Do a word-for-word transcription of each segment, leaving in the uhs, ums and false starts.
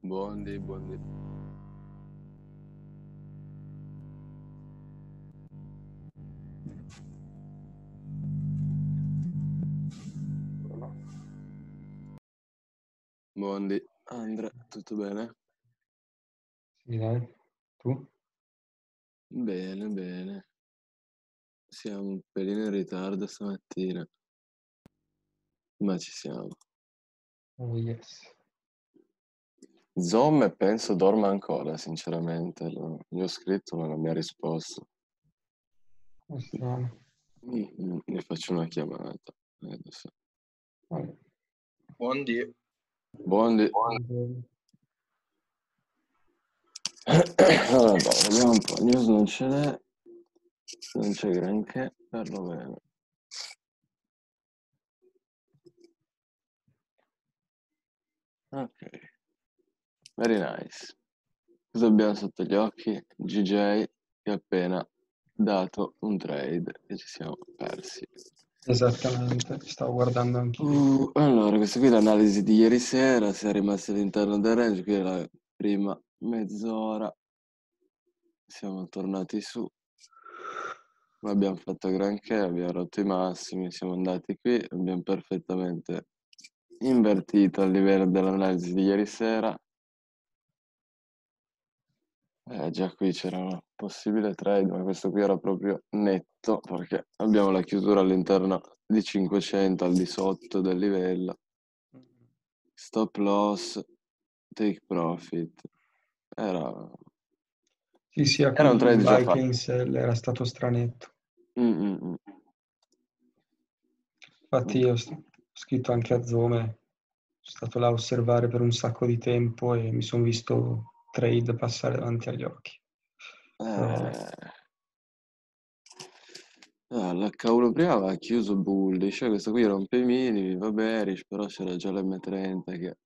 Buondì, buondì. Buondì. Andrea, tutto bene? Sì, dai. Tu? Bene, bene. Siamo un pelino in ritardo stamattina, ma ci siamo. Oh yes. Zomme penso dorma ancora, sinceramente. Lo- Gli ho scritto ma non mi ha risposto. È strano. Mm, mm, Ne faccio una chiamata. Eh, adesso. Vabbè. Buondì. Buondì. Buongiorno. Allora, dai, vediamo un po'. News non ce n'è, non c'è granché, perlomeno. Ok, very nice. Cosa abbiamo sotto gli occhi? G J che ha appena dato un trade e ci siamo persi. Esattamente, stavo guardando anch'io. Uh, allora, questa qui è l'analisi di ieri sera, si è rimasti all'interno del range, qui è la prima mezz'ora, siamo tornati su, non abbiamo fatto granché, abbiamo rotto i massimi, siamo andati qui, abbiamo perfettamente invertito il livello dell'analisi di ieri sera. Eh, già qui c'era un possibile trade, ma questo qui era proprio netto perché abbiamo la chiusura all'interno di cinquecento al di sotto del livello. Stop loss, take profit. Era, Sì, sia era un con trade già buy che fatto. in sell era stato stranetto. Mm, mm, mm. Infatti io ho st- ho scritto anche a Zome, sono stato là a osservare per un sacco di tempo e mi sono visto trade passare davanti agli occhi. Però vabbè. Eh, ah, l'H uno prima aveva chiuso bullish, cioè questo qui rompe i minimi, va bearish, però c'era già l'M trenta che...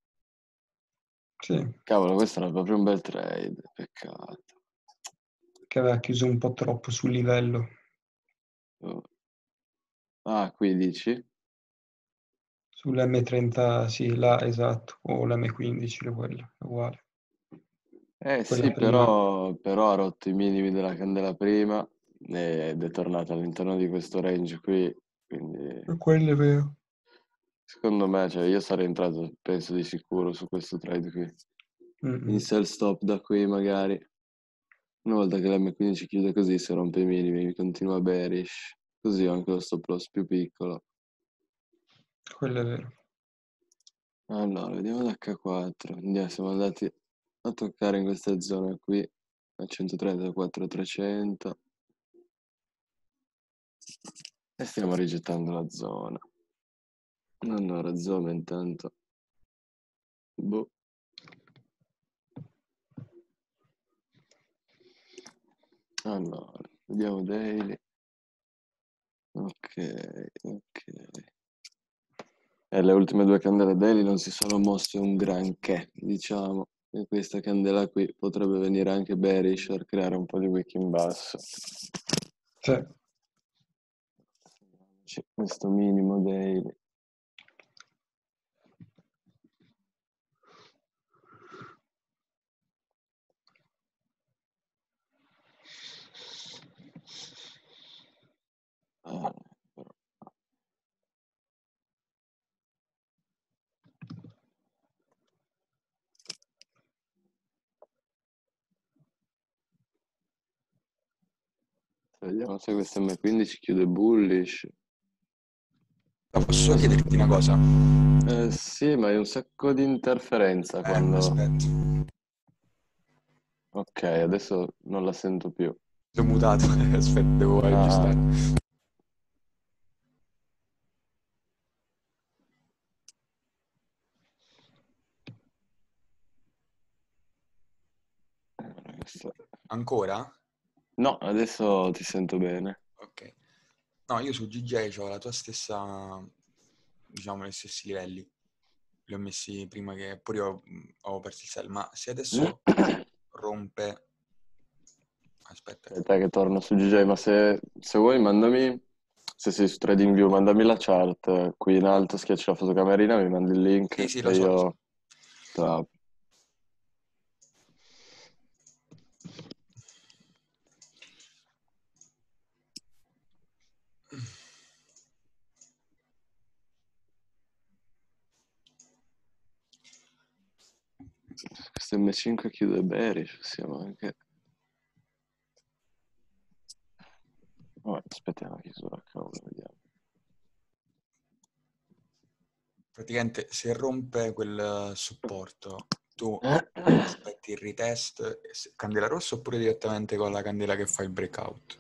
Sì, Cavolo, questo era proprio un bel trade, peccato. che aveva chiuso un po' troppo sul livello. Oh. Ah, qui dici? Sull'M trenta, sì, là, esatto, o l'M quindici, quello, è uguale. Eh Quella sì, prima. però, però ha rotto i minimi della candela prima ed è tornato all'interno di questo range qui, quindi Quello è vero. secondo me, cioè, io sarei entrato, penso di sicuro, su questo trade qui. In Mm-mm. sell stop da qui magari, una volta che l'M quindici chiude così, se rompe i minimi, continua bearish, così ho anche lo stop loss più piccolo. Quello è vero. Allora, vediamo l'H quattro, andiamo, siamo andati a toccare in questa zona qui, a centotrentaquattro trecento. E stiamo rigettando la zona. Allora, zona intanto. Boh. Allora, vediamo daily. Ok, ok. E le ultime due candele daily non si sono mosse un granché, diciamo. E questa candela qui potrebbe venire anche bearish per creare un po' di wick in basso. Sì. C'è questo minimo daily. Ah, però. Vediamo se questo M quindici chiude bullish. Posso chiederti una cosa? Eh, sì, ma hai un sacco di interferenza Eh, quando... aspetta, Ok, adesso non la sento più. sono mutato. Aspetta, devo Ah, aggiustare. adesso- Ancora? No, adesso ti sento bene. Ok. No, io su G J ho la tua stessa, diciamo, gli stessi livelli. Li ho messi prima che pure io mh, ho perso il sell, ma se adesso rompe... Aspetta. Aspetta che torno su G J, ma se, se vuoi mandami, se sei su TradingView, mandami la chart qui in alto, schiacci la fotocamerina, mi mandi il link Sì, sì, lo e so, lo so. io te la apro. Questo M cinque chiude bearish, possiamo anche... Oh, aspettiamo la chiusura H uno, vediamo. Praticamente se rompe quel supporto, tu aspetti il retest, candela rossa oppure direttamente con la candela che fa il breakout?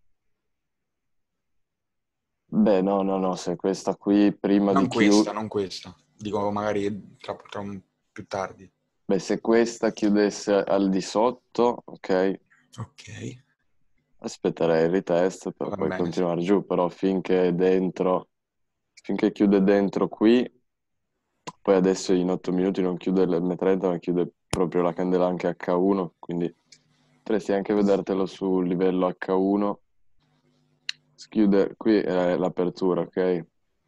Beh, no, no, no, se questa qui prima Non di questa, chiudere... non questa. Dico magari tra, tra un- più tardi. Beh, se questa chiudesse al di sotto, ok, Ok, aspetterei il retest per va poi bene, sì. continuare giù, però finché è dentro, finché chiude dentro qui, poi adesso in otto minuti non chiude l'M trenta, ma chiude proprio la candela anche H uno, quindi potresti anche vedertelo sul livello H uno, schiude, qui è l'apertura, ok?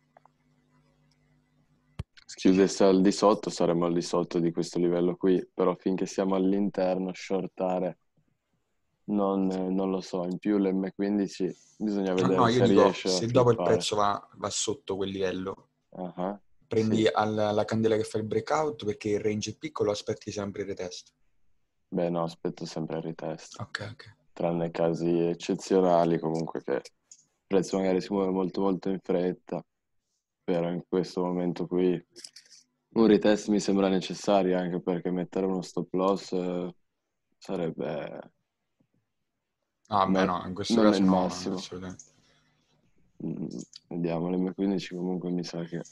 Chiudesse al di sotto, saremmo al di sotto di questo livello qui, però finché siamo all'interno, shortare, non, non lo so, in più l'M quindici bisogna No, vedere no, io se dico, riesce a se dopo il flippare. prezzo va, va sotto quel livello, Ah, prendi sì. al- la candela che fa il breakout perché il range è piccolo, aspetti sempre il retest. Beh no, aspetto sempre il retest, Ok, ok. tranne casi eccezionali comunque che il prezzo magari si muove molto molto in fretta, però in questo momento qui un retest mi sembra necessario anche perché mettere uno stop loss eh, sarebbe... Ah, beh, no, no, in questo non è caso il no, massimo. assolutamente. Mm, Vediamo, l'M quindici comunque mi sa che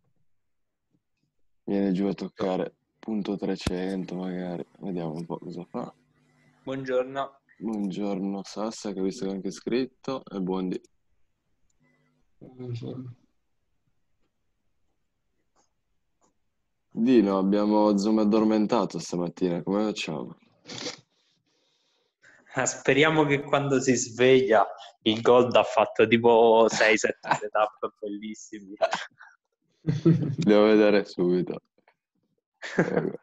viene giù a toccare punto trecento magari. Vediamo un po' cosa fa. Buongiorno. Buongiorno Sassa, che ho visto che ha anche scritto, e buon dì. Buongiorno. Dino, abbiamo Zoom addormentato stamattina, come facciamo? Ah, speriamo che quando si sveglia il Gold ha fatto tipo sei sette setup bellissimi. Devo vedere subito. Ecco.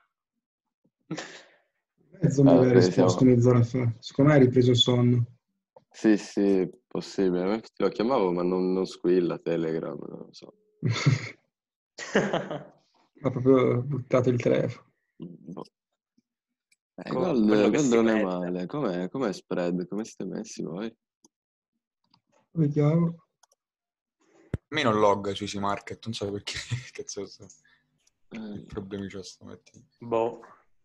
Mezzo mi Ah, aveva ok, risposto siamo... mezz'ora fa. Secondo me hai ripreso sonno. Sì, sì, possibile. Lo chiamavo, ma non, non squilla Telegram, non lo so. Ha proprio buttato il telefono. Boh. Eh, Come Gold, quello che Gold si non è mette. male. Com'è, com'è spread? Come siete messi voi? Vediamo. Meno log sui easy market, non so perché, che cazzo so. Eh, Che problemi c'ho stamattina. Boh,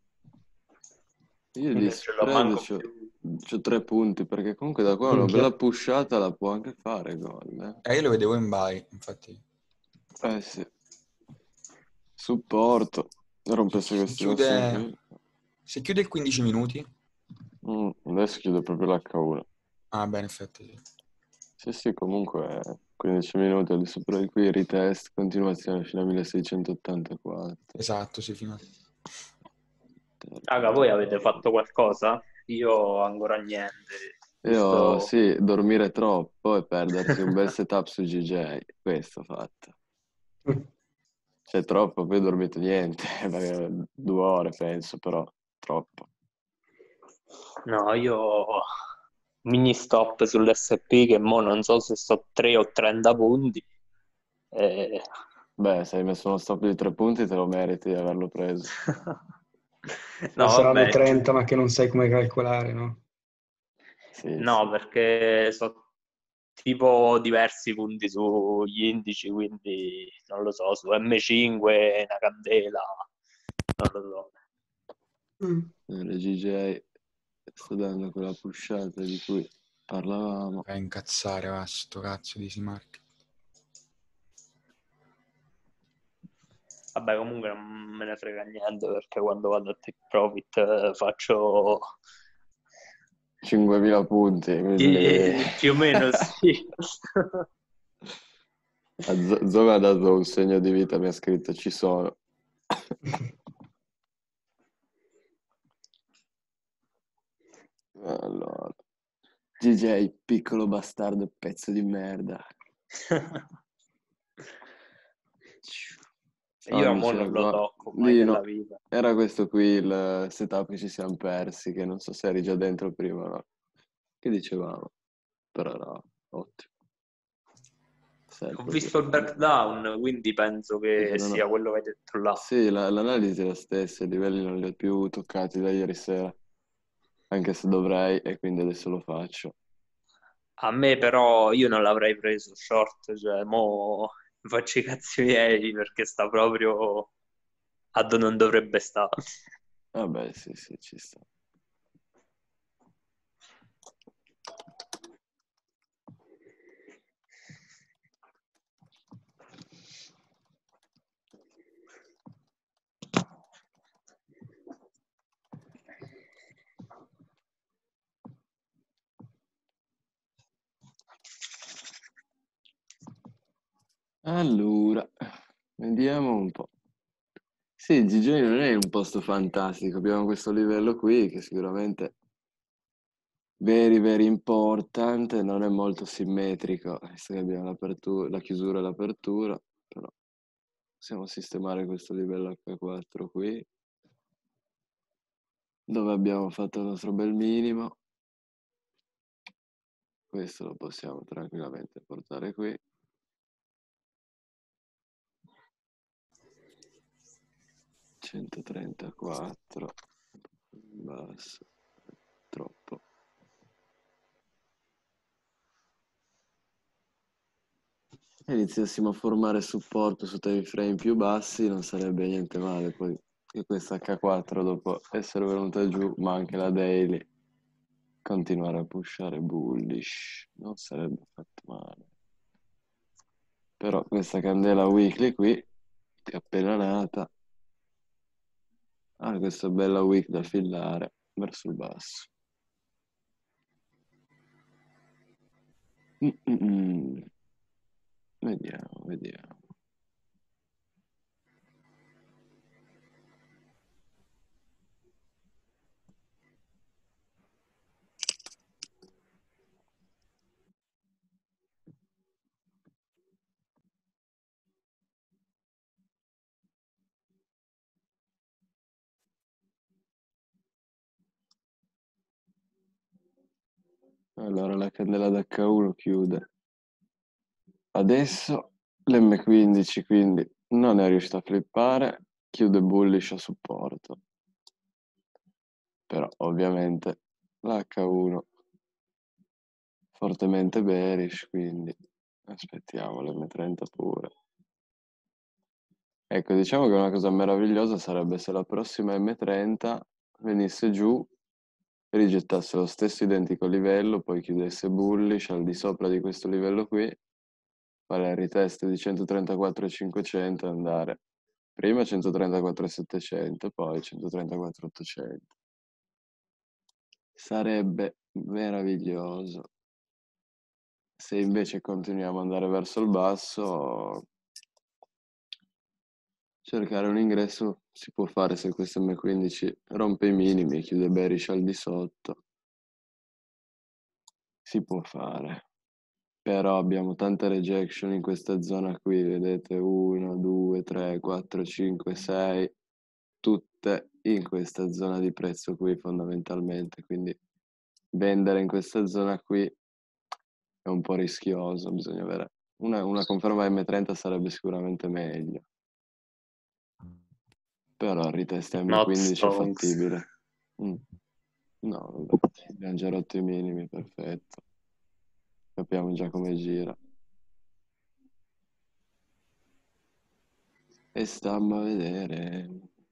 io di non ce l'ho spread manco c'ho, più. c'ho tre punti, perché comunque da qua una Minchia. bella pushata la può anche fare Gold. Eh, io lo vedevo in buy, infatti. Eh, eh sì. Supporto. Rompesse questi massimi Chiude... qui. Se chiude il quindici minuti... Mm, adesso chiudo proprio l'H uno. Ah, beh, in effetti sì. Sì, sì, comunque quindici minuti al di sopra di qui, retest, continuazione fino a milleseicentottantaquattro. Esatto, sì, fino a... Raga, voi avete fatto qualcosa? Io ancora niente. Io Giusto... sì, dormire troppo e perdersi un bel setup su G J, questo ho fatto. C'è troppo, poi ho dormito niente, perché due ore penso, però troppo. No, io mini stop sull'S P che mo non so se sto tre o trenta punti. Eh, Beh, se hai messo uno stop di tre punti te lo meriti di averlo preso. Ma No, saranno vabbè, trenta, giù. ma che non sai come calcolare, no? Sì, sì. No, perché so tipo diversi punti sugli indici, quindi non lo so, su M cinque, una candela, non lo so. La G J sta dando quella pushata di cui parlavamo. Vai a incazzare, va, sto cazzo di easy market. Vabbè, comunque non me ne frega niente perché quando vado a take profit eh, faccio cinquemila punti, quindi eh, più o meno sì. a Z- Zome ha dato un segno di vita, mi ha scritto ci sono. Allora, G J, piccolo bastardo, pezzo di merda. Io Ah, mi mo non diceva lo qua, tocco mai Dino, nella vita. era questo qui il setup che ci siamo persi, che non so se eri già dentro prima o no. Che dicevamo? Però no, ottimo. Ho visto il breakdown, quindi penso che no, no, sia no. quello che hai detto là. Sì, la, l'analisi è la stessa, i livelli non li ho più toccati da ieri sera, anche se dovrei, e quindi adesso lo faccio. A me però io non l'avrei preso short, cioè mo faccio i cazzi miei perché sta proprio a dove non dovrebbe stare. Vabbè, sì, sì, ci sta. Allora, vediamo un po'. Sì, Gigioni non è un posto fantastico, abbiamo questo livello qui che sicuramente very very important, non è molto simmetrico, visto che abbiamo l'apertura, la chiusura e l'apertura, però possiamo sistemare questo livello acca quattro qui, dove abbiamo fatto il nostro bel minimo. Questo lo possiamo tranquillamente portare qui. centotrentaquattro, basso, troppo. Se iniziassimo a formare supporto su time frame più bassi non sarebbe niente male, poi che questa acca quattro dopo essere venuta giù, ma anche la daily, continuare a pushare bullish, non sarebbe fatto male. Però questa candela weekly qui, che è appena nata, ha questa bella wick da fillare verso il basso. Mm-mm. Vediamo, vediamo. Allora la candela d'acca uno chiude. Adesso l'emme quindici quindi non è riuscita a flippare, chiude bullish a supporto. Però ovviamente l'acca uno fortemente bearish, quindi aspettiamo l'emme trenta pure. Ecco, diciamo che una cosa meravigliosa sarebbe se la prossima emme trenta venisse giù, rigettasse lo stesso identico livello, poi chiudesse bullish al di sopra di questo livello qui, fare il retest di centotrentaquattro e cinquecento e andare prima centotrentaquattro e settecento, poi centotrentaquattro e ottocento. Sarebbe meraviglioso. Se invece continuiamo ad andare verso il basso, cercare un ingresso si può fare se questo emme quindici rompe i minimi e chiude bearish al di sotto. Si può fare. Però abbiamo tante rejection in questa zona qui, vedete? uno, due, tre, quattro, cinque, sei, tutte in questa zona di prezzo qui fondamentalmente, quindi vendere in questa zona qui è un po' rischioso, bisogna avere una, una conferma emme trenta sarebbe sicuramente meglio, però il retest emme quindici è fattibile. Mm. No, vabbè, abbiamo già rotto i minimi, perfetto, capiamo già come gira. E stiamo a vedere.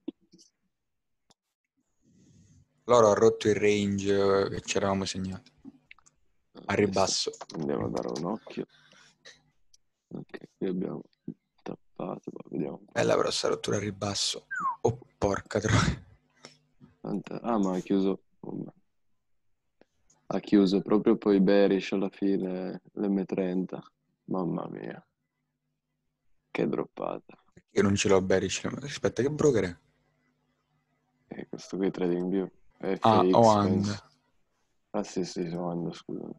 Loro ha rotto il range che ci eravamo segnati. A ribasso. Andiamo a dare un occhio. Ok, qui abbiamo tappato, poi vediamo un po'. Bella grossa rottura a ribasso. Oh, porca troia. Ah, ma ha chiuso... oh, ha chiuso proprio poi bearish alla fine l'emme trenta. Mamma mia. Che droppata. Io non ce l'ho bearish. Aspetta, che broker è? E questo qui è TradingView. F X, Ah, Oand. penso. Ah sì, sì, Oand, scusami.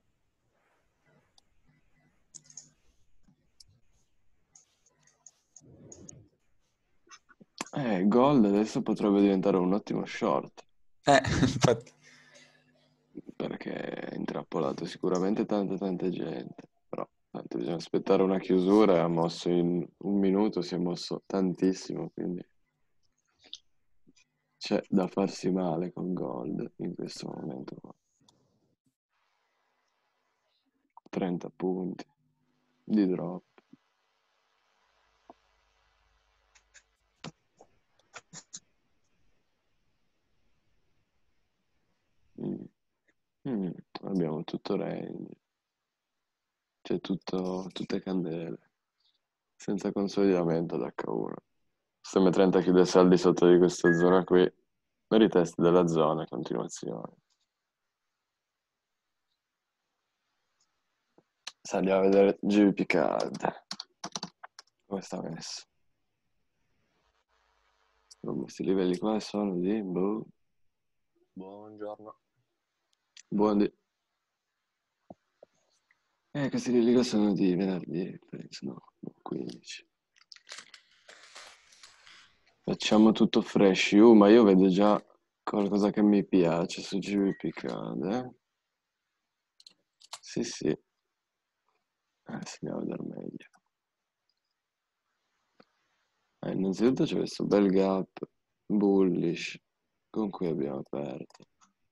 Eh, Gold adesso potrebbe diventare un ottimo short. Eh, infatti. Perché è intrappolato sicuramente tanta tanta gente. Però tanto niente, bisogna aspettare una chiusura e ha mosso in un minuto, si è mosso tantissimo, quindi c'è da farsi male con Gold in questo momento qua. trenta punti di drop. Mm. Mm. Abbiamo tutto range, c'è tutto, tutte candele, senza consolidamento ad acca uno. Se M trenta chiudesse al di sotto di questa zona qui, ritest della zona, continuazione. Se andiamo a vedere G B P Card, come sta messo? Questi livelli qua sono di... Boh. Buongiorno. Buoni. Eh, questi livelli qua sono di venerdì, penso, no, quindici. Facciamo tutto fresh. Uh, ma io vedo già qualcosa che mi piace su G B P Card, eh? Sì, sì. Eh, se andiamo a vedere meglio. Eh, innanzitutto c'è questo bel gap bullish con cui abbiamo aperto.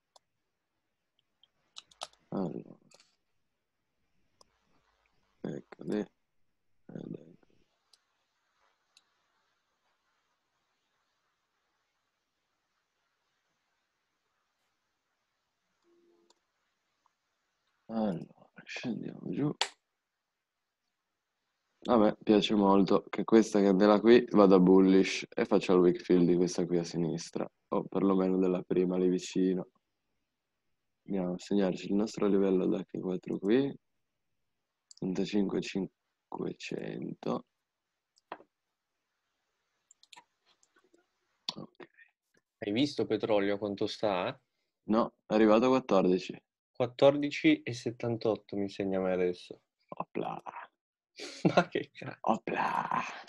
Allora. Eccoli. Ed ecco. Allora, scendiamo giù. A me piace molto che questa candela qui vada bullish e faccia il Wakefield di questa qui a sinistra, o perlomeno della prima lì vicino. Andiamo a segnarci il nostro livello ad acca quattro qui, trentacinque cinquecento. Ok. Hai visto petrolio quanto sta? No, è arrivato a quattordici. quattordici e settantotto mi segna a me adesso. Opla. Ma che cazzo. Opla.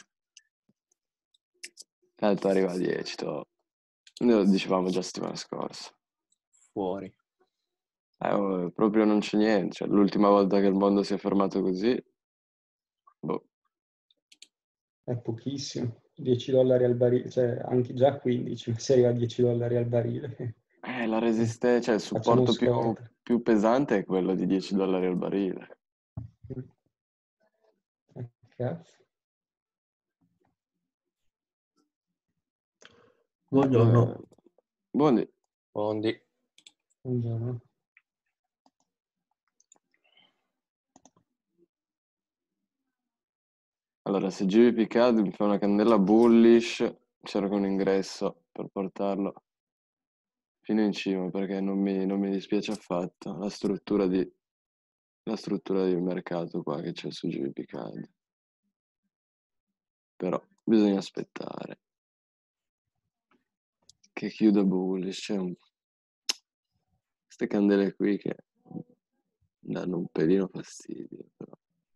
Tanto arriva a dieci. To. Noi lo dicevamo già settimana scorsa. Fuori. Eh, proprio non c'è niente. Cioè, l'ultima volta che il mondo si è fermato così, boh. È pochissimo. dieci dollari al barile, cioè anche già quindici, ma se arriva a dieci dollari al barile. Eh, la resistenza, cioè il Facciamo supporto più, scorta. più pesante è quello di dieci dollari al barile. Eh, cazzo. Buongiorno. Eh, buoni. Bondi. Buongiorno. Allora, se G B P Card mi fa una candela bullish, cerco un ingresso per portarlo fino in cima, perché non mi, non mi dispiace affatto la struttura di, la struttura di mercato qua che c'è su G B P Card. Però bisogna aspettare che chiuda bullish. C'è un... queste candele qui che danno un pelino fastidio, però.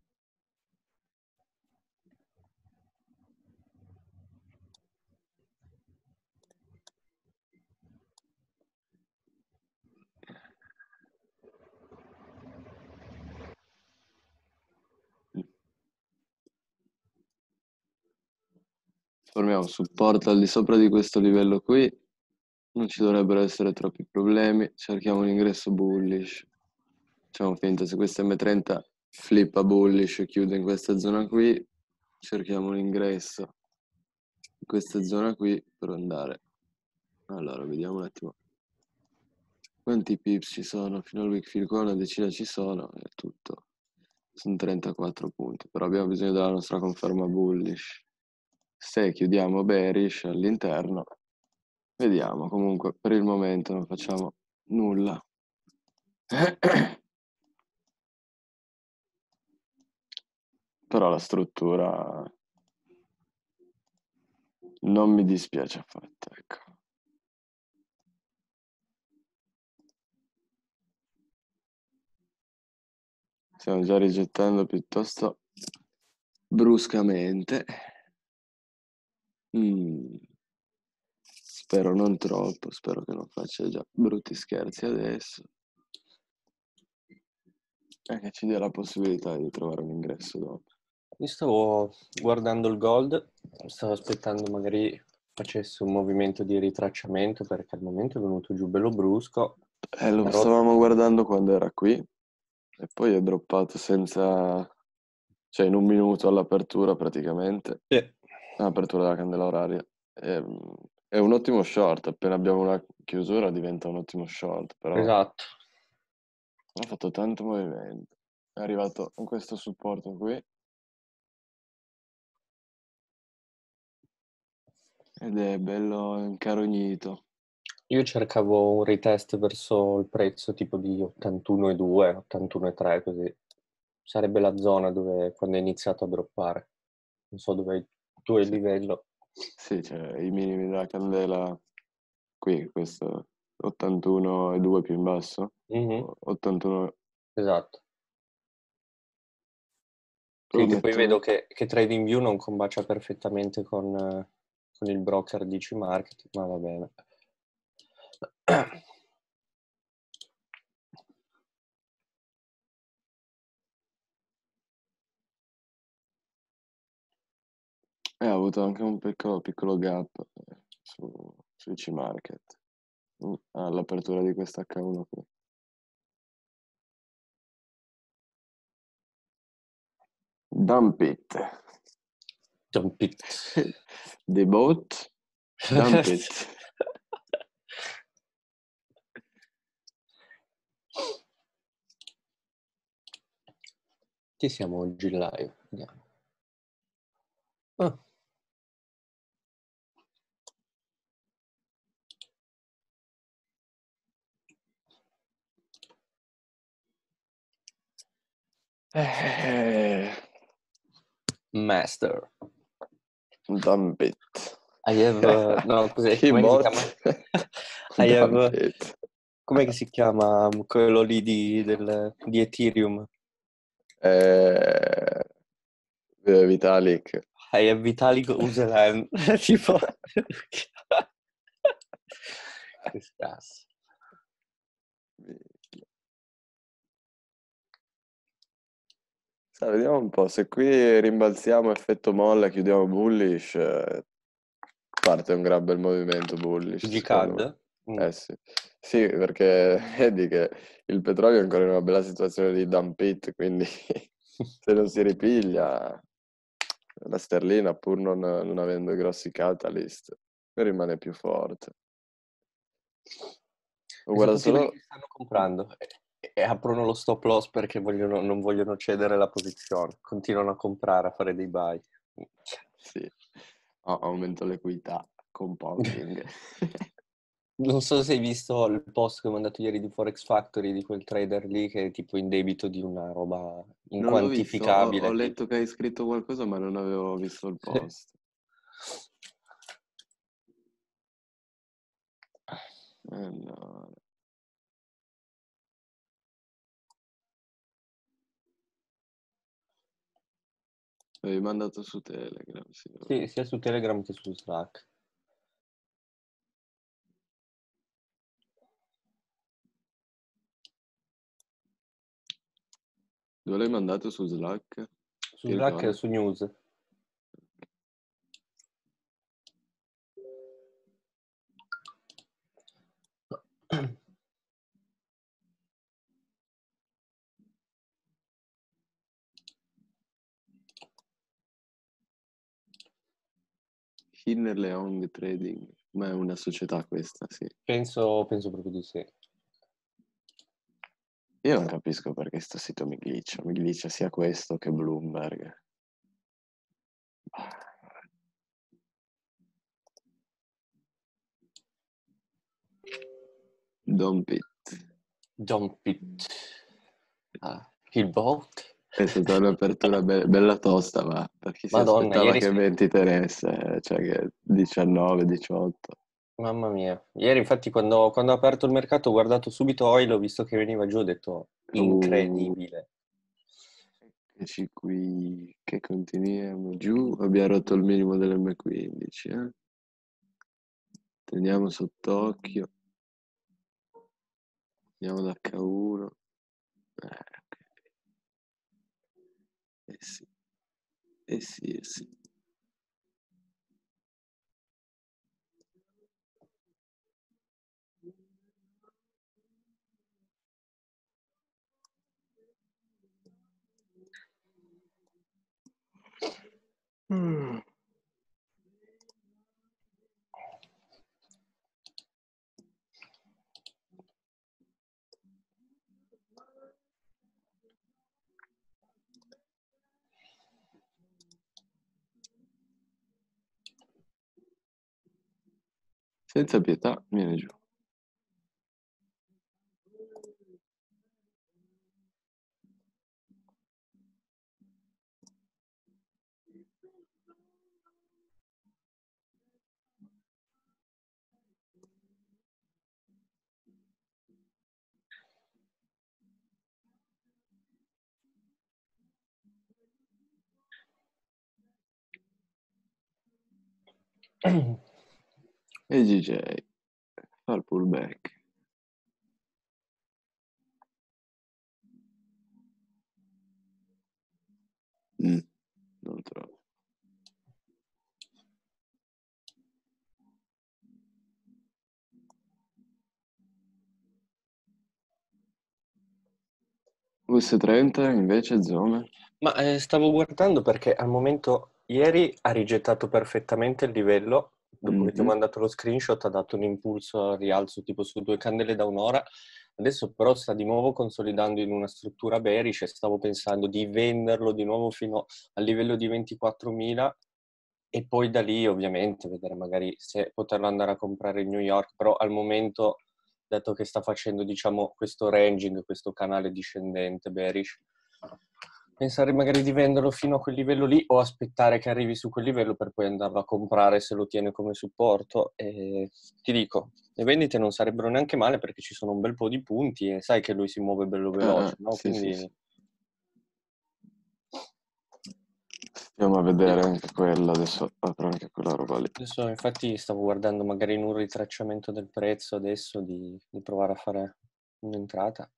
Formiamo un supporto al di sopra di questo livello qui, non ci dovrebbero essere troppi problemi, cerchiamo un ingresso bullish, facciamo finta se questa M trenta flippa bullish e chiude in questa zona qui, cerchiamo un ingresso in questa zona qui per andare. Allora, vediamo un attimo quanti pips ci sono, fino al Wakefield qua una decina ci sono, è tutto, sono trentaquattro punti, però abbiamo bisogno della nostra conferma bullish. Se chiudiamo bearish all'interno, vediamo, comunque per il momento non facciamo nulla. Però la struttura non mi dispiace affatto, ecco. Stiamo già rigettando piuttosto bruscamente. Mm. Spero non troppo, spero che non faccia già brutti scherzi adesso. è che ci dia la possibilità di trovare un ingresso dopo. Io stavo guardando il gold, stavo aspettando magari facesse un movimento di ritracciamento perché al momento è venuto giù bello brusco. Eh, lo Però- stavamo guardando quando era qui e poi è droppato senza... cioè in un minuto all'apertura praticamente, Sì. all'apertura della candela oraria. È, è un ottimo short, appena abbiamo una chiusura diventa un ottimo short, però Esatto. ha fatto tanto movimento. È arrivato in questo supporto qui ed è bello incarognito. Io cercavo un retest verso il prezzo tipo di ottantuno virgola due, ottantuno virgola tre, così. Sarebbe la zona dove quando è iniziato a droppare. Non so dove tu hai il Sì. livello. Sì, cioè i minimi della candela qui, questo ottantuno virgola due più in basso, Mhm, ottantuno. esatto. Lo Sì, che poi metto- vedo che, che TradingView non combacia perfettamente con, eh, con il broker D C Market, ma va bene. E ha avuto anche un piccolo, piccolo gap eh, su, sui C-Market mm, all'apertura di questa acca uno qui. Dump it. Dump it. The boat. Dump it. Chi siamo oggi in live? Vediamo. Ah. Eh, Master. Dump it. I have, uh, no, cos'è? He Com'è che si bought. chiama? I have, Dump it. com'è che si chiama quello lì di, del, di Ethereum? Eh, eh, Vitalik. I have Vitalik Useland. Tipo... che scasso. Sai, vediamo un po', se qui rimbalziamo effetto molla, chiudiamo bullish, eh, parte un gran bel movimento bullish, secondo me. G-Cad? Mm. Eh sì. Sì, perché vedi che il petrolio è ancora in una bella situazione di dump it, quindi se non si ripiglia, la sterlina, pur non, non avendo grossi catalyst, rimane più forte. E Guarda sono tutti quelli solo... che stanno comprando e, e aprono lo stop loss perché vogliono, non vogliono cedere la posizione, continuano a comprare, a fare dei buy. Sì, oh, aumento l'equità, compounding. Non so se hai visto il post che ho mandato ieri di Forex Factory, di quel trader lì che è tipo in debito di una roba Non l'ho visto, ho, ho inquantificabile. letto che hai scritto qualcosa, ma non avevo visto il post. Allora. L'avevi mandato su Telegram, sì. Sì, sia su Telegram che su Slack. Dove l'hai mandato su Slack? Su Ti Slack e ricordi? su News. Hinner Leong Trading, ma è una società questa, sì. Penso, penso proprio di sì. Io non capisco perché sto sito mi glitcha, mi glitcha sia questo che Bloomberg. Dump it. Dump it. Ah, il bot. È stata un'apertura be- bella tosta, ma per chi si Madonna, aspettava ieri che si- venti tenesse, cioè che diciannove, diciotto. Mamma mia. Ieri infatti quando, quando ho aperto il mercato ho guardato subito Oil, ho visto che veniva giù, ho detto Uh, incredibile. eccoci qui, che continuiamo giù, abbiamo rotto il minimo dell'emme quindici, eh? Teniamo sott'occhio, andiamo da acca uno. Eh, ok. Eh sì, eh sì, eh sì. Mm. Senza pietà, viene giù. E G J fa il pullback. Mm, non trovo. U S trenta invece zone. Ma eh, stavo guardando perché al momento ieri ha rigettato perfettamente il livello, dopo che ti ho Mhm. mandato lo screenshot ha dato un impulso al rialzo tipo su due candele da un'ora, adesso però sta di nuovo consolidando in una struttura bearish e stavo pensando di venderlo di nuovo fino al livello di ventiquattromila e poi da lì ovviamente vedere magari se poterlo andare a comprare in New York, però al momento, dato che sta facendo diciamo questo ranging, questo canale discendente bearish, pensare magari di venderlo fino a quel livello lì o aspettare che arrivi su quel livello per poi andarlo a comprare se lo tiene come supporto. E ti dico, le vendite non sarebbero neanche male perché ci sono un bel po' di punti e sai che lui si muove bello veloce, Eh, no? sì, Quindi sì, sì. Andiamo a vedere anche quella, adesso apro anche quella roba lì. adesso infatti stavo guardando magari in un ritracciamento del prezzo adesso di, di provare a fare un'entrata.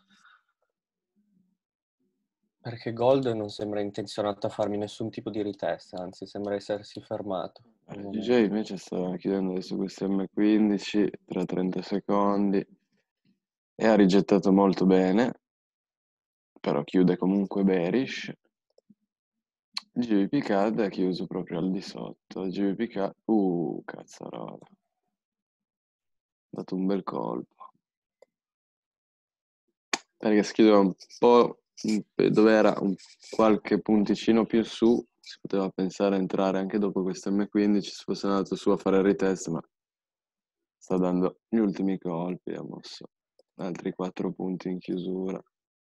Perché Gold non sembra intenzionato a farmi nessun tipo di retest, anzi sembra essersi fermato. al G J momento. invece sta chiudendo adesso questo M quindici tra trenta secondi e ha rigettato molto bene, però chiude comunque bearish. G B P Card ha chiuso proprio al di sotto. G B P Card, uh, cazzarola. Ha dato un bel colpo. Perché si chiudeva un po' dove era un qualche punticino più su, si poteva pensare a entrare anche dopo questo M quindici, se fosse andato su a fare il retest, ma sta dando gli ultimi colpi, ha mosso altri quattro punti in chiusura.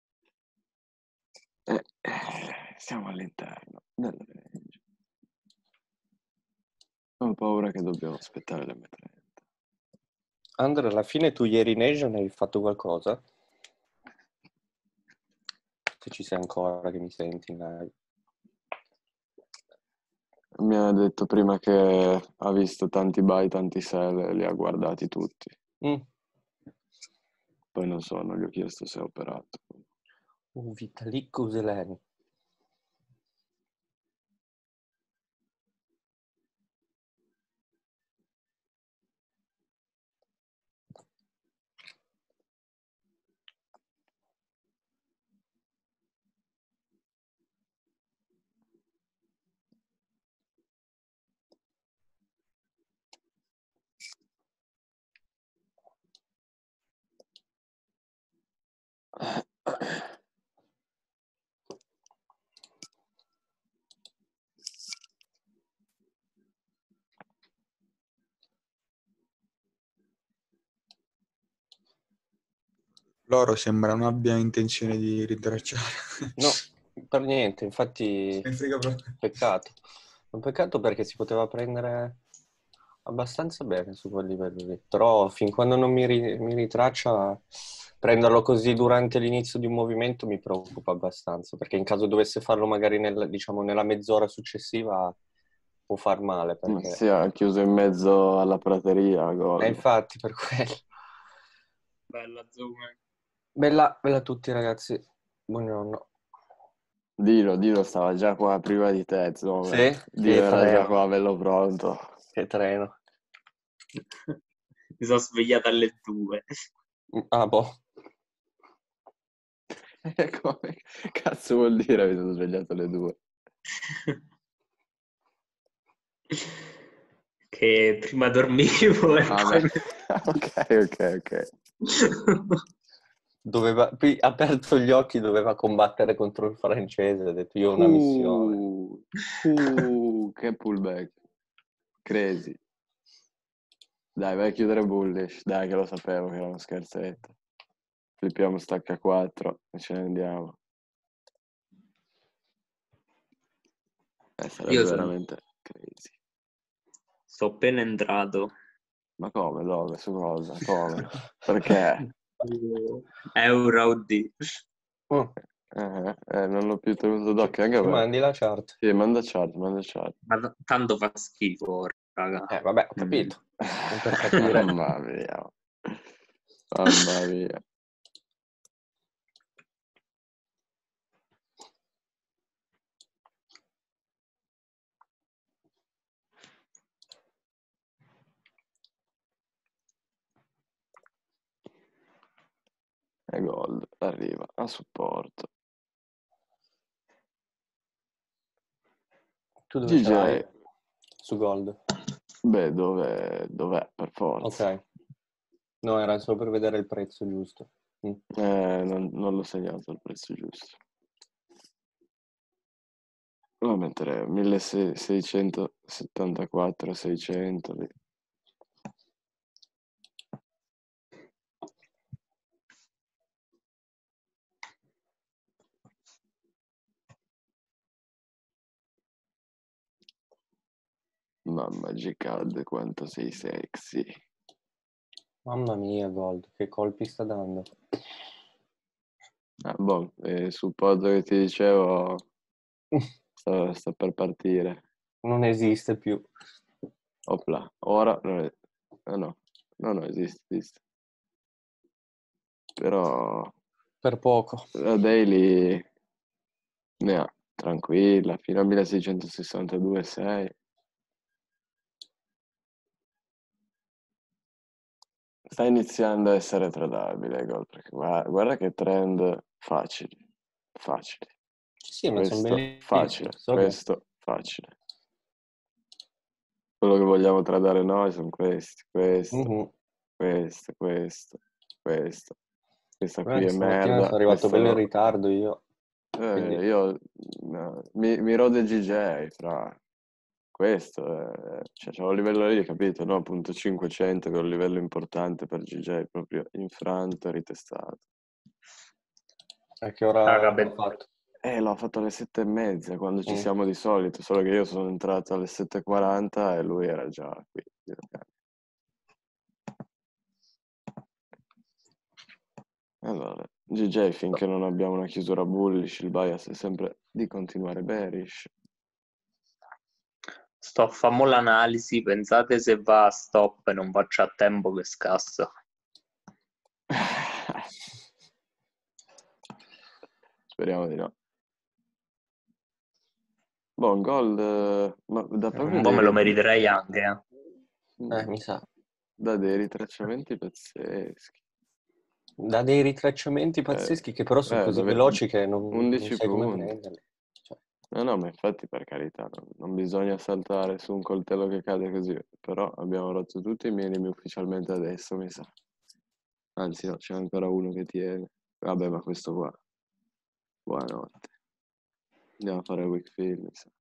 Eh, eh, siamo all'interno del range. Ho paura che dobbiamo aspettare l'M trenta. Andrea, alla fine tu ieri in Asian hai fatto qualcosa? Se ci sei ancora, che mi senti in live. Mi ha detto prima che ha visto tanti buy, tanti sell e li ha guardati tutti. Mm. Poi non so, non gli ho chiesto se ha operato. Uh, Vitalik Kuzeleni. Loro sembra non abbia intenzione di ritracciare. No, per niente, infatti Se ne frega proprio. peccato. Un peccato perché si poteva prendere abbastanza bene su quel livello lì. Però fin quando non mi, ri- mi ritraccia, prenderlo così durante l'inizio di un movimento mi preoccupa abbastanza, perché in caso dovesse farlo magari nel, diciamo, nella mezz'ora successiva può far male. Ma Perché... si è chiuso in mezzo alla prateria, E gol. infatti per quello. Bella Zoom. Bella, bella a tutti ragazzi, buongiorno. Dilo, Dilo stava già qua prima di te, insomma. Sì? Dilo Che era già treno. qua bello pronto. Che treno. Mi sono svegliato alle due. Ah, boh. Come cazzo vuol dire mi sono svegliato alle due? Che prima dormivo e Vabbè, poi... ok, ok, ok. Doveva, poi ha aperto gli occhi, doveva combattere contro il francese, ha detto io ho una missione. Uh, uh, che pullback. Crazy. Dai, vai a chiudere bullish. Dai, che lo sapevo che era uno scherzetto. Flippiamo stacca quattro e ce ne andiamo. Eh, sarebbe Io sono... veramente crazy. Sto appena entrato. Ma come? Dove? Su cosa? Come? Perché? Euro U D. Oh, Eh, eh, non l'ho più tenuto d'occhio anche ci per... mandi la chart. Sì, manda chart, manda chart. Ma t- tanto fa schifo, raga. Eh, vabbè, ho capito. Non per capire. Mamma mia. Mamma mia. E gold arriva a supporto. Tu dove ce G J, l'hai? Su Gold. beh, dove, dov'è per forza? Ok. No, era solo per vedere il prezzo giusto. Mm. Eh, non, non l'ho segnato il prezzo giusto. Lo metterei milleseicentottantaquattro, seicento lì. Mamma G-Cad, quanto sei sexy. Mamma mia, Gold, che colpi sta dando. Ah, boh, eh, sul pod che ti dicevo sta, sta per partire. Non esiste più. Opla, ora non è... ah, no, no, no, esiste, esiste. Però Per poco. la daily ne ha, tranquilla, fino a milleseicentosessantadue virgola sei. Sta iniziando a essere tradabile, Gold, perché guarda, guarda che trend facili, facili. Sì, ma sono Questo bellissimi. facile, So che... questo facile. Quello che vogliamo tradare noi sono questi, questo, Mhm. questo, questo, questo. Questa qui Eh, è stamattina merda, sono arrivato questo bello in lo... ritardo io. Quindi... Eh, io no, mi, mi rode G J, fra questo, eh, cioè c'è un livello lì, capito? No, punto cinquecento che è un livello importante per G J, proprio infranto e ritestato. A che ora Raga, l'ha per- fatto? Eh, l'ho fatto alle sette e mezza, quando ci Mm. siamo di solito, solo che io sono entrato alle sette e quaranta e lui era già qui. Allora, G J, finché non abbiamo una chiusura bullish, il bias è sempre di continuare bearish. sto a famo l'analisi. Pensate se va a stop e non faccio a tempo che scassa. Speriamo di no. Buon gold, eh, ma da proprio Un po' me dei, lo meriterei anche, eh. Eh, mi sa. da dei ritracciamenti pazzeschi. Da dei ritracciamenti Eh, pazzeschi che però sono eh, così da ve- veloci che non, non undici sai come punti. prenderli. Cioè, No, no, ma infatti per carità, non, non bisogna saltare su un coltello che cade così, però abbiamo rotto tutti i minimi ufficialmente adesso, mi sa. Anzi no, c'è ancora uno che tiene. Vabbè, ma questo qua. Buonanotte. Andiamo a fare Wakefield, mi sa.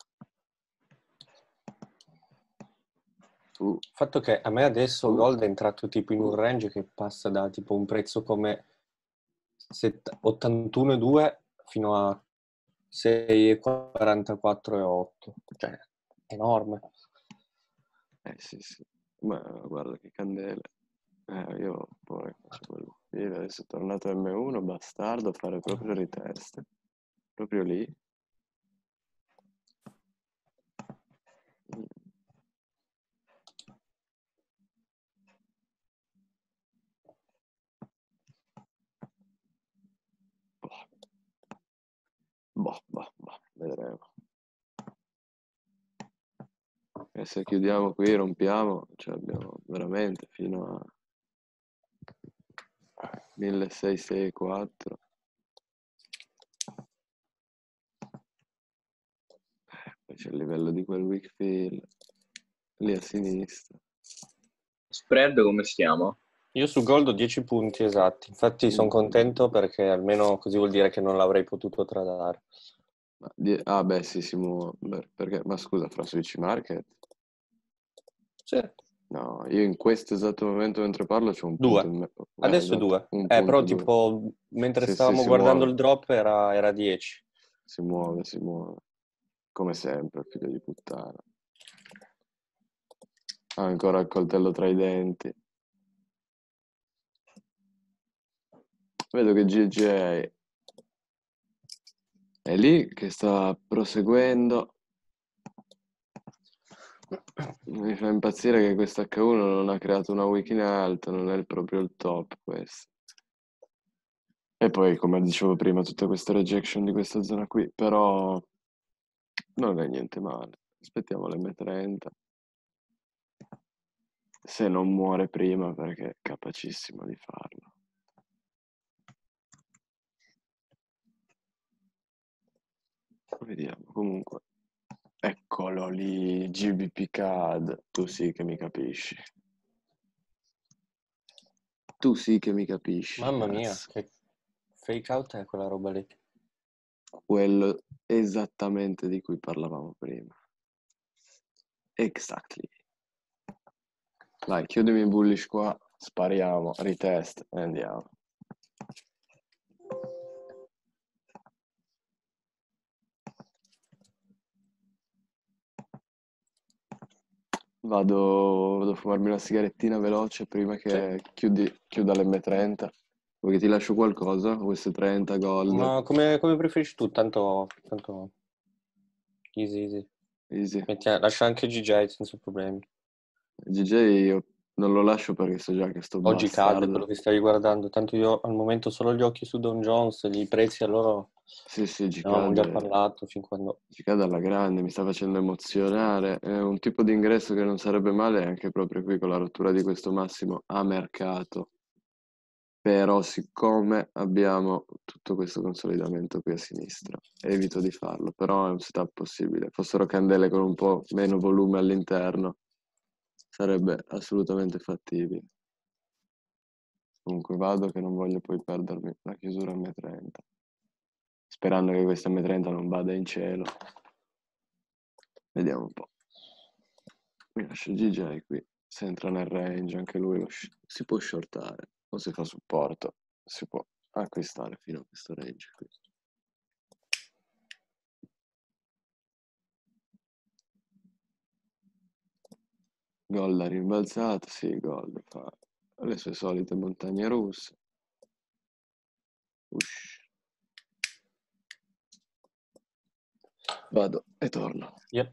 Uh, il fatto che a me adesso uh, Gold è entrato tipo in un uh. range che passa da tipo un prezzo come ottantuno virgola due fino a sei virgola quarantaquattro virgola otto. Cioè, enorme. Eh sì, sì. Ma guarda che candele. Eh, io poi faccio quello. Io adesso è tornato M uno, bastardo, a fare proprio ritest. Proprio lì. Mm. Boh. Boh, boh, boh. E se chiudiamo qui, rompiamo, cioè abbiamo veramente fino a milleseicentosessantaquattro. Poi c'è il livello di quel Wakefield lì a sinistra. Spread come stiamo? Io su Gold ho dieci punti esatti, infatti sono contento perché almeno così vuol dire che non l'avrei potuto tradare. Ma die- ah beh sì, si muove. Beh, perché? Ma scusa, fra switch market? Sì. No, io in questo esatto momento mentre parlo c'ho un Due. punto in me- eh, Adesso è esatto, due. un Eh, però punto due. tipo, mentre Sì, sì, stavamo si guardando muove. il drop era, era dieci. Si muove, si muove. Come sempre, figlio di puttana. Ha ancora il coltello tra i denti. Vedo che G G è lì che sta proseguendo. Mi fa impazzire che questo acca uno non ha creato una wiki in alto, non è proprio il top questo. E poi, come dicevo prima, tutte queste rejection di questa zona qui, però non è niente male. Aspettiamo l'emme trenta. Se non muore prima, perché è capacissimo di farlo. Vediamo, comunque. Eccolo lì, G B P C A D. Tu sì che mi capisci. Tu sì che mi capisci. Mamma mia, cazzo. che fake out è quella roba lì. Quello esattamente di cui parlavamo prima. Exactly. Dai, chiudimi il bullish qua, spariamo, retest e andiamo. Vado, vado a fumarmi una sigarettina veloce prima che chiudi, chiuda l'emme trenta. Vuoi che ti lascio qualcosa? U S trenta, Gold? Ma come, come preferisci tu? Tanto, tanto easy, easy. Easy. Mettia- lascia anche G J senza problemi. G J io non lo lascio perché so già che sto Oggi cade quello bastardo. che stai guardando, tanto io al momento ho solo gli occhi su Don Jones, i prezzi a loro Sì, sì, ne avevamo già G C A D, parlato fin quando... G C A D alla grande, mi sta facendo emozionare. È un tipo di ingresso che non sarebbe male anche proprio qui con la rottura di questo massimo a mercato. Però siccome abbiamo tutto questo consolidamento qui a sinistra, evito di farlo, però è un setup possibile. Fossero candele con un po' meno volume all'interno, sarebbe assolutamente fattibile. Comunque vado che non voglio poi perdermi la chiusura emme trenta. Sperando che questa emme trenta non vada in cielo. Vediamo un po'. Mi lascio G J qui. Se entra nel range anche lui lo sh- si può shortare. O se fa supporto si può acquistare fino a questo range qui. Gold ha rimbalzato, sì, Gold fa le sue solite montagne russe. Ush. Vado e torno. Yep.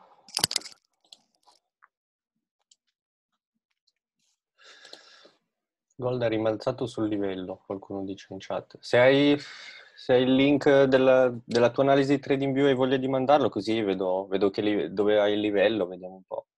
Gold è rimbalzato sul livello, qualcuno dice in chat. Se hai, se hai il link della, della tua analisi di TradingView e hai voglia di mandarlo, così vedo, vedo che li- dove hai il livello, vediamo un po'.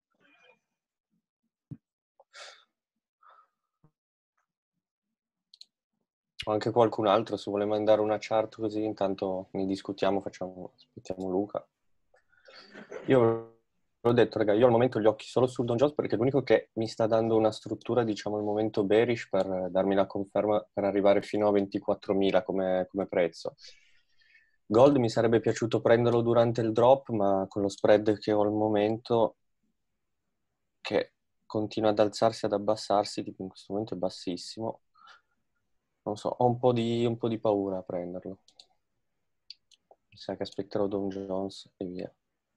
O anche qualcun altro, se vuole mandare una chart così, intanto ne discutiamo, facciamo, aspettiamo Luca. Io l'ho detto, raga, io al momento ho gli occhi solo sul Dow Jones perché è l'unico che mi sta dando una struttura, diciamo, al momento bearish per darmi la conferma per arrivare fino a ventiquattromila come, come prezzo. Gold mi sarebbe piaciuto prenderlo durante il drop, ma con lo spread che ho al momento, che continua ad alzarsi e ad abbassarsi, tipo in questo momento è bassissimo, non so, ho un po' di, un po' di paura a prenderlo. Mi sa che aspetterò Dow Jones e via.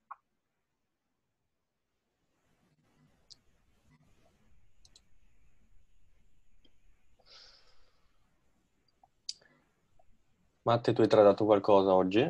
Matte, tu hai tradato qualcosa oggi?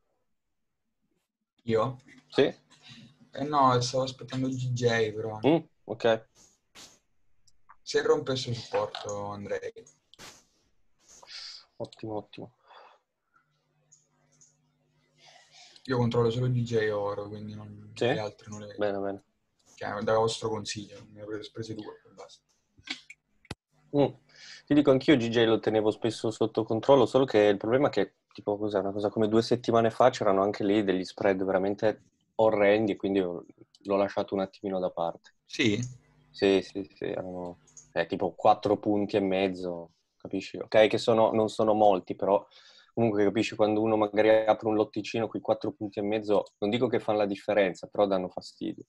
Io? Sì? Eh no, stavo aspettando G J però. Mm, ok. Se rompesse il supporto andrei. Ottimo, ottimo. Io controllo solo D J oro, quindi non, Sì? le altre non le... Bene, bene. Cioè, da vostro consiglio, ne ho prese due e basta. Mm. Ti dico, anch'io G J lo tenevo spesso sotto controllo, solo che il problema è che, tipo, cos'è, una cosa come due settimane fa c'erano anche lì degli spread veramente orrendi, e quindi ho- l'ho lasciato un attimino da parte. Sì? Sì, sì, sì, erano eh, tipo quattro punti e mezzo, capisci? Ok, che sono, non sono molti, però comunque capisci quando uno magari apre un lotticino, quei quattro punti e mezzo, non dico che fanno la differenza, però danno fastidio.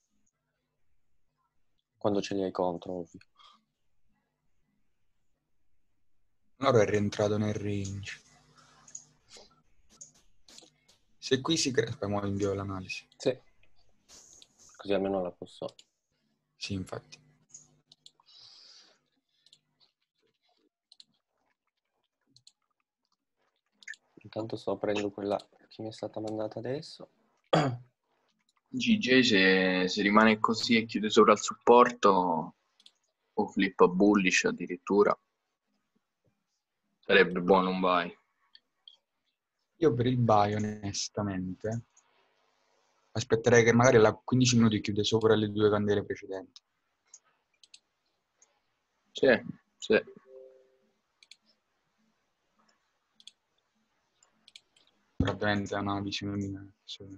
Quando ce li hai contro, ovvio. Oro è rientrato nel range. Se qui si crea... Poi mo invio l'analisi. Sì. Così almeno la posso... Sì, infatti. Intanto sto aprendo quella che mi è stata mandata adesso. G J se, se rimane così e chiude sopra il supporto o flippa bullish addirittura, sarebbe buono un buy. Io per il buy, onestamente, aspetterei che magari alla quindici minuti chiude sopra le due candele precedenti. Sì, sì. Però ovviamente è una visione mia. Cioè...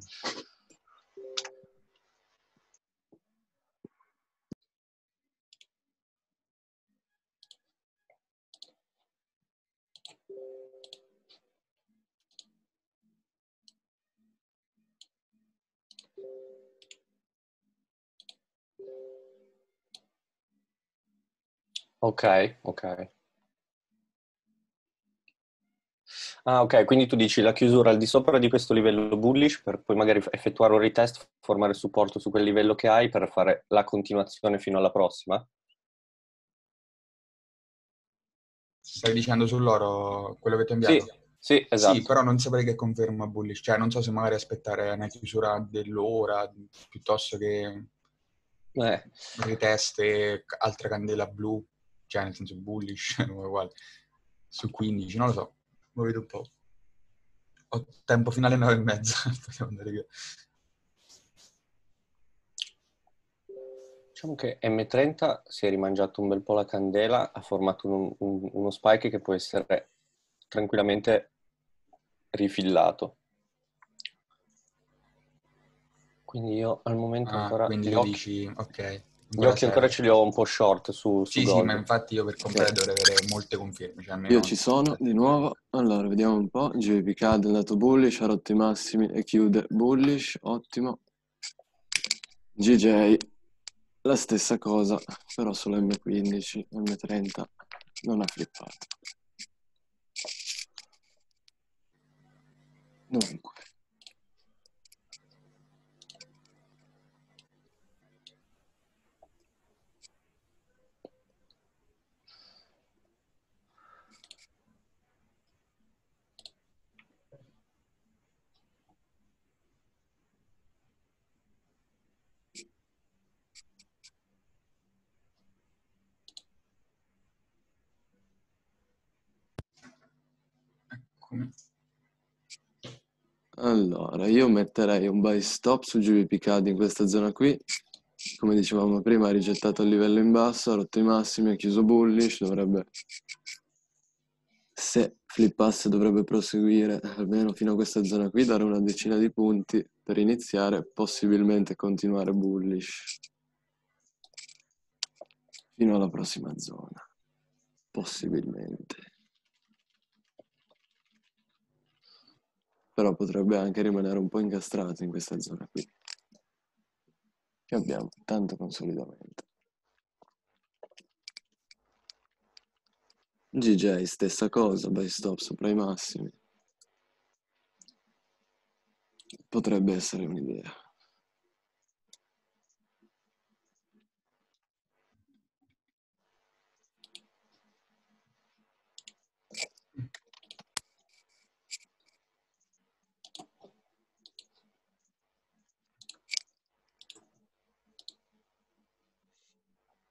Ok, ok. Ah, ok, quindi tu dici la chiusura al di sopra di questo livello bullish per poi magari effettuare un retest, formare supporto su quel livello che hai per fare la continuazione fino alla prossima? Stai dicendo sull'oro quello che ti ho Sì, inviato? sì, Sì, esatto. però non saprei che conferma bullish. Cioè, non so se magari aspettare una chiusura dell'ora piuttosto che Eh, retest e altra candela blu, cioè nel senso bullish, uguale, su quindici, non lo so. Lo vedo un po'. Ho tempo fino alle nove e mezza. Possiamo andare via. diciamo che M trenta si è rimangiato un bel po' la candela, ha formato un- un- uno spike che può essere tranquillamente rifillato. Quindi io al momento Ah, ancora quindi gli tu occhi, dici, ok, gli ancora occhi ancora serve. ce li ho un po' short su, su Sì, sì, ma gold. infatti io per comprare dovrei avere molte conferme, cioè Io almeno... ci sono di nuovo. Allora, vediamo un po'. G V P cade, è andato bullish, ha rotto i massimi e chiude bullish. Ottimo. G J, la stessa cosa, però solo M quindici, M trenta non ha flippato. Dunque. Come? Allora, io metterei un buy stop su G V P cad in questa zona qui. Come dicevamo prima, ha rigettato il livello in basso, ha rotto i massimi, ha chiuso bullish, dovrebbe, se flippasse, dovrebbe proseguire almeno fino a questa zona qui, dare una decina di punti per iniziare, possibilmente continuare bullish fino alla prossima zona, possibilmente. Però potrebbe anche rimanere un po' incastrato in questa zona qui, che abbiamo tanto consolidamento. G J stessa cosa, buy stop sopra i massimi. Potrebbe essere un'idea.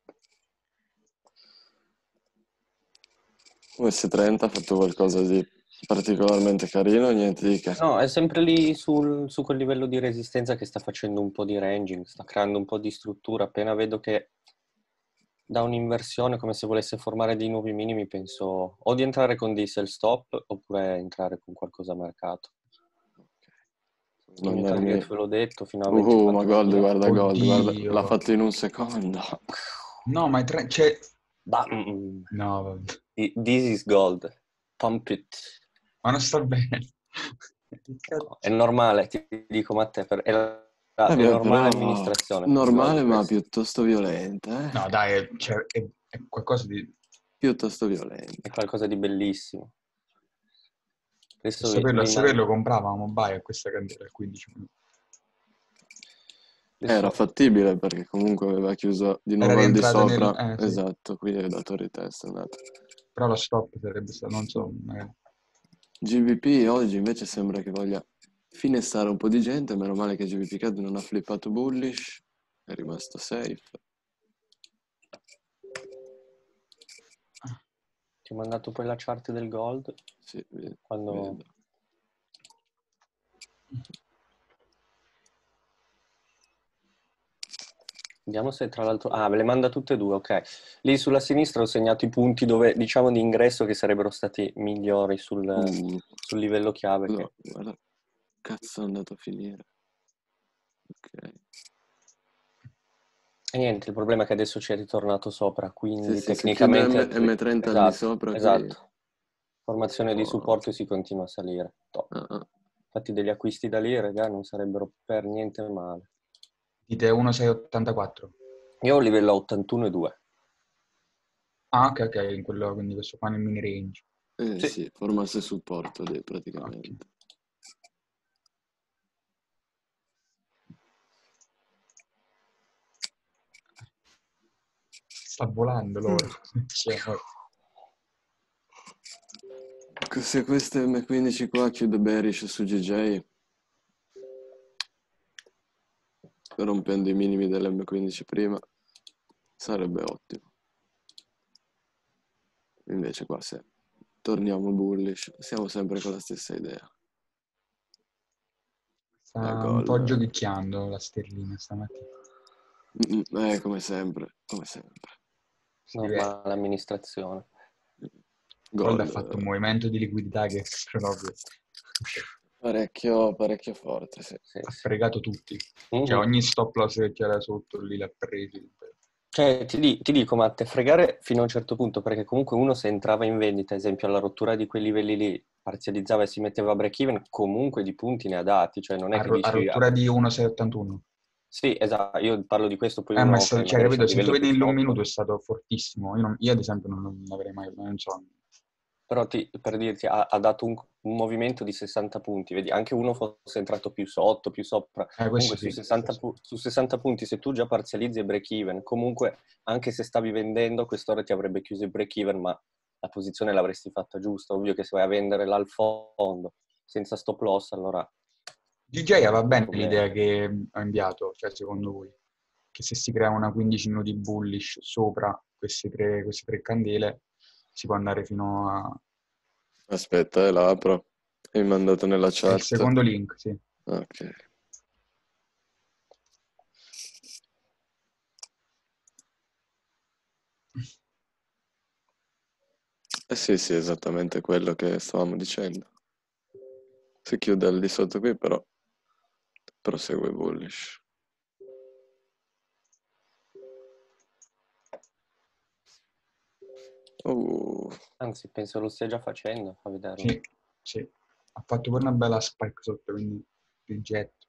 U S trenta ha fatto qualcosa di particolarmente carino, niente di che. No, è sempre lì sul, su quel livello di resistenza che sta facendo un po' di ranging, sta creando un po' di struttura. Appena vedo che da un'inversione, come se volesse formare dei nuovi minimi, penso o di entrare con dei sell stop oppure entrare con qualcosa marcato. Il mio Mandarmi... target ve l'ho detto, fino a Uh, ventiquattro ma Gold, guarda Gold, guarda, Oddio. l'ha fatto in un secondo. No, ma è tre... C'è... Bam! No, vabbè. This is gold. Pump it. Ma non sta bene. No, è normale, ti dico Matteo, per- è, la, Eh è beh, normale però amministrazione. normale Gold ma questo. piuttosto violenta, eh? No, dai, è, cioè, è, è qualcosa di... Piuttosto È violenta. qualcosa di bellissimo. A Adesso vi, saperlo, a vi saperlo mando... compravamo Bai a questa candela a quindici minuti. Era Adesso... fattibile perché comunque aveva chiuso di Era nuovo al di rientrata nel... sopra. Eh, sì. Esatto, quindi hai dato retest, è andato. Però la stop sarebbe stato, non so, magari... G V P oggi invece sembra che voglia finestrare un po' di gente, meno male che G V P Cad non ha flippato bullish, è rimasto safe. Ti ho mandato poi la chart del gold. Sì, vedo. Quando... vedo. Vediamo se tra l'altro... Ah, ve le manda tutte e due, ok. Lì sulla sinistra ho segnato i punti dove, diciamo, di ingresso che sarebbero stati migliori sul, Uh, sul livello chiave. no, Che... guarda, cazzo è andato a finire. Ok. E niente, il problema è che adesso ci è ritornato sopra, quindi Sì, sì, se chiude tecnicamente... M- M30 al di esatto, sopra qui... esatto. Formazione di Oh. supporto e si continua a salire. Top. Ah, ah. Infatti degli acquisti da lì, raga, non sarebbero per niente male. Dite uno virgola sei ottantaquattro. Io ho livello ottantuno e due. Ah, ok, ok, in quello, quindi questo qua nel mini range. Eh Sì. sì, formasse supporto lì praticamente. Ok. Sta volando l'oro. Cioè, Se queste M quindici qua chiude bearish su G J, rompendo i minimi dell'M quindici prima, sarebbe ottimo. Invece qua se torniamo bullish, siamo sempre con la stessa idea. sta La un po' Gold. giochicchiando la sterlina stamattina. Mm, Eh, come sempre, come sempre. Si diverte. Normale amministrazione. Gold Gold, ha fatto un movimento di liquidità che proprio parecchio, parecchio forte, sì. Sì, ha sì. fregato tutti. Mhm. Cioè ogni stop loss che c'era sotto lì l'ha preso. Cioè, ti, di- ti dico, Matte, fregare fino a un certo punto, perché comunque uno se entrava in vendita, ad esempio alla rottura di quei livelli lì, parzializzava e si metteva a break-even, comunque di punti ne ha dati, cioè non è A, che ro- a dici... ah, rottura di uno virgola sei ottantuno. sì, esatto, io parlo di questo, poi Eh, ma è uno stato, che cioè, magari c'è capito, un se tu livello più vedi nell'un minuto flop. è stato fortissimo. Io, non- io, ad esempio non, non avrei mai, non so. Però ti- per dirti, ha, ha dato un, un movimento di sessanta punti, vedi, anche uno fosse entrato più sotto, più sopra, Eh, questo comunque su sì. sessanta, questo pu- su sessanta punti se tu già parzializzi e break even, comunque anche se stavi vendendo, quest'ora ti avrebbe chiuso il break even, ma la posizione l'avresti fatta giusta, ovvio che se vai a vendere là al fondo senza stop loss, allora... sì. G J va bene problema. l'idea che ha inviato, cioè secondo voi? Che se si crea una quindici minuti bullish sopra queste tre, queste tre candele si può andare fino a... Aspetta, eh, la apro. Hai mandato nella È il chat. secondo link, sì. Ok. Eh sì, sì, esattamente quello che stavamo dicendo. Si chiude al di sotto qui, però prosegue bullish. Uh, Anzi, penso lo stia già facendo, fa vedere. Sì, sì. Ha fatto pure una bella spike sotto, quindi rigetto.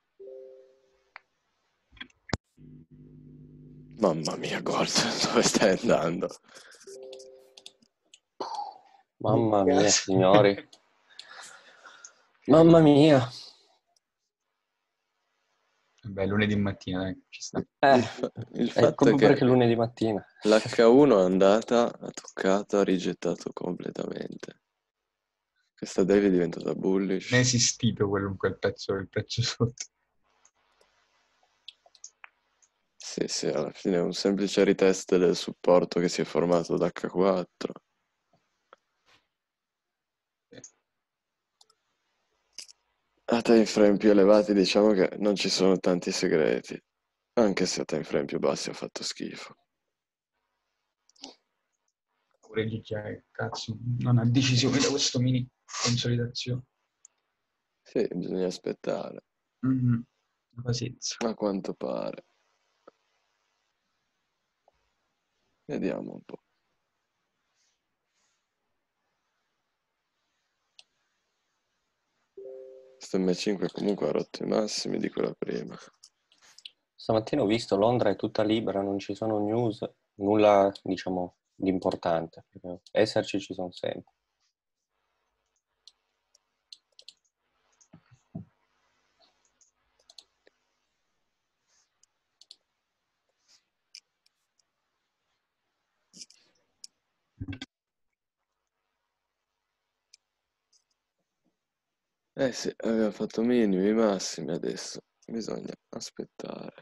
mamma mia, Gold, dove stai andando? Mamma mia, Cazzo. signori. Mamma mia. Beh, lunedì mattina, dai, ci sta. Eh, Il, fa- il è fatto è proprio che perché lunedì mattina. l'H uno è andata, ha toccato, ha rigettato completamente. Questa Devi è diventata Non è bullish. esistito quel, quel pezzo, il pezzo sotto. Sì, sì, alla fine è un semplice retest del supporto che si è formato da H quattro. a time frame più elevati diciamo che non ci sono tanti segreti, anche se a time frame più bassi ha fatto schifo. Pure G J, cazzo, non ha decisione da questo mini consolidazione. Sì, bisogna aspettare. Mm-hmm. Pazienza. A quanto pare. Vediamo un po'. Questo M cinque comunque ha rotto i massimi di quella prima. Stamattina ho visto Londra è tutta libera, non ci sono news, nulla diciamo di importante, perché esserci ci sono sempre. Eh sì, aveva fatto minimi, massimi adesso. Bisogna aspettare.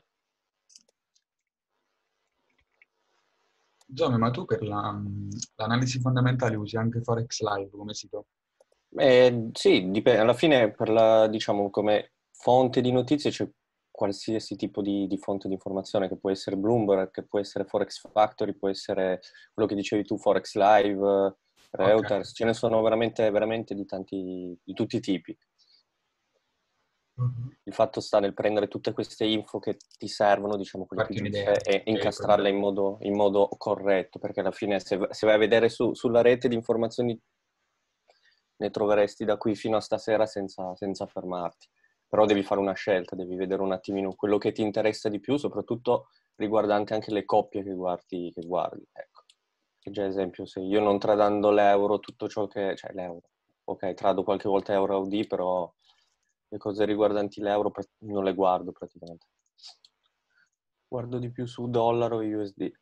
Giove, ma tu per la, l'analisi fondamentale usi anche Forex Live come sito? Eh, sì, dipende. Alla fine per la, diciamo, come fonte di notizie c'è qualsiasi tipo di, di fonte di informazione, che può essere Bloomberg, che può essere Forex Factory, può essere quello che dicevi tu, Forex Live, Reuters, Ok. ce ne sono veramente, veramente di tanti, di tutti i tipi. Mm-hmm. Il fatto sta nel prendere tutte queste info che ti servono, diciamo quelle più Farti un'idea. giuste, e Ok, incastrarle in modo, in modo corretto, perché alla fine se, se vai a vedere su, sulla rete di informazioni ne troveresti da qui fino a stasera senza, senza fermarti. Però devi fare una scelta, devi vedere un attimino quello che ti interessa di più, soprattutto riguardante anche le coppie che guardi. Che guardi ecco. Già esempio, se io non tradando l'euro, tutto ciò che... cioè l'euro, ok, trado qualche volta euro U D, però le cose riguardanti l'euro non le guardo praticamente. Guardo di più su dollaro e U S D.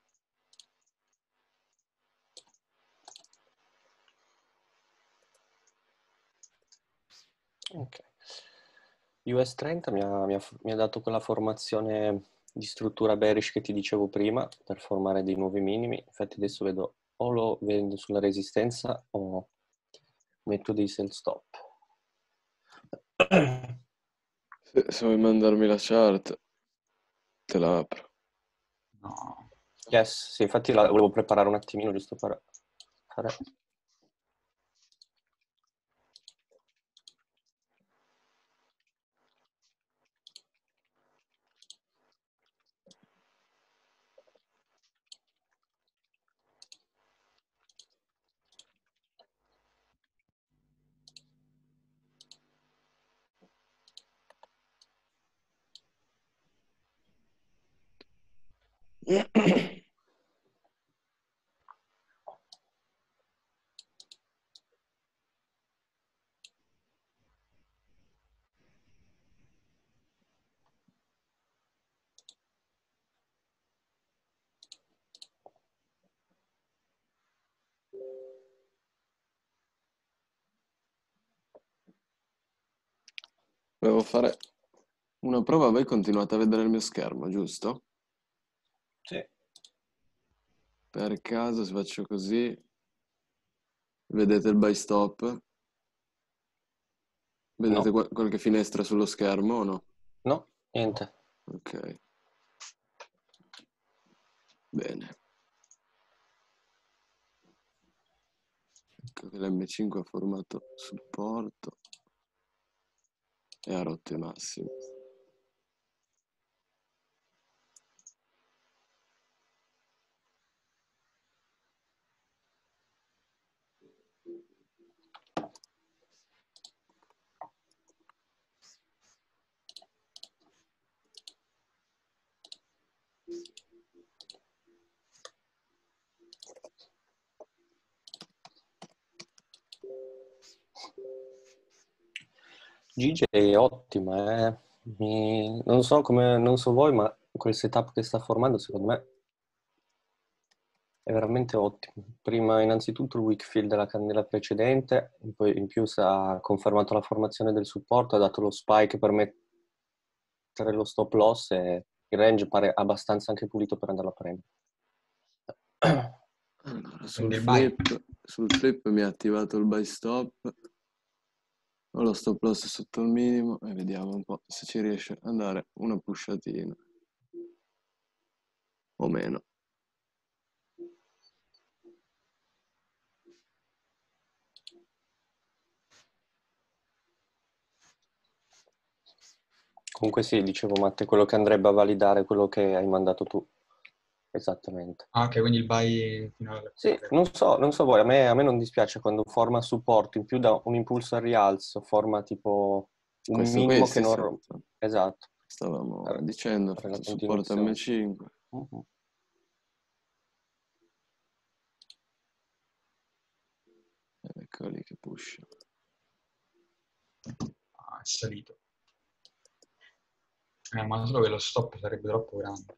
Ok. U S trenta mi ha, mi, ha, mi ha dato quella formazione di struttura bearish che ti dicevo prima per formare dei nuovi minimi. Infatti adesso vedo o lo vendo sulla resistenza o metto dei sell stop. Se, se vuoi mandarmi la chart, te la apro. No. Yes, sì, infatti la volevo preparare un attimino giusto per fare... Devo fare una prova, voi continuate a vedere il mio schermo, giusto? Sì. Per caso se faccio così, vedete il buy stop? Vedete No, qual- qualche finestra sullo schermo o no? no, niente. Ok. Bene. Ecco che l'M cinque ha formato supporto e ha rotto i massimi. G J è ottima, eh. Mi... non so come, non so voi, ma quel setup che sta formando secondo me è veramente ottimo. Prima innanzitutto il weak fill della candela precedente, poi in più ha confermato la formazione del supporto, ha dato lo spike per mettere lo stop loss e il range pare abbastanza anche pulito per andarlo a prendere. Allora, sul Prendi il buy. flip, sul flip mi ha attivato il buy stop Ho lo stop loss sotto il minimo e vediamo un po' se ci riesce ad andare una pushatina o meno. Comunque sì, dicevo Matte, quello che andrebbe a validare è quello che hai mandato tu. Esattamente. Ah, ok, quindi il buy fino alla... Sì, non so, non so voi, a me, a me non dispiace quando forma supporto, in più da un impulso al rialzo, forma tipo un Questo qui minimo sì, che non... sì, rom- Esatto. stavamo Per- dicendo, per la supporto continuazione. M cinque. Mhm. Eccoli che push. Ah, è salito. Eh, ma solo che lo stop sarebbe troppo grande.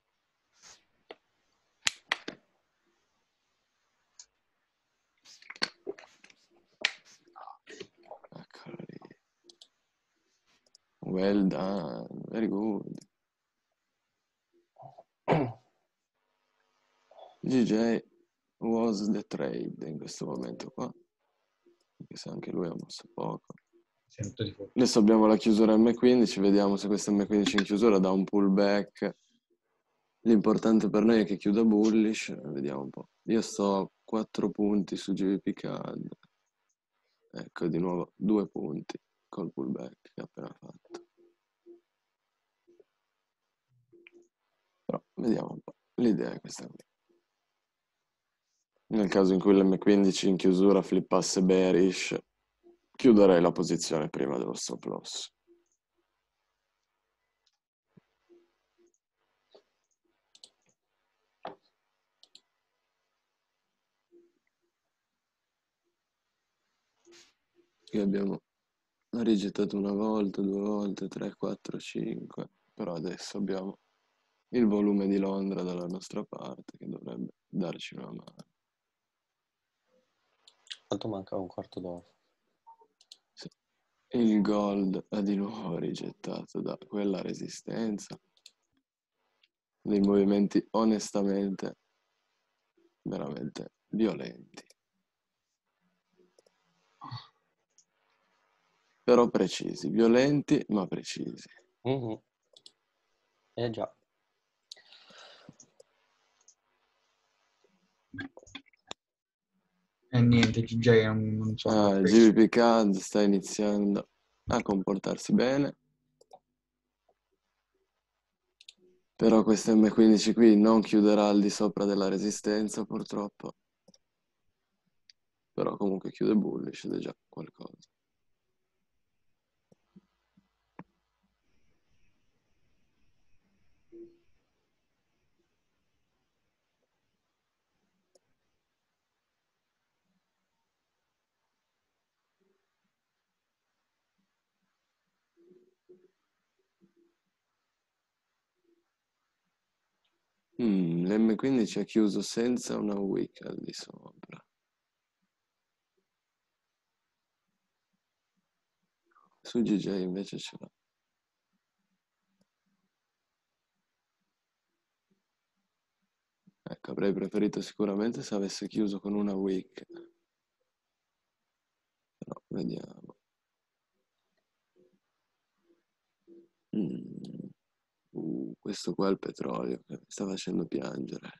Eccolo lì. Well done, very good. G J was the trade in questo momento qua. Anche se anche lui ha mosso poco. Sento di fuoco. Adesso abbiamo la chiusura M quindici, vediamo se questa M quindici in chiusura dà un pullback. L'importante per noi è che chiuda bullish, vediamo un po'. Io sto a quattro punti su G B P C A D. Ecco, di nuovo due punti col pullback che ha appena fatto. Però vediamo un po'. L'idea è questa qui. Nel caso in cui l'M quindici in chiusura flippasse bearish, chiuderei la posizione prima dello stop loss. Qui abbiamo rigettato una volta, due volte, tre, quattro, cinque, però adesso abbiamo il volume di Londra dalla nostra parte che dovrebbe darci una mano. Quanto manca? Un quarto d'ora. Sì. Il gold ha di nuovo rigettato da quella resistenza. Dei movimenti onestamente veramente violenti. Però precisi, violenti ma precisi. Mhm. Eh già. E niente, G J non, non so. Ah, il G B P C A D sta iniziando a comportarsi bene. Però questa M quindici qui non chiuderà al di sopra della resistenza purtroppo. Però comunque chiude bullish ed è già qualcosa. Mm, L'M quindici ha chiuso senza una wick al di sopra. Su G J invece ce l'ha. Ecco, avrei preferito sicuramente se avesse chiuso con una wick. Però vediamo. Mm. Uh, questo qua è il petrolio che mi sta facendo piangere.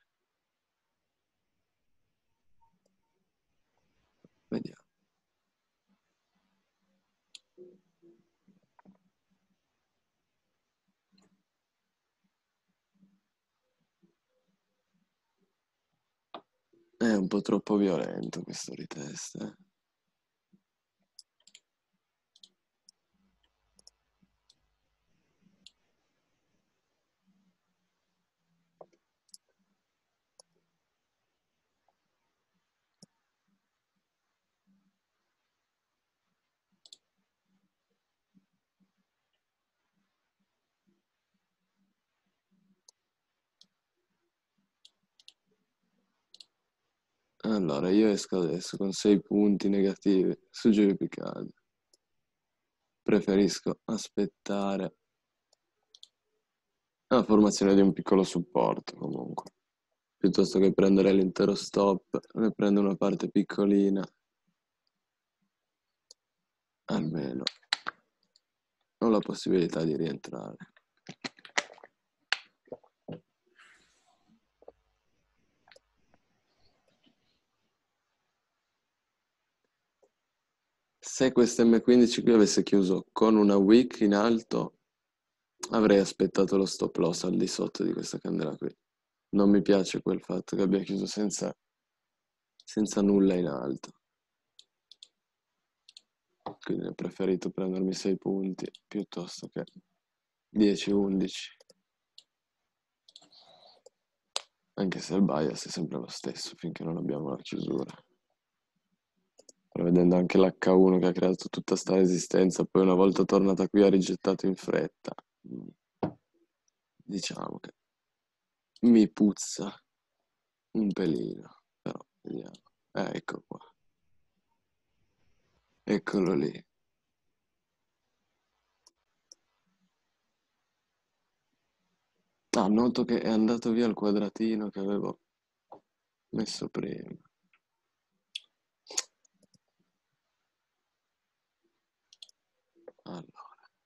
Vediamo. È un po' troppo violento questo retest, eh. Allora, io esco adesso con sei punti negativi su G B P C A D. Preferisco aspettare la formazione di un piccolo supporto comunque. Piuttosto che prendere l'intero stop, ne prendo una parte piccolina. Almeno ho la possibilità di rientrare. Se questa emme quindici qui avesse chiuso con una wick in alto, avrei aspettato lo stop loss al di sotto di questa candela qui. Non mi piace quel fatto che abbia chiuso senza, senza nulla in alto. Quindi ho preferito prendermi sei punti piuttosto che dieci undici. Anche se il bias è sempre lo stesso finché non abbiamo la chiusura. Prevedendo anche l'acca uno che ha creato tutta sta resistenza, poi una volta tornata qui ha rigettato in fretta. Diciamo che mi puzza un pelino, però vediamo. Eh, ecco qua. Eccolo lì. Ah, noto che è andato via il quadratino che avevo messo prima. Allora.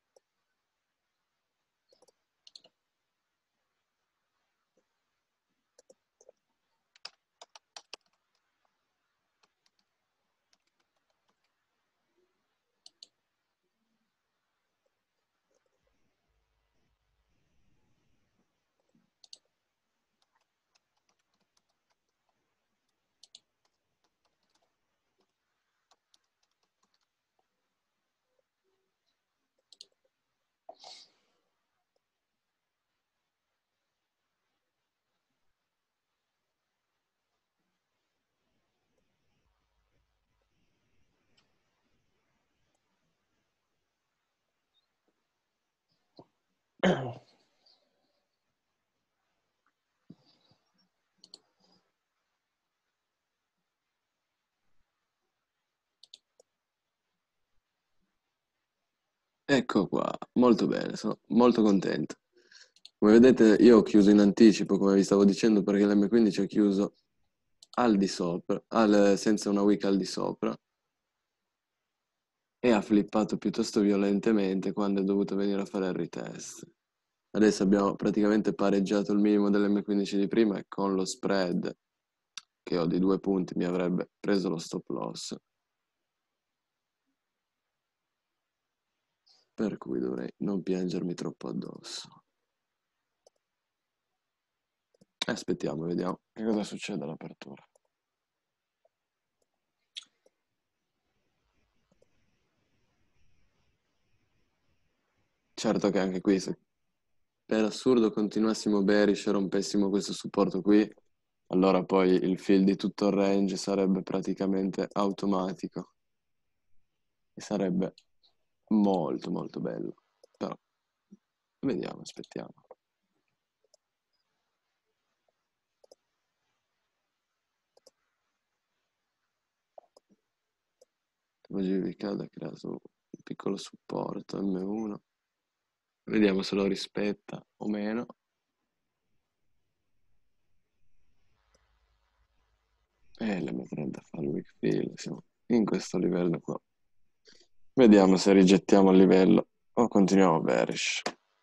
Ecco qua, molto bene, sono molto contento. Come vedete io ho chiuso in anticipo, come vi stavo dicendo, perché l'emme quindici ha chiuso al di sopra, al, senza una wick al di sopra, e ha flippato piuttosto violentemente quando è dovuto venire a fare il retest. Adesso abbiamo praticamente pareggiato il minimo dell'emme quindici di prima e con lo spread che ho di due punti mi avrebbe preso lo stop loss. Per cui dovrei non piangermi troppo addosso. Aspettiamo, vediamo che cosa succede all'apertura. Certo che anche qui, se per assurdo continuassimo bearish e rompessimo questo supporto qui, allora poi il fill di tutto il range sarebbe praticamente automatico. E sarebbe molto molto bello. Però, vediamo, aspettiamo. Oggi vi cade ha creato un piccolo supporto emme uno. Vediamo se lo rispetta o meno. E l'emme trenta fa il weak fill, siamo in questo livello qua. Vediamo se rigettiamo il livello o continuiamo bearish.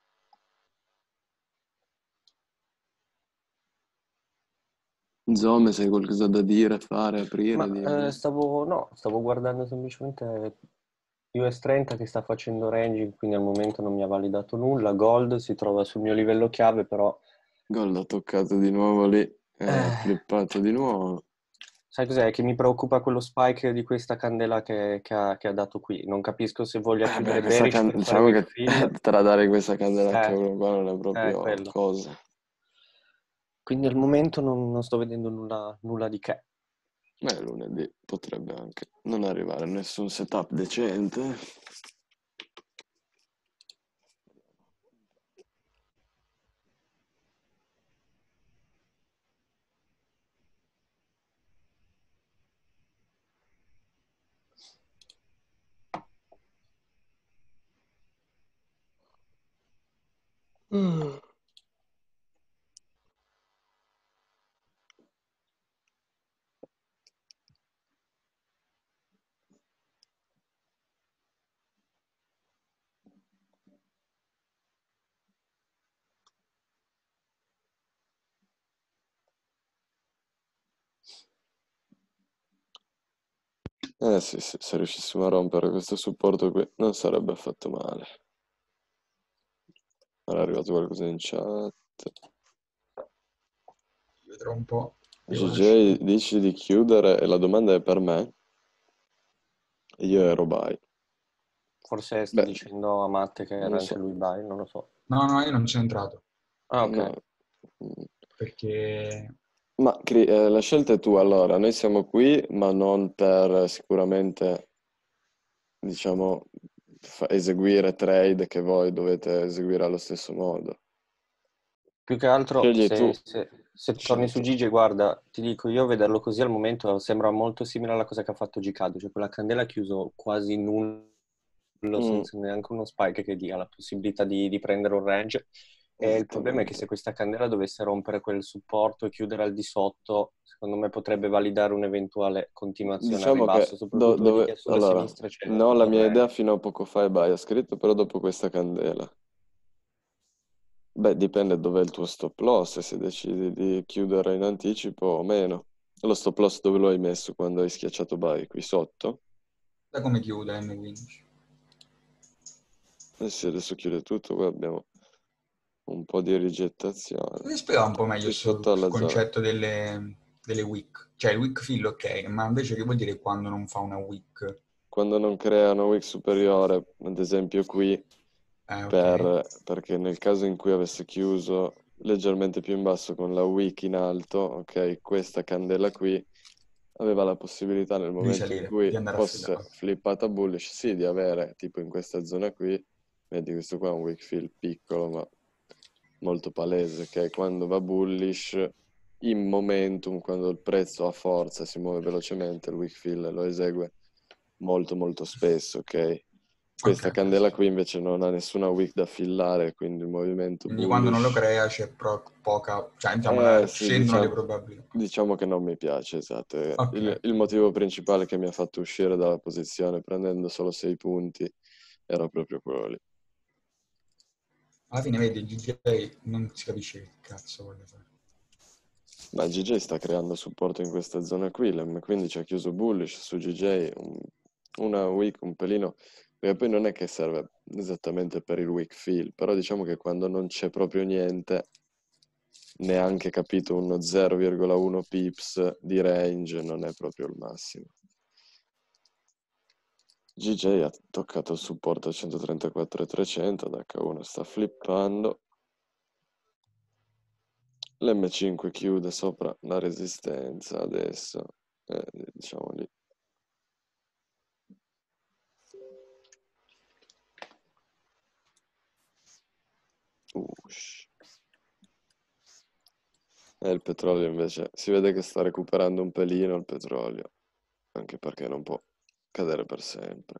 Zome, se hai qualcosa da dire, fare, aprire? Ma Dire. eh, stavo, no, stavo guardando semplicemente U S trenta che sta facendo ranging, quindi al momento non mi ha validato nulla. Gold si trova sul mio livello chiave, però... Gold ha toccato di nuovo lì e ha Eh, flippato di nuovo. sai cos'è? Che mi preoccupa quello spike di questa candela che, che ha, che ha dato qui. Non capisco se voglia Eh beh, chiudere questa bearish can- per fare diciamo weak che fill. tra dare questa candela a Eh, uno qua non è eh, proprio quello. cosa. Quindi al momento non, non sto vedendo nulla, nulla di che. Beh, lunedì potrebbe anche non arrivare a nessun setup decente. Mm. Eh sì, sì, se riuscissimo a rompere questo supporto qui non sarebbe affatto male. Ora è arrivato qualcosa in chat. Vedrò un po'. G J dici di chiudere e la domanda è per me. Io ero bye. Forse sta Beh, dicendo a Matte che non era lo anche so. lui bye, non lo so. No, no, io non c'è entrato. Ah, ok. No. Mm. Perché... Ma Cri- eh, la scelta è tua, allora, noi siamo qui, ma non per eh, sicuramente, diciamo, fa- eseguire trade che voi dovete eseguire allo stesso modo. Più che altro, Scegli tu. se, se, se torni Scegli su tu. Gigi, guarda, ti dico, io vederlo così al momento sembra molto simile alla cosa che ha fatto Gicado, cioè quella candela ha chiuso quasi nullo, Mm. senza neanche uno spike che dia la possibilità di, di prendere un range. E il problema è che se Esattamente. questa candela dovesse rompere quel supporto e chiudere al di sotto, secondo me potrebbe validare un'eventuale continuazione al Diciamo ribasso, che do- soprattutto vedi dove... che sulla Allora, sinistra c'è no, la una mia idea torre. fino a poco fa è bias scritto, però dopo questa candela. Beh, dipende dov'è il tuo stop loss, se decidi di chiudere in anticipo o meno. Lo stop loss dove lo hai messo quando hai schiacciato buy? Qui sotto? Da come chiude M quindici? Eh sì, adesso chiude tutto, qua abbiamo un po' di rigettazione. Potete spiegare un po' meglio Qui sul, sotto sul alla zona. concetto delle, delle wick? Cioè il wick fill, ok, ma invece che vuol dire quando non fa una wick? Quando non creano wick superiore, ad esempio qui, Eh, ok. per, perché nel caso in cui avesse chiuso leggermente più in basso con la wick in alto, ok, questa candela qui aveva la possibilità nel Di momento in risalire, cui di andare a fosse fillare. flippata bullish, sì, di avere tipo in questa zona qui, vedi questo qua è un wick fill piccolo ma molto palese, che quando va bullish in momentum, quando il prezzo ha forza, si muove velocemente, il wick fill lo esegue molto molto spesso, ok? Questa Ok, candela qui invece non ha nessuna wick da fillare, quindi il movimento quindi quando non lo bullish... crea c'è pro- poca, cioè diciamo Eh la- sì, scendono le diciamo, probabilità. diciamo che non mi piace, esatto. Eh, Ok, Il, il motivo principale che mi ha fatto uscire dalla posizione prendendo solo sei punti era proprio quello lì. alla fine vedi il G J non si capisce che cazzo vuole fare. Ma G J sta creando supporto in questa zona qui, l'M quindici ha chiuso bullish su G J, un- una wick un pelino, perché poi non è che serve esattamente per il wick fill, però diciamo che quando non c'è proprio niente, neanche capito uno zero virgola uno pips di range, non è proprio il massimo. G J ha toccato il supporto a centotrentaquattro e trecento, ad H uno sta flippando. L'M cinque chiude sopra la resistenza adesso, eh, diciamo lì. Ush. E il petrolio invece si vede che sta recuperando un pelino il petrolio, anche perché non può cadere per sempre.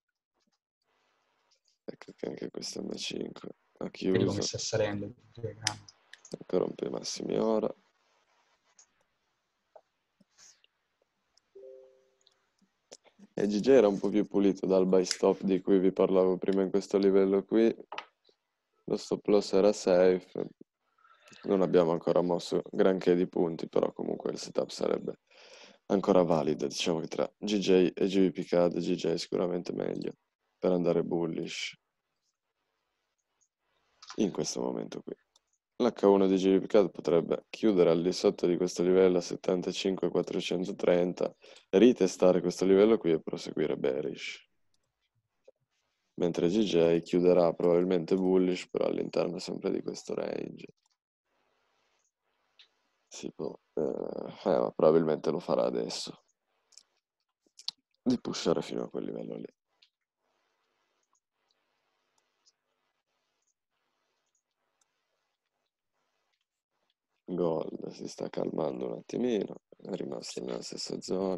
Ecco che anche questo M cinque ha Vedi come chiuso, sta salendo il diagramma. ecco rompe i massimi ora. E G J era un po' più pulito dal buy stop di cui vi parlavo prima in questo livello qui. Lo stop loss era safe. Non abbiamo ancora mosso granché di punti, però comunque il setup sarebbe ancora valido. Diciamo che tra G J e G V P C A D, G J è sicuramente meglio per andare bullish in questo momento qui. L'H uno di G V P C A D potrebbe chiudere al di sotto di questo livello a settantacinque quattrocentotrenta, ritestare questo livello qui e proseguire bearish. Mentre G J chiuderà probabilmente bullish, però all'interno sempre di questo range. Si può, eh, eh, ma probabilmente lo farà adesso. Di pushare fino a quel livello lì. Gold si sta calmando un attimino, è rimasto nella stessa zona.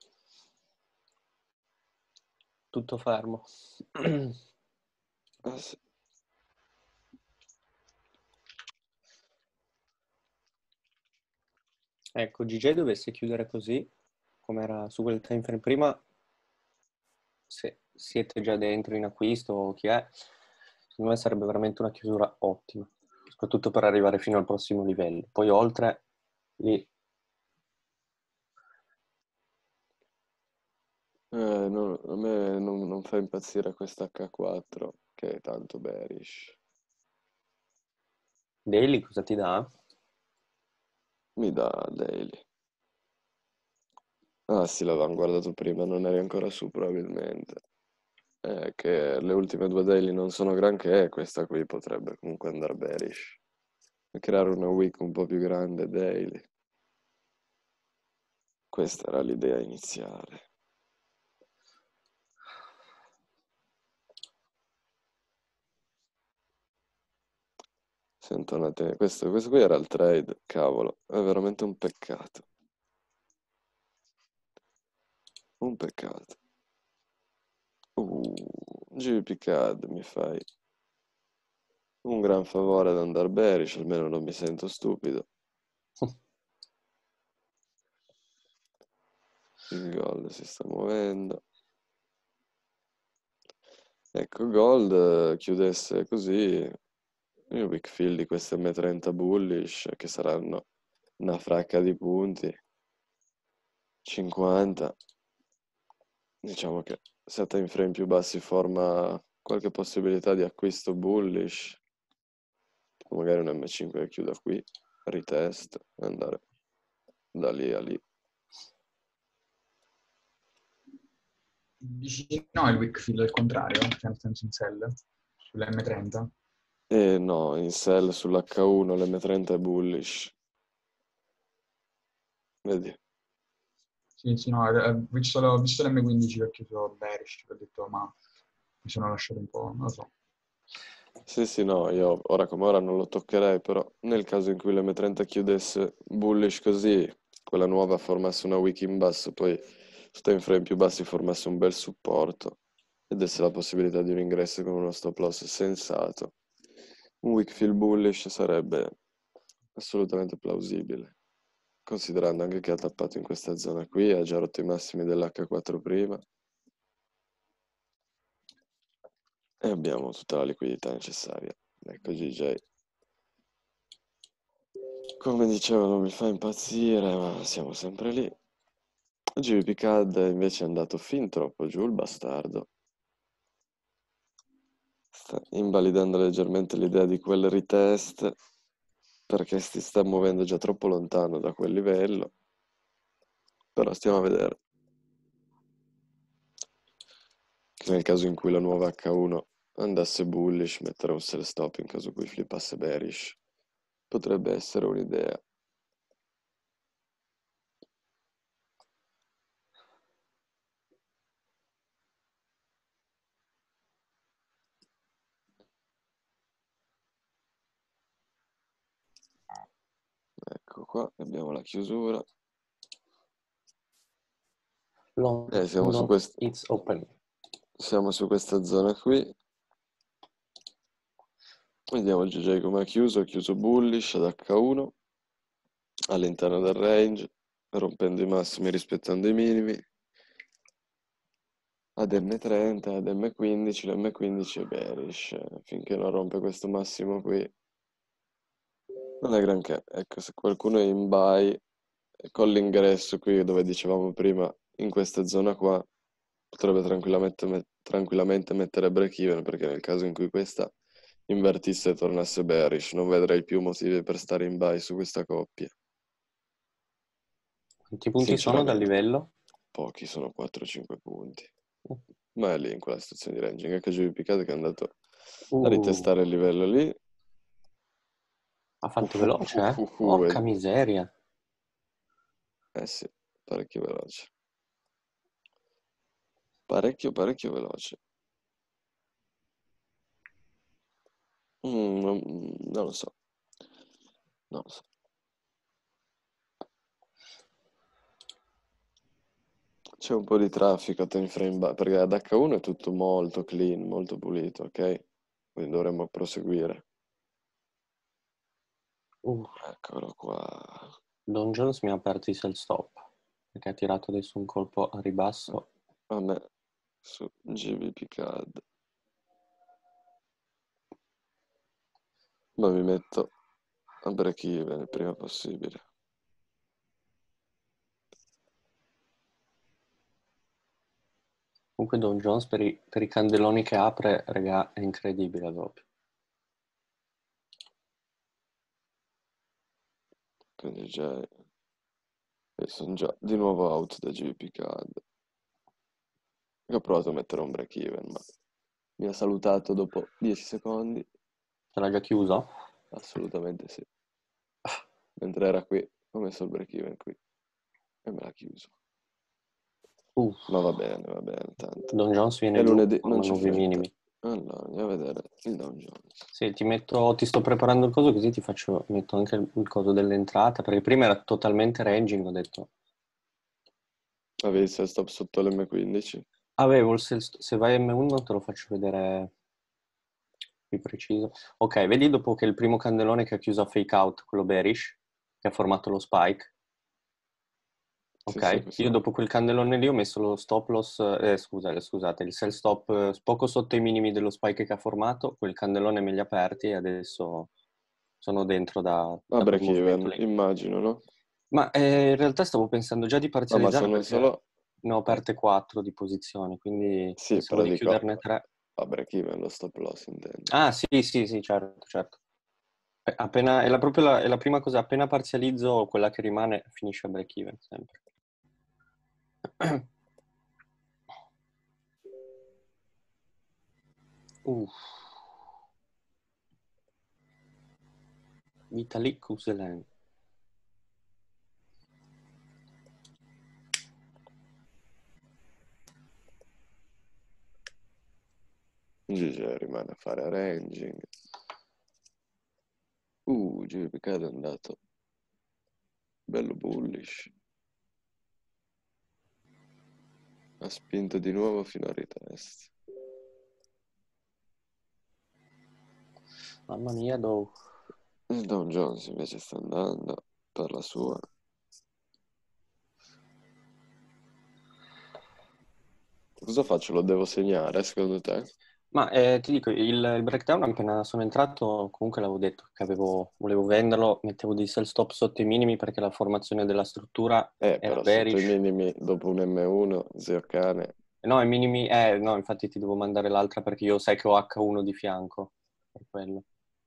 Tutto fermo. Ah, sì. Ecco, G J dovesse chiudere così, come era su quel time frame prima, se siete già dentro in acquisto o chi è, secondo me sarebbe veramente una chiusura ottima, soprattutto per arrivare fino al prossimo livello. Poi oltre, lì Eh, no, a me non, non fa impazzire questa acca quattro, che è tanto bearish. Daily cosa ti dà? Mi dà daily. Ah sì, l'avevamo guardato prima, non eri ancora su probabilmente. È che le ultime due daily non sono granché, e questa qui potrebbe comunque andare bearish. E creare una week un po' più grande daily. Questa era l'idea iniziale. Sento una te- questo, questo qui era il trade, cavolo, è veramente un peccato. Un peccato. Uh, G B P C A D mi fai un gran favore ad andare bearish, almeno non mi sento stupido. Il gold si sta muovendo. Ecco, gold eh, chiudesse così, il weak fill di queste M trenta bullish, che saranno una fracca di punti, cinquanta. Diciamo che se a time frame più bassi forma qualche possibilità di acquisto bullish, tipo magari un M cinque che chiuda qui, retest, e andare da lì a lì. Dici no, il Wickfield è il contrario, cioè nel senso in sell, sull'M trenta. E no, in sell sull'H uno l'M trenta è bullish. Vedi? Sì, sì, no, eh, ho visto, ho visto l'M quindici perché sono bearish, ho detto, ma mi sono lasciato un po', non lo so. Sì, sì, no, io ora come ora non lo toccherei, però nel caso in cui l'M trenta chiudesse bullish così, quella nuova formasse una wick in basso, poi su time frame più bassi formasse un bel supporto e desse la possibilità di un ingresso con uno stop loss sensato, un wick fill bullish sarebbe assolutamente plausibile, considerando anche che ha tappato in questa zona qui, ha già rotto i massimi dell'H quattro prima e abbiamo tutta la liquidità necessaria. Ecco G J. Come dicevo, non mi fa impazzire, ma siamo sempre lì. G B P C A D invece è andato fin troppo giù, il bastardo. Sta invalidando leggermente l'idea di quel retest, perché si sta muovendo già troppo lontano da quel livello. Però stiamo a vedere. Che nel caso in cui la nuova H uno andasse bullish, mettere un sell stop in caso in cui flippasse bearish. Potrebbe essere un'idea. Ecco qua, abbiamo la chiusura. Long, Eh, siamo su long, quest- it's open. siamo su questa zona qui. Vediamo il G J come ha chiuso, ha chiuso bullish ad H uno all'interno del range, rompendo i massimi, rispettando i minimi. Ad M trenta, ad M quindici, l'M quindici è bearish, finché non rompe questo massimo qui. Non è granché, ecco, se qualcuno è in buy, con l'ingresso qui dove dicevamo prima, in questa zona qua, potrebbe tranquillamente, met- tranquillamente mettere break even, perché nel caso in cui questa invertisse e tornasse bearish, non vedrei più motivi per stare in buy su questa coppia. Quanti punti sono dal Sinceramente, livello? pochi, sono quattro cinque punti. Ma è lì in quella situazione di ranging, anche G B P C A D che è andato a Uh, ritestare il livello lì. ha fatto Uh, uh, veloce, eh? uh, uh, uh, Porca e- miseria. Eh sì, parecchio veloce. Parecchio, parecchio veloce. Mm, non, non lo so. Non lo so. C'è un po' di traffico a time frame ba- perché ad H uno è tutto molto clean, molto pulito, ok? Quindi dovremmo proseguire. Uh, Eccolo qua. Don Jones mi ha aperto i sell stop perché ha tirato adesso un colpo a ribasso. A me su G B P C A D. Ma mi metto a break even il prima possibile. Comunque Don Jones per i, per i candeloni che apre, raga, è incredibile proprio. Quindi già... E sono già di nuovo out da G V P Card. Ho provato a mettere un break even, ma mi ha salutato dopo dieci secondi. Te l'ha già chiuso? Assolutamente sì. Mentre era qui, ho messo il break even qui e me l'ha chiuso. Uh, Ma va bene, va bene, tanto. Don Jones viene È giù lunedì, con non c'è nuovi fretta. minimi. Allora, andiamo a vedere il Dow Jones. Sì, ti metto, ti sto preparando il coso così ti faccio, metto anche il, il coso dell'entrata, perché prima era totalmente ranging, ho detto. Avevi il sell stop sotto l'emme quindici? Avevo il sell st- se vai emme uno te lo faccio vedere più preciso. Ok, vedi dopo che il primo candelone che ha chiuso a fake out, quello bearish, che ha formato lo spike. Ok, Sì, sì, questo io qua. dopo quel candelone lì ho messo lo stop loss, eh, scusa, scusate, il sell stop eh, poco sotto i minimi dello spike che ha formato, quel candelone me li ha aperti e adesso sono dentro da, A da quel break movimento even, lì. immagino, no? Ma eh, in realtà stavo pensando già di No, ma parzializzare sono perché solo... ne ho aperte quattro di posizioni, quindi Sì, pensavo però di dico chiuderne tre. a break even, lo stop loss intendo. Ah, sì, sì, sì, certo, certo. Eh, Appena, è la, proprio la, è la prima cosa, appena parzializzo, quella che rimane finisce a break even, sempre. Uff. Vitalik Kuzelen. G G rimane a fare ranging. Uh, G V P Card è andato bello bullish. Ha spinto di nuovo fino a ritest. Mamma mia, do. Il Dow Jones invece sta andando per la sua. Cosa faccio? Lo devo segnare secondo te? Ma eh, ti dico, il, il breakdown appena sono entrato, comunque l'avevo detto che avevo, volevo venderlo, mettevo dei sell stop sotto i minimi perché la formazione della struttura Eh, era però sotto i bearish. minimi, dopo un emme uno, zio cane. No, i minimi, eh, no, infatti ti devo mandare l'altra perché io sai che ho acca uno di fianco, per quello.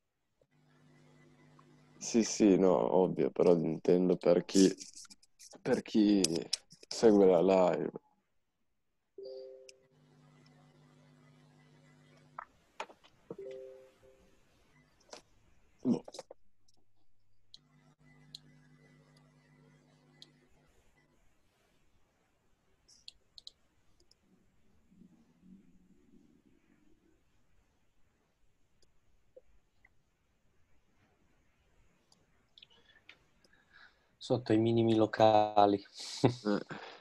Sì, sì, no, ovvio, però intendo per chi, per chi segue la live. Boh. Sotto i minimi locali. Eh.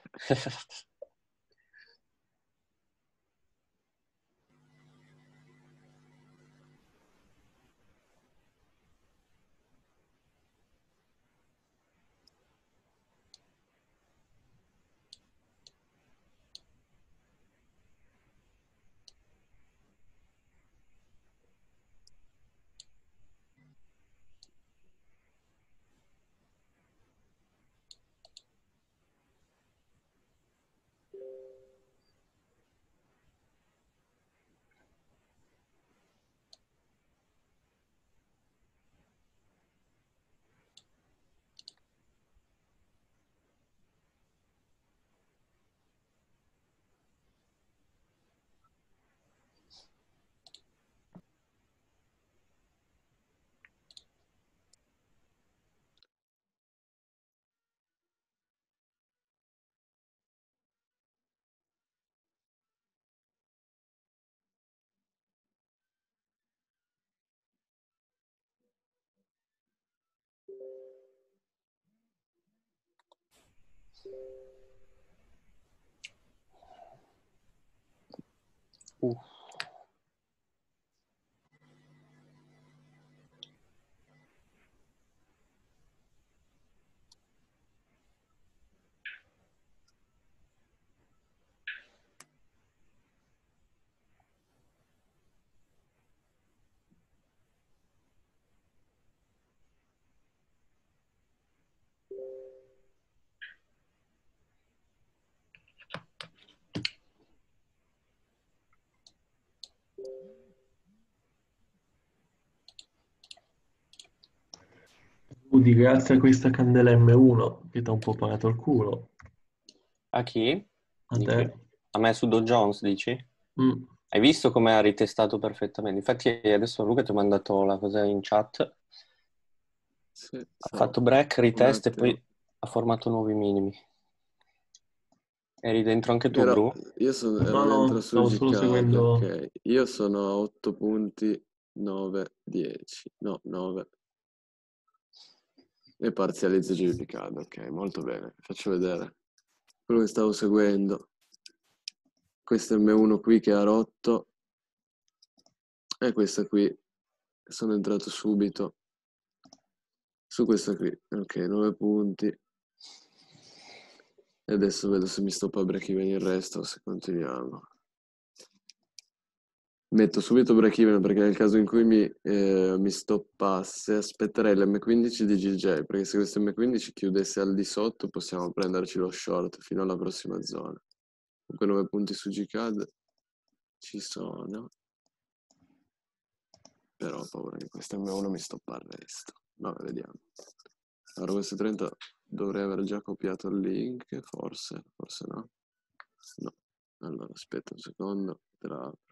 Uh. Rudy, grazie a questa candela M uno che ti ha un po' pagato il culo. A chi? A Di te. chi? A me su Dow Jones, dici? Mm. Hai visto come ha ritestato perfettamente? Infatti adesso Luca ti ho mandato la cosa in chat. Sì, Ha so. fatto break, ritest e attimo. poi ha formato nuovi minimi. Eri dentro anche tu, Ero, Bru? io sono, ero No, no, dentro sul stavo solo G C A D, seguendo. ok. Io sono a otto punti, nove, dieci. No, nove. E parzializzo G B P C A D, ok, molto bene. Faccio vedere quello che stavo seguendo. Questo M uno qui che ha rotto. E questa qui. Sono entrato subito. Su questa qui. Ok, nove punti. E adesso vedo se mi stoppa a break even il resto o se continuiamo. Metto subito break even perché nel caso in cui mi, eh, mi stoppasse aspetterei l'M quindici di G J, perché se questo M quindici chiudesse al di sotto possiamo prenderci lo short fino alla prossima zona. Comunque nove punti su G C A D ci sono, però ho paura che questo M uno mi stoppa al resto. Vabbè, vediamo. Allora questo trenta dovrei aver già copiato il link, forse, forse no. No. Allora aspetta un secondo, te la apro.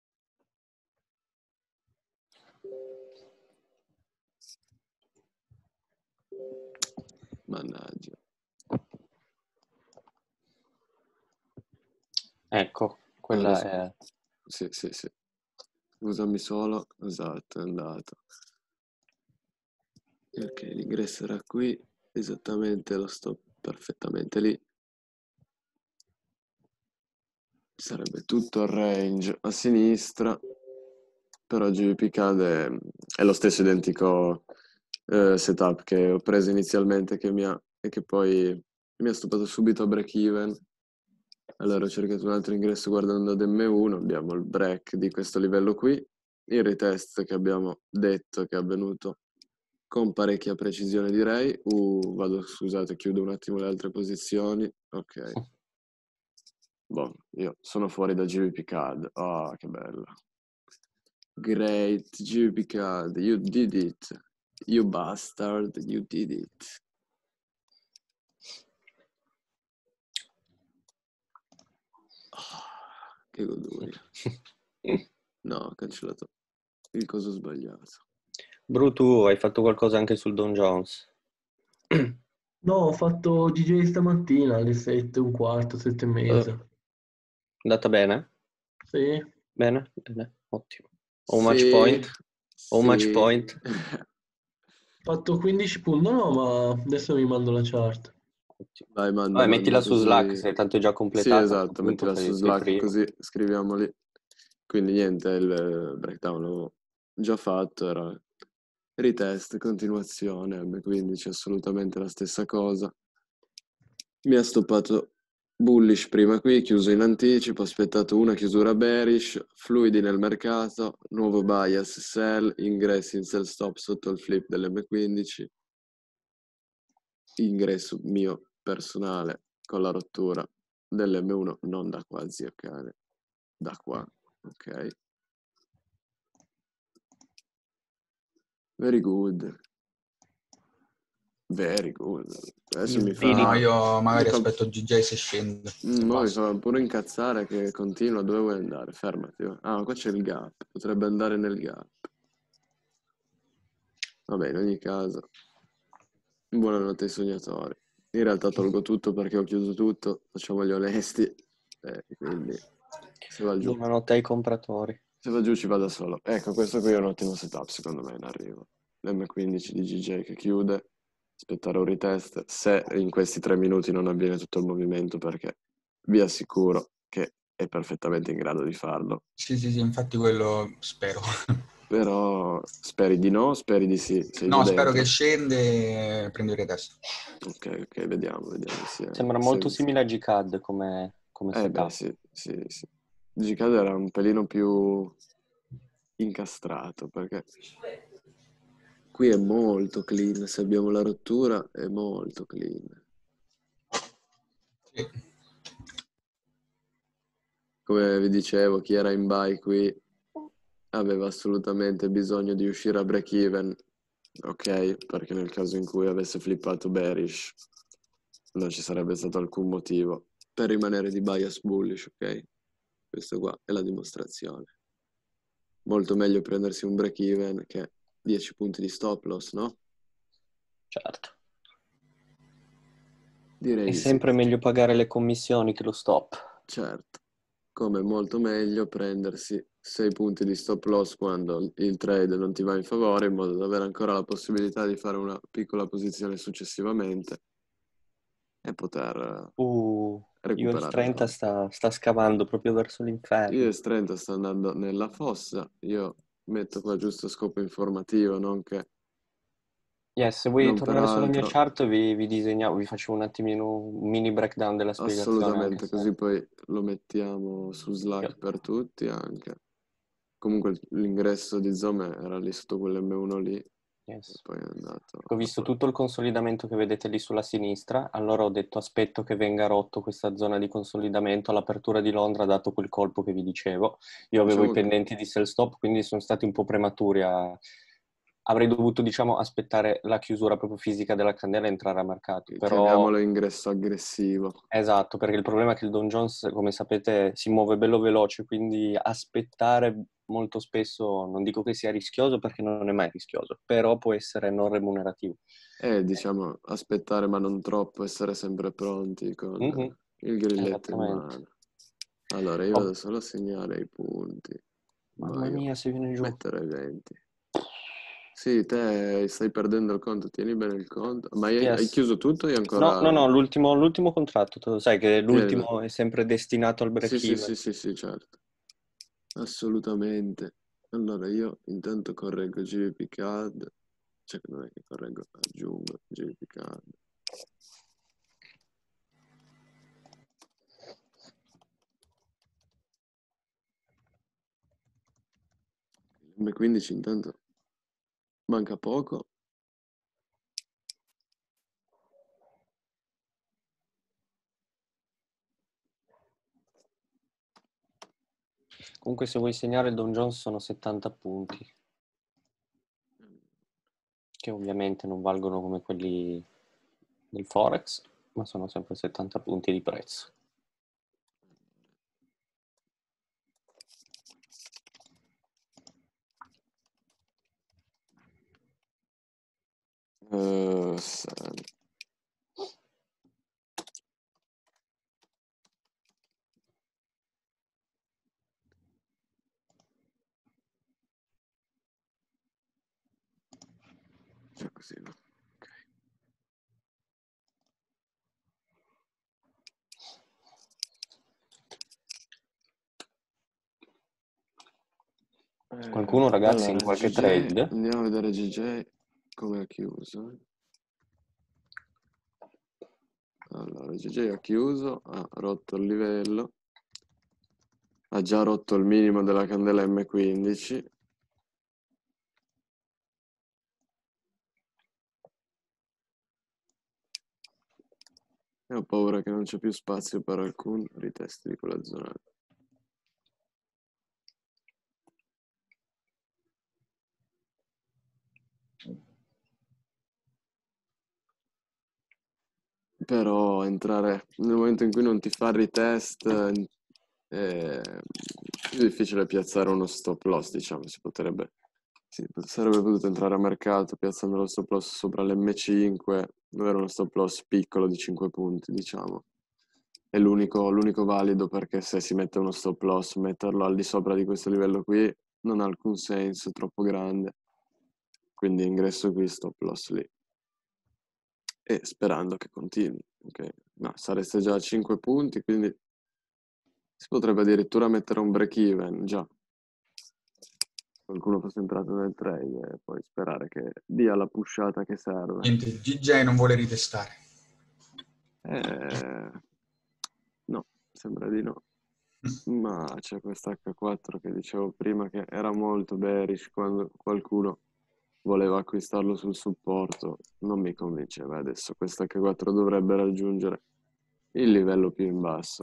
Mannaggia. Ecco, quella Allora, è... sì, sì, sì. Scusami solo, esatto, è andato. Ok, l'ingresso era qui, esattamente, lo sto perfettamente lì. Sarebbe tutto il range a sinistra, però G B P cade, è lo stesso identico eh, setup che ho preso inizialmente che mi ha, e che poi mi ha stoppato subito a break even. Allora ho cercato un altro ingresso guardando ad M uno, abbiamo il break di questo livello qui, il retest che abbiamo detto che è avvenuto con parecchia precisione direi. Uh, vado, scusate, chiudo un attimo le altre posizioni. Ok. Boh, io sono fuori da G B P C A D. Ah, che bello. Great, G B P C A D, you did it. You bastard, you did it. Ah, che goduria. No, ho cancellato il coso sbagliato. Bru, tu hai fatto qualcosa anche sul Dow Jones? No, ho fatto G J stamattina alle sette e un quarto, sette e mezza. Uh, andata bene? Sì. Bene? Bene, ottimo. O un Sì, match point? O un match sì. point? Ho fatto quindici punti, no, no, ma adesso mi mando la chart. Ottimo. Dai, manda, Vabbè, mettila manda su Slack, così. se tanto è già Sì, completata. A questo esatto, punto mettila su sei, sei Slack free. così scriviamoli. Quindi niente, il breakdown l'ho già fatto, era retest, continuazione, M quindici assolutamente la stessa cosa. Mi ha stoppato bullish prima qui, chiuso in anticipo, aspettato una chiusura bearish, fluidi nel mercato, nuovo bias sell, ingressi in sell stop sotto il flip dell'M quindici, ingresso mio personale con la rottura dell'M uno, non da qua zio cane, da qua, ok. Very good. Very good. Adesso mi No, fa... io magari mi fa- aspetto G J se scende. Mm, e mo mi basta. fa pure incazzare che continua. Dove vuoi andare? Fermati. Va. Ah, qua c'è il gap. Potrebbe andare nel gap. Vabbè, in ogni caso, buonanotte ai sognatori. In realtà tolgo tutto perché ho chiuso tutto. Facciamo gli onesti. Eh, quindi, se va giù. Buonanotte ai compratori. Se va giù ci va da solo. Ecco, questo qui è un ottimo setup, secondo me, in arrivo. L'M quindici di G J che chiude. Aspettare un retest. Se in questi tre minuti non avviene tutto il movimento, perché vi assicuro che è perfettamente in grado di farlo. Sì, sì, sì, infatti quello spero. Però speri di no, speri di sì. Sei No, già spero dentro. che scende e prendo il retest. Ok, ok, vediamo, vediamo. Se, Sembra molto se... simile a G C A D come, come Eh beh, setup. sì, sì, sì. G K era un pelino più incastrato, perché qui è molto clean. Se abbiamo la rottura, è molto clean. Sì. Come vi dicevo, chi era in buy qui aveva assolutamente bisogno di uscire a break even ok, perché nel caso in cui avesse flippato bearish non ci sarebbe stato alcun motivo per rimanere di bias bullish, ok? Questo qua è la dimostrazione. Molto meglio prendersi un break even che dieci punti di stop loss, no? Certo. Direi È di sempre sì. meglio pagare le commissioni che lo stop. Certo. Come è molto meglio prendersi sei punti di stop loss quando il trade non ti va in favore, in modo da avere ancora la possibilità di fare una piccola posizione successivamente e poter Uh, U S recuperare trenta soldi. sta, sta scavando proprio verso l'inferno. U S trenta sta andando nella fossa, io metto qua giusto scopo informativo, non che... Yes, se vuoi non tornare sulla mia peraltro. chart vi, vi disegniamo, vi faccio un attimino un mini breakdown della spiegazione, anche Assolutamente, se... così poi lo mettiamo su Slack Io- per tutti anche. Comunque l'ingresso di Zome era lì sotto quell'emme uno lì e yes. poi è andato. Ho visto tutto il consolidamento che vedete lì sulla sinistra, allora ho detto aspetto che venga rotto questa zona di consolidamento, l'apertura di Londra ha dato quel colpo che vi dicevo, io avevo Diciamo i che pendenti di sell stop, quindi sono stati un po' prematuri a... Avrei dovuto, diciamo, aspettare la chiusura proprio fisica della candela e entrare a mercato, però... chiamiamolo ingresso aggressivo. Esatto, perché il problema è che il Dow Jones, come sapete, si muove bello veloce, quindi aspettare molto spesso, non dico che sia rischioso perché non è mai rischioso, però può essere non remunerativo. E diciamo aspettare ma non troppo, essere sempre pronti con Mhm, il grilletto in esattamente. mano. Allora io Oh, vado solo a segnare i punti, ma mamma io mia, se viene giù. metterei venti. Sì, te stai perdendo il conto, tieni bene il conto. Ma hai, hai Yes. chiuso tutto o hai No, no, ancora... no, l'ultimo, l'ultimo contratto, tu lo sai che Tieni... l'ultimo è sempre destinato al Sì, sì, break-even. sì, sì, sì, certo. Assolutamente. Allora io intanto correggo G B P C A D, cioè non è che correggo, aggiungo G B P C A D. M quindici intanto manca poco. Comunque se vuoi segnare il Dow Jones sono settanta punti, che ovviamente non valgono come quelli del Forex, ma sono sempre settanta punti di prezzo. Uh, se- cioè così, no? Ok. Qualcuno, Eh, ragazzi, in allora, qualche G J, trade? andiamo a vedere G J come ha chiuso. Allora, G J ha chiuso, ha rotto il livello, ha già rotto il minimo della candela M quindici. E ho paura che non c'è più spazio per alcun ritest di quella zona. Però entrare nel momento in cui non ti fa il retest è più difficile piazzare uno stop loss, diciamo, si potrebbe, si sarebbe potuto entrare a mercato piazzando lo stop loss sopra l'emme cinque, avere uno stop loss piccolo di cinque punti, diciamo. È l'unico, l'unico valido, perché se si mette uno stop loss, metterlo al di sopra di questo livello qui non ha alcun senso, è troppo grande. Quindi ingresso qui, stop loss lì. E sperando che continui, ok? No, sareste già a cinque punti, quindi si potrebbe addirittura mettere un break even, già. Qualcuno fosse entrato nel trade e poi sperare che dia la pushata che serve. Niente, G J non vuole ritestare. Eh, no, sembra di no. Ma c'è questa acca quattro che dicevo prima che era molto bearish quando qualcuno voleva acquistarlo sul supporto. Non mi convinceva. Adesso questa acca quattro dovrebbe raggiungere il livello più in basso.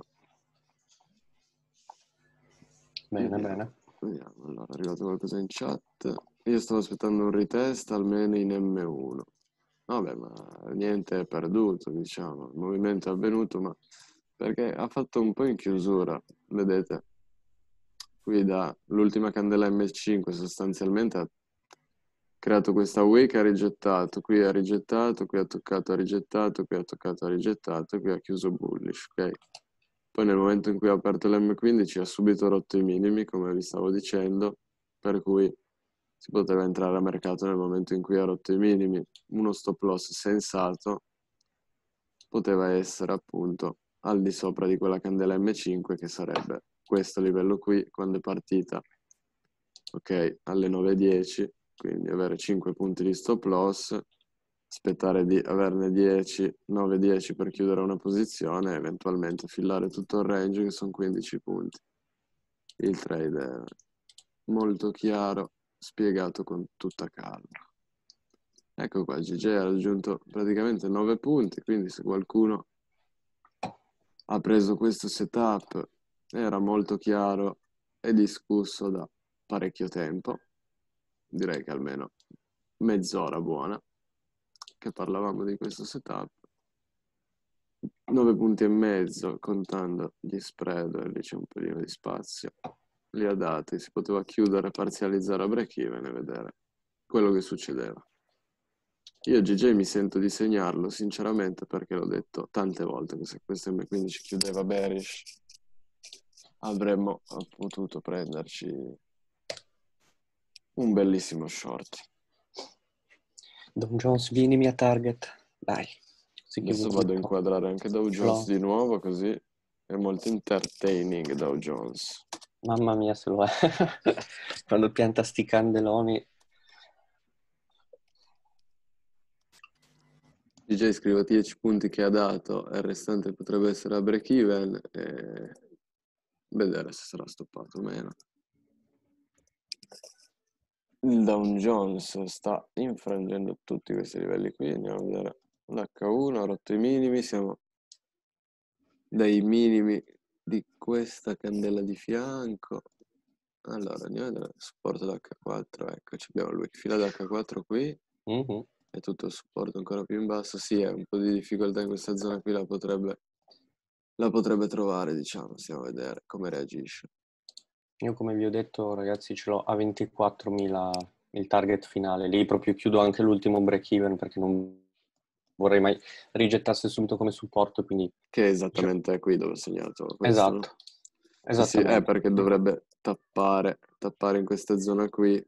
Bene, Vediamo, bene. vediamo. Allora, è arrivato qualcosa in chat. io stavo aspettando un retest almeno in M uno. Vabbè, ma niente è perduto, diciamo. Il movimento è avvenuto, ma perché ha fatto un po' in chiusura, vedete? Qui dall'ultima candela M cinque sostanzialmente ha creato questa wake, ha rigettato, qui ha rigettato, qui ha toccato, ha rigettato, qui ha toccato, ha rigettato, qui ha chiuso bullish, ok? Poi nel momento in cui ha aperto l'M quindici ha subito rotto i minimi, come vi stavo dicendo, per cui si poteva entrare a mercato nel momento in cui ha rotto i minimi. Uno stop loss sensato poteva essere appunto al di sopra di quella candela M cinque, che sarebbe questo livello qui quando è partita, ok, alle nove e dieci, quindi avere cinque punti di stop loss, aspettare di averne dieci, nove dieci per chiudere una posizione e eventualmente fillare tutto il range, che sono quindici punti. Il trade è molto chiaro, spiegato con tutta calma. Ecco qua, G J ha raggiunto praticamente nove punti, quindi se qualcuno ha preso questo setup era molto chiaro e discusso da parecchio tempo, direi che almeno mezz'ora buona che parlavamo di questo setup. Nove punti e mezzo contando gli spread, e lì c'è un pelino di spazio, li ha dati, si poteva chiudere, parzializzare a break even e vedere quello che succedeva. Io G J mi sento di segnarlo sinceramente, perché l'ho detto tante volte che se questo M quindici chiudeva bearish avremmo potuto prenderci un bellissimo short. Dow Jones, vieni mia target, dai. Si Adesso chiude vado a tutto. inquadrare anche Dow Jones Flow. di nuovo, così è molto entertaining Dow Jones. Mamma mia se lo è. Quando pianta sti candeloni. G J scrive dieci punti che ha dato e il restante potrebbe essere a break even e vedere se sarà stoppato o meno. Il Dow Jones sta infrangendo tutti questi livelli qui, andiamo a vedere l'H uno, ha rotto i minimi, siamo dai minimi di questa candela di fianco. Allora andiamo a vedere il supporto da H quattro, ecco, abbiamo il wick fila da H quattro qui. Mm-hmm. E tutto il supporto ancora più in basso. Sì, è un po' di difficoltà in questa zona qui, la potrebbe, la potrebbe trovare, diciamo. Stiamo a vedere come reagisce. Io come vi ho detto ragazzi ce l'ho a ventiquattromila il target finale, lì proprio chiudo anche l'ultimo break even perché non vorrei mai rigettasse subito come supporto, quindi... Che è esattamente qui dove ho segnato questo, esatto, no? esattamente. Sì, sì, è perché dovrebbe tappare, tappare in questa zona qui.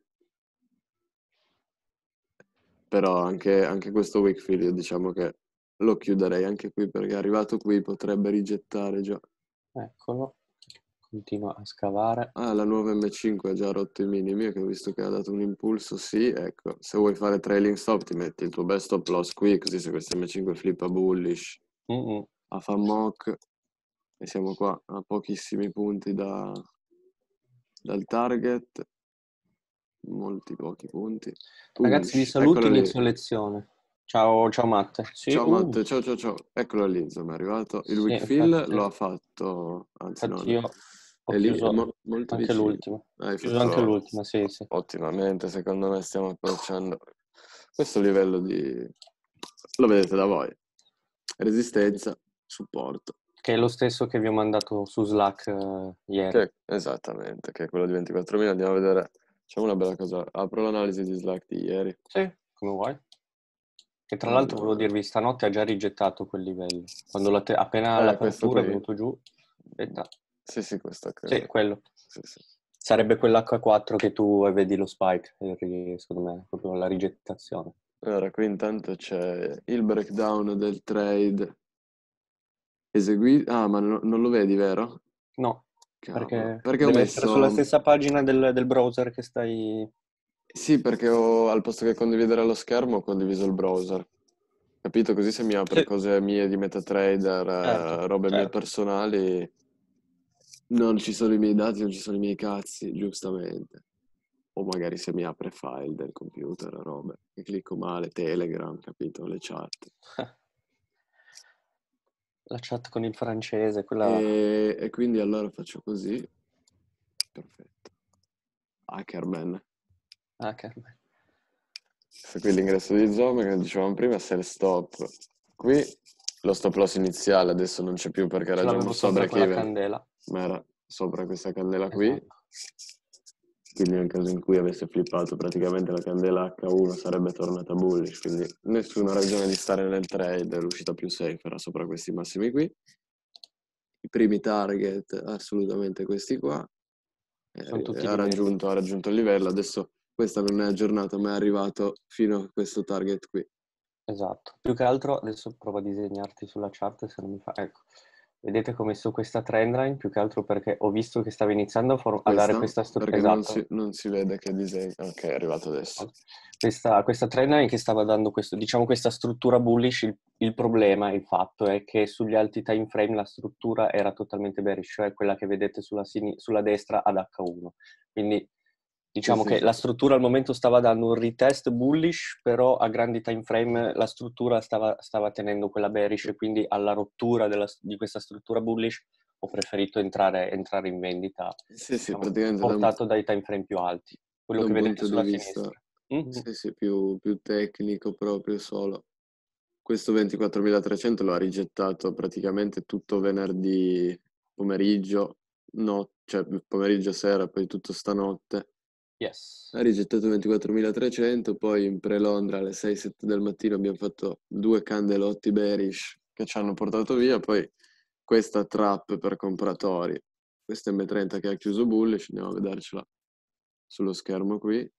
Però anche, anche questo Wakefield io diciamo che lo chiuderei anche qui, perché arrivato qui potrebbe rigettare già. Eccolo, continua a scavare. Ah, la nuova M cinque ha già rotto i minimi, che ho visto che ha dato un impulso, sì, ecco. Se vuoi fare trailing stop ti metti il tuo best stop loss qui, così se questa M cinque flippa bullish, Mm-mm. a fa mock, e siamo qua a pochissimi punti da, dal target, molti pochi punti. Ragazzi vi undici, saluto, eccolo lì. inizio lezione. Ciao, ciao Matte. Sì, Ciao uh. Matte, ciao ciao ciao, eccolo lì, insomma è arrivato. Il Sì, Wickfill infatti- lo ha fatto, anzi no, Infatti io ho è lì, è chiuso mo- molto anche vicino. l'ultima. Hai Ho chiuso fatto anche l'ultima, sì, sì. ottimamente, secondo me stiamo approcciando questo livello di... lo vedete da voi, resistenza, supporto. Che è lo stesso che vi ho mandato su Slack eh, ieri. Che, esattamente, che è quello di ventiquattromila. Andiamo a vedere, facciamo una bella cosa, apro l'analisi di Slack di ieri. Sì, come vuoi. Che tra l'altro Allora. volevo dirvi, stanotte ha già rigettato quel livello. Quando la te- appena Eh, l'apertura è qui. venuto giù. Aspetta. Sì, sì, questo Sì, credo. quello. Sì, sì. Sarebbe quell'H quattro che tu vedi lo spike, secondo me, proprio la rigettazione. Allora, qui intanto c'è il breakdown del trade eseguito. Ah, ma no, non lo vedi, vero? No, Cavolo. perché, Perché ho deve messo... essere sulla stessa pagina del, del browser che stai... Sì, perché ho, al posto che condividere lo schermo, ho condiviso il browser. Capito? Così se mi apre Sì. cose mie di MetaTrader, Certo, eh, robe mie certo. personali, non ci sono i miei dati, non ci sono i miei cazzi, giustamente. O magari se mi apre file del computer, robe, che clicco male, Telegram, capito? Le chat. La chat con il francese, quella... E, e quindi allora faccio così. Perfetto. Hackerman. Ah, che bello. Questo qui è l'ingresso di zone, come dicevamo prima, sell stop. Qui lo stop loss iniziale adesso non c'è più perché era Ce già l'avevo mosso a sopra break quella even, candela. ma era sopra questa candela qui. Esatto. Quindi nel caso in cui avesse flippato praticamente la candela acca uno sarebbe tornata bullish, quindi nessuna ragione di stare nel trade, l'uscita più safe era sopra questi massimi qui. I primi target assolutamente questi qua. Sono tutti ha, raggiunto, ha raggiunto il livello, adesso questa non è aggiornata ma è arrivato fino a questo target qui. Esatto, più che altro adesso provo a disegnarti sulla chart se non mi fa, ecco, vedete come su questa trendline, più che altro perché ho visto che stava iniziando a, for- a dare questa struttura, perché non esatto, si, non si vede che disegno, ok, è arrivato adesso. questa, questa trendline che stava dando questo, diciamo questa struttura bullish, il, il problema, il fatto è che sugli alti time frame la struttura era totalmente bearish, cioè quella che vedete sulla, sin- sulla destra ad acca uno, quindi diciamo Sì, che sì. la struttura al momento stava dando un retest bullish, però a grandi time frame la struttura stava, stava tenendo quella bearish e quindi alla rottura della, di questa struttura bullish ho preferito entrare, entrare in vendita, Sì, sì, diciamo, praticamente portato da un, dai time frame più alti, quello da che un vedete punto di sulla vista sinistra. Mm-hmm. sì, sì, più, più tecnico proprio solo. Questo ventiquattromilatrecento lo ha rigettato praticamente tutto venerdì pomeriggio, no, cioè pomeriggio sera, poi tutto stanotte. Yes. Ha rigettato ventiquattromilatrecento, poi in pre-Londra alle sei sette del mattino abbiamo fatto due candelotti bearish che ci hanno portato via, poi questa trap per compratori, questa emme trenta che ha chiuso bullish, andiamo a vedercela sullo schermo qui,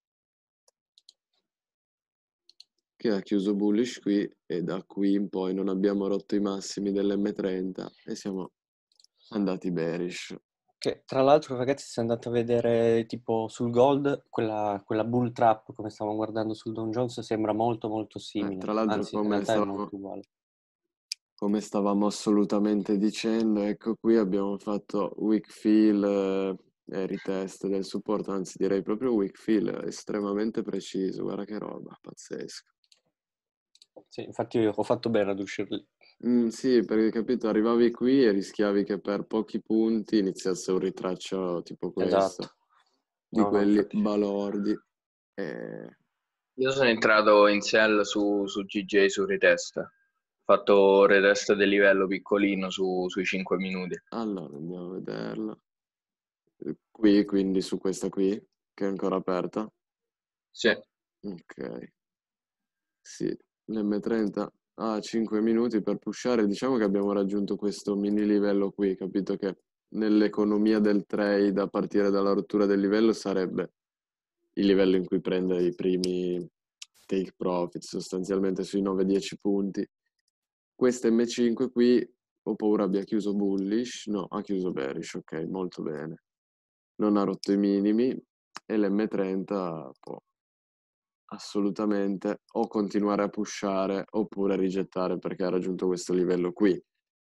che ha chiuso bullish qui e da qui in poi non abbiamo rotto i massimi dell'emme trenta e siamo andati bearish. Che tra l'altro, ragazzi, se andate a vedere tipo sul gold, quella, quella bull trap come stavamo guardando sul Dow Jones sembra molto molto simile, Eh, tra l'altro anzi in come realtà è stavamo, molto uguale. come stavamo assolutamente dicendo, ecco qui abbiamo fatto weak fill eh, e retest del supporto, anzi direi proprio weak fill, estremamente preciso, guarda che roba, pazzesco. Sì, infatti io ho fatto bene ad uscire lì. Mm, sì, perché capito, arrivavi qui e rischiavi che per pochi punti iniziasse un ritraccio tipo questo, Esatto. di No, no, quelli infatti. balordi. E... Io sono entrato in sell su, su gi gi su retest. Ho fatto retest del livello piccolino su, sui cinque minuti. Allora, andiamo a vederla. Qui, quindi su questa qui, che è ancora aperta. Sì. Ok. Sì, l'emme trenta ha cinque minuti per pushare. Diciamo che abbiamo raggiunto questo mini livello qui, capito che nell'economia del trade a partire dalla rottura del livello sarebbe il livello in cui prende i primi take profit, sostanzialmente sui nove dieci punti. Questa emme cinque qui ho paura abbia chiuso bullish, no, ha chiuso bearish, ok, molto bene. Non ha rotto i minimi e l'emme trenta può assolutamente o continuare a pushare oppure rigettare perché ha raggiunto questo livello qui.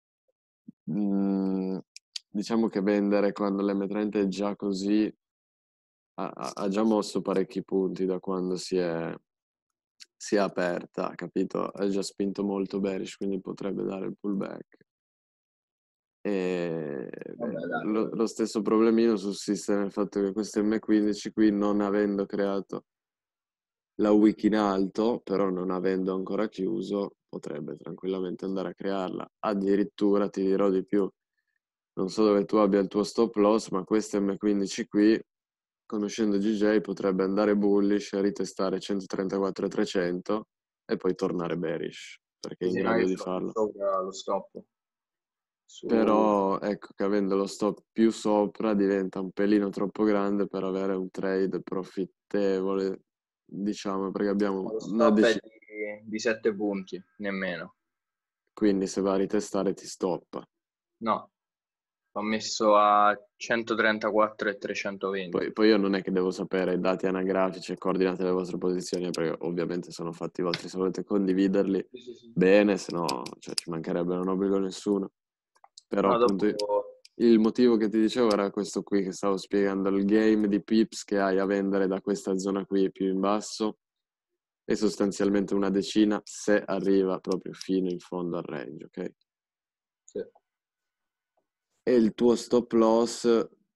Mm, diciamo che vendere quando l'emme trenta è già così ha, ha già mosso parecchi punti da quando si è, si è aperta, capito? Ha già spinto molto bearish, quindi potrebbe dare il pullback. E beh, Vabbè, dai. lo, lo stesso problemino sussiste nel fatto che questo emme quindici qui, non avendo creato la wiki in alto, però non avendo ancora chiuso, potrebbe tranquillamente andare a crearla. Addirittura ti dirò di più, non so dove tu abbia il tuo stop loss, ma questo emme quindici qui, conoscendo gi gi potrebbe andare bullish, ritestare centotrentaquattro e trecento e poi tornare bearish, perché è in Sì, no, grado io di sto farlo. sopra lo stop. Su... Però ecco che avendo lo stop più sopra diventa un pelino troppo grande per avere un trade profittevole, diciamo, perché abbiamo Lo una stop è decina. di, di sette punti, nemmeno. Quindi se va a ritestare ti stoppa. No, ho messo a centotrentaquattro e trecentoventi. Poi, poi io non è che devo sapere i dati anagrafici e coordinate delle vostre posizioni, perché ovviamente sono fatti vostri, se volete condividerli Sì, sì, sì. bene, se no cioè, ci mancherebbe, non obbligo nessuno. Però No, appunto io- dopo... il motivo che ti dicevo era questo qui, che stavo spiegando, il game di pips che hai a vendere da questa zona qui più in basso è sostanzialmente una decina se arriva proprio fino in fondo al range, ok? Sì. E il tuo stop loss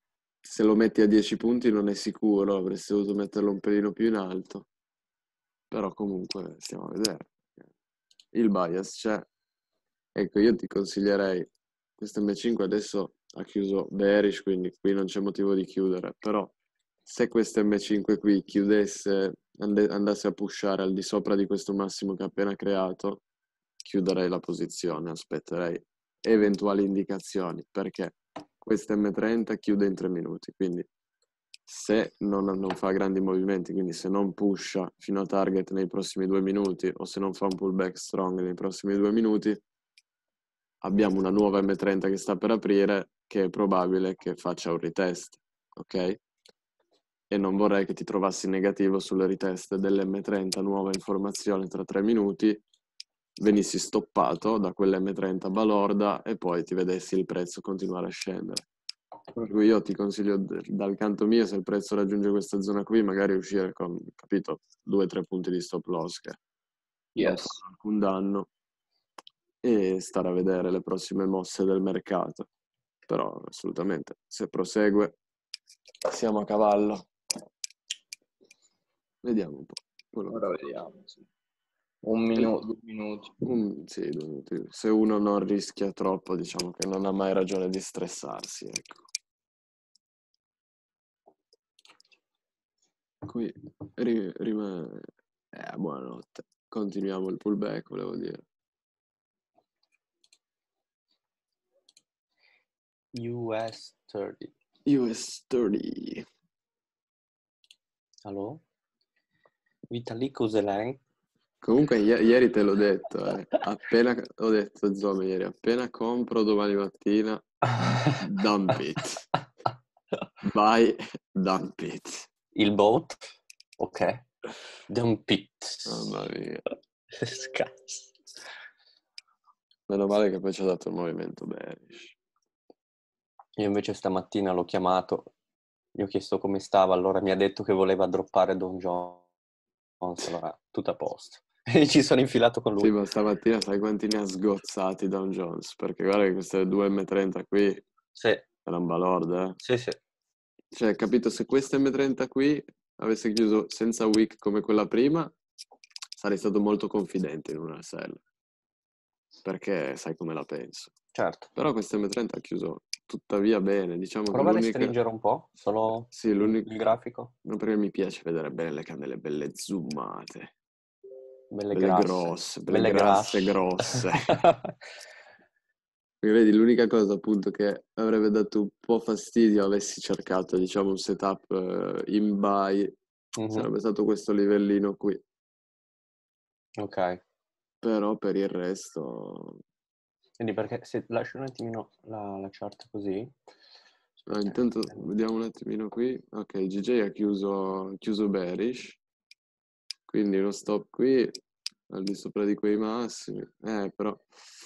se lo metti a dieci punti non è sicuro, avresti dovuto metterlo un pelino più in alto, però comunque stiamo a vedere. Il bias c'è. Ecco, io ti consiglierei, questo M cinque adesso ha chiuso bearish, quindi qui non c'è motivo di chiudere, però se questo M cinque qui chiudesse, and- andasse a pushare al di sopra di questo massimo che ha appena creato, chiuderei la posizione, aspetterei eventuali indicazioni, perché questo M trenta chiude in tre minuti, quindi se non, non fa grandi movimenti, quindi se non pusha fino a target nei prossimi due minuti o se non fa un pullback strong nei prossimi due minuti, abbiamo una nuova M trenta che sta per aprire, che è probabile che faccia un retest, ok? E non vorrei che ti trovassi in negativo sul retest dell'M trenta, nuova informazione tra tre minuti, venissi stoppato da quell'M trenta balorda e poi ti vedessi il prezzo continuare a scendere. Per cui io ti consiglio dal canto mio, se il prezzo raggiunge questa zona qui, magari uscire con, capito, due o tre punti di stop loss che non Yes. fanno alcun danno e stare a vedere le prossime mosse del mercato. Però assolutamente, se prosegue, siamo a cavallo. Vediamo un po'. quello che Ora fa. vediamo. Sì. Un minuto, due minuti. Un- sì, due minuti. Se uno non rischia troppo, diciamo che non ha mai ragione di stressarsi, ecco. Qui ri- rimane... Eh, buonanotte. Continuiamo il pullback, volevo dire. U S trenta. U S trenta. Allo? Vitalik Uzeleng. Comunque i- ieri te l'ho detto, eh. Appena ho detto Zome ieri, appena compro domani mattina, dump it. Buy, dump it. Il boat? Ok. Dump it. Mamma mia. Scazzo. Meno male che poi ci ha dato il movimento bearish. Io invece stamattina l'ho chiamato, gli ho chiesto come stava, allora mi ha detto che voleva droppare Don Jones, allora tutto a posto. E ci sono infilato con lui. Sì, ma stamattina sai quanti ne ha sgozzati Dow Jones? Perché guarda che queste due M trenta qui Sì, erano balorde, eh? sì, sì. Cioè, capito, se questa M trenta qui avesse chiuso senza wick come quella prima, sarei stato molto confidente in una sell. Perché sai come la penso. Certo. Però questa M trenta ha chiuso tuttavia bene, diciamo Prova che a l'unica... restringere un po', solo Sì, il, l'unico... il grafico. No, perché mi piace vedere bene le candele belle zoomate. Belle, Belle grasse. grosse, belle, Belle grasse, grasse. grosse. Quindi vedi, l'unica cosa appunto che avrebbe dato un po' fastidio avessi cercato, diciamo, un setup eh, in buy, Mhm. sarebbe stato questo livellino qui. Ok. Però per il resto... Quindi perché se lascio un attimino la, la chart così. Ah, intanto vediamo un attimino qui. Ok, G J ha chiuso, chiuso bearish, quindi uno stop qui al di sopra di quei massimi. Eh, però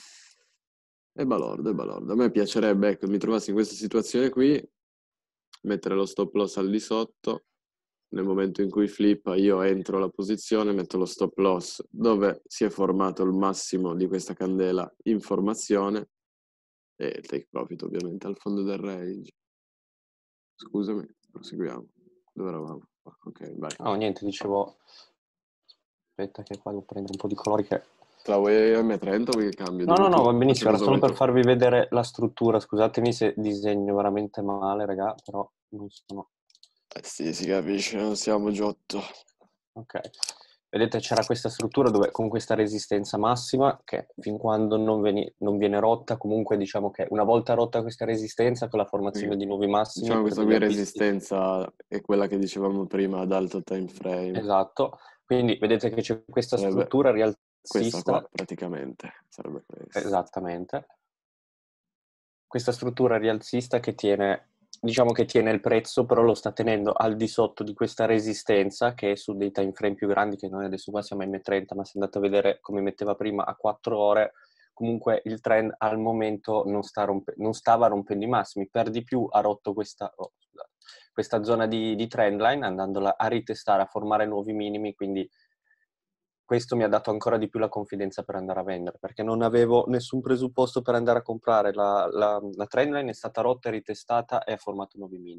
è balordo, è balordo. A me piacerebbe, ecco, mi trovassi in questa situazione qui, mettere lo stop loss al di sotto. Nel momento in cui flippa io entro la posizione, metto lo stop loss dove si è formato il massimo di questa candela in formazione e il take profit ovviamente al fondo del range. Scusami, proseguiamo. Dove eravamo? Ok, vai. No, niente, dicevo... Aspetta che qua devo prendere un po' di colori che... Te la vuoi a M trenta o vuoi che cambio? No, no, Dimmi no, tu. va Faccio benissimo, era cosa solo vuoi per tu. farvi vedere la struttura, scusatemi se disegno veramente male, raga, però non sono... Eh sì, si capisce, non siamo giotto. Ok, vedete c'era questa struttura dove con questa resistenza massima, che fin quando non, veni- non viene rotta, comunque diciamo che una volta rotta questa resistenza, con la formazione di nuovi massimi... Diciamo per questa degli qui acquisti- resistenza è quella che dicevamo prima ad alto time frame. Esatto, quindi vedete che c'è questa Sarebbe struttura questa qua, rialzista... praticamente. Sarebbe questa. Esattamente. Questa struttura rialzista che tiene, diciamo che tiene il prezzo, però lo sta tenendo al di sotto di questa resistenza che è su dei time frame più grandi, che noi adesso qua siamo a M trenta, ma se andate a vedere come metteva prima a quattro ore, comunque il trend al momento non, sta rompe- non stava rompendo i massimi, per di più ha rotto questa, oh, scusate, questa zona di, di trend line andandola a ritestare, a formare nuovi minimi, quindi questo mi ha dato ancora di più la confidenza per andare a vendere, perché non avevo nessun presupposto per andare a comprare. La, la, la trendline è stata rotta e ritestata e ha formato nuovi minimi.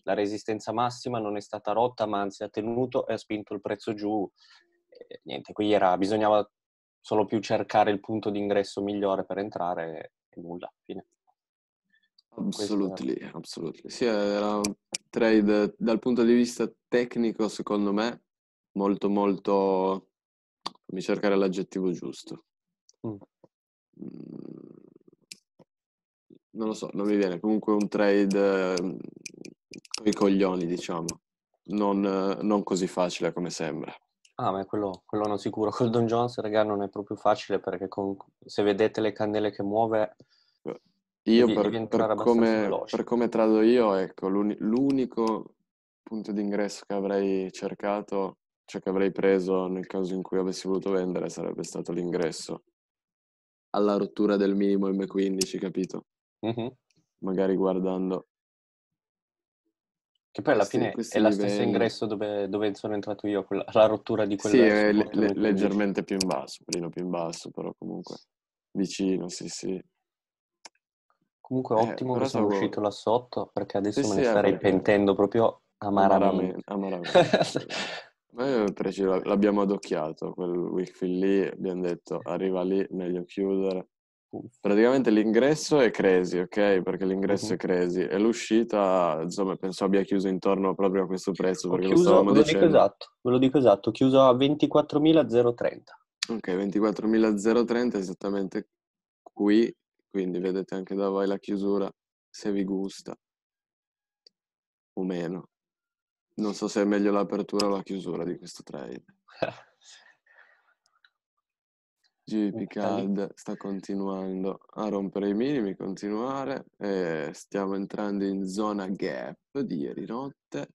la resistenza massima non è stata rotta, ma anzi ha tenuto e ha spinto il prezzo giù. E niente, qui era, bisognava solo più cercare il punto d'ingresso migliore per entrare e nulla, fine. Absolutely, absolutely. Sì, era un trade dal punto di vista tecnico, secondo me, molto molto... fammi cercare l'aggettivo giusto. Mm. Mm, non lo so, non mi viene. Comunque un trade eh, con i coglioni, diciamo. Non, eh, non così facile come sembra. Ah, ma quello, quello non sicuro. Col Don Jones, raga, non è proprio facile perché con- se vedete le candele che muove, Io devi, devi per, entrare per abbastanza come, veloce. per come trado io, ecco, l'uni- l'unico punto d'ingresso che avrei cercato, cioè che avrei preso nel caso in cui avessi voluto vendere, sarebbe stato l'ingresso alla rottura del minimo M quindici, capito? Mhm. Magari guardando Che poi alla questi, fine è questi lo stesso livelli. ingresso dove, dove sono entrato io, quella- la rottura di Sì, quel è le- supporto le- M quindici. leggermente più in basso, un pelino più in basso, però comunque vicino, sì, sì. Comunque Eh, ottimo che però sono stavo... uscito là sotto perché Sì, adesso me sì, ne è starei perché pentendo proprio amaramente, amaramente. amaramente. Ma io preciso, l'abbiamo adocchiato, quel Wickfield lì, abbiamo detto arriva lì, meglio chiudere. Praticamente l'ingresso è crazy, ok? Perché l'ingresso Mhm. è crazy e l'uscita, insomma, penso abbia chiuso intorno proprio a questo prezzo, Ho perché lo chiuso, stavamo ve lo dico dicendo. esatto, ve lo dico esatto, ho chiuso a ventiquattromila trenta. Ok, ventiquattromila trenta esattamente qui, quindi vedete anche da voi la chiusura, se vi gusta o meno. Non so se è meglio l'apertura o la chiusura di questo trade. G B P C A D sta continuando a rompere i minimi, continuare, e stiamo entrando in zona gap di ieri notte.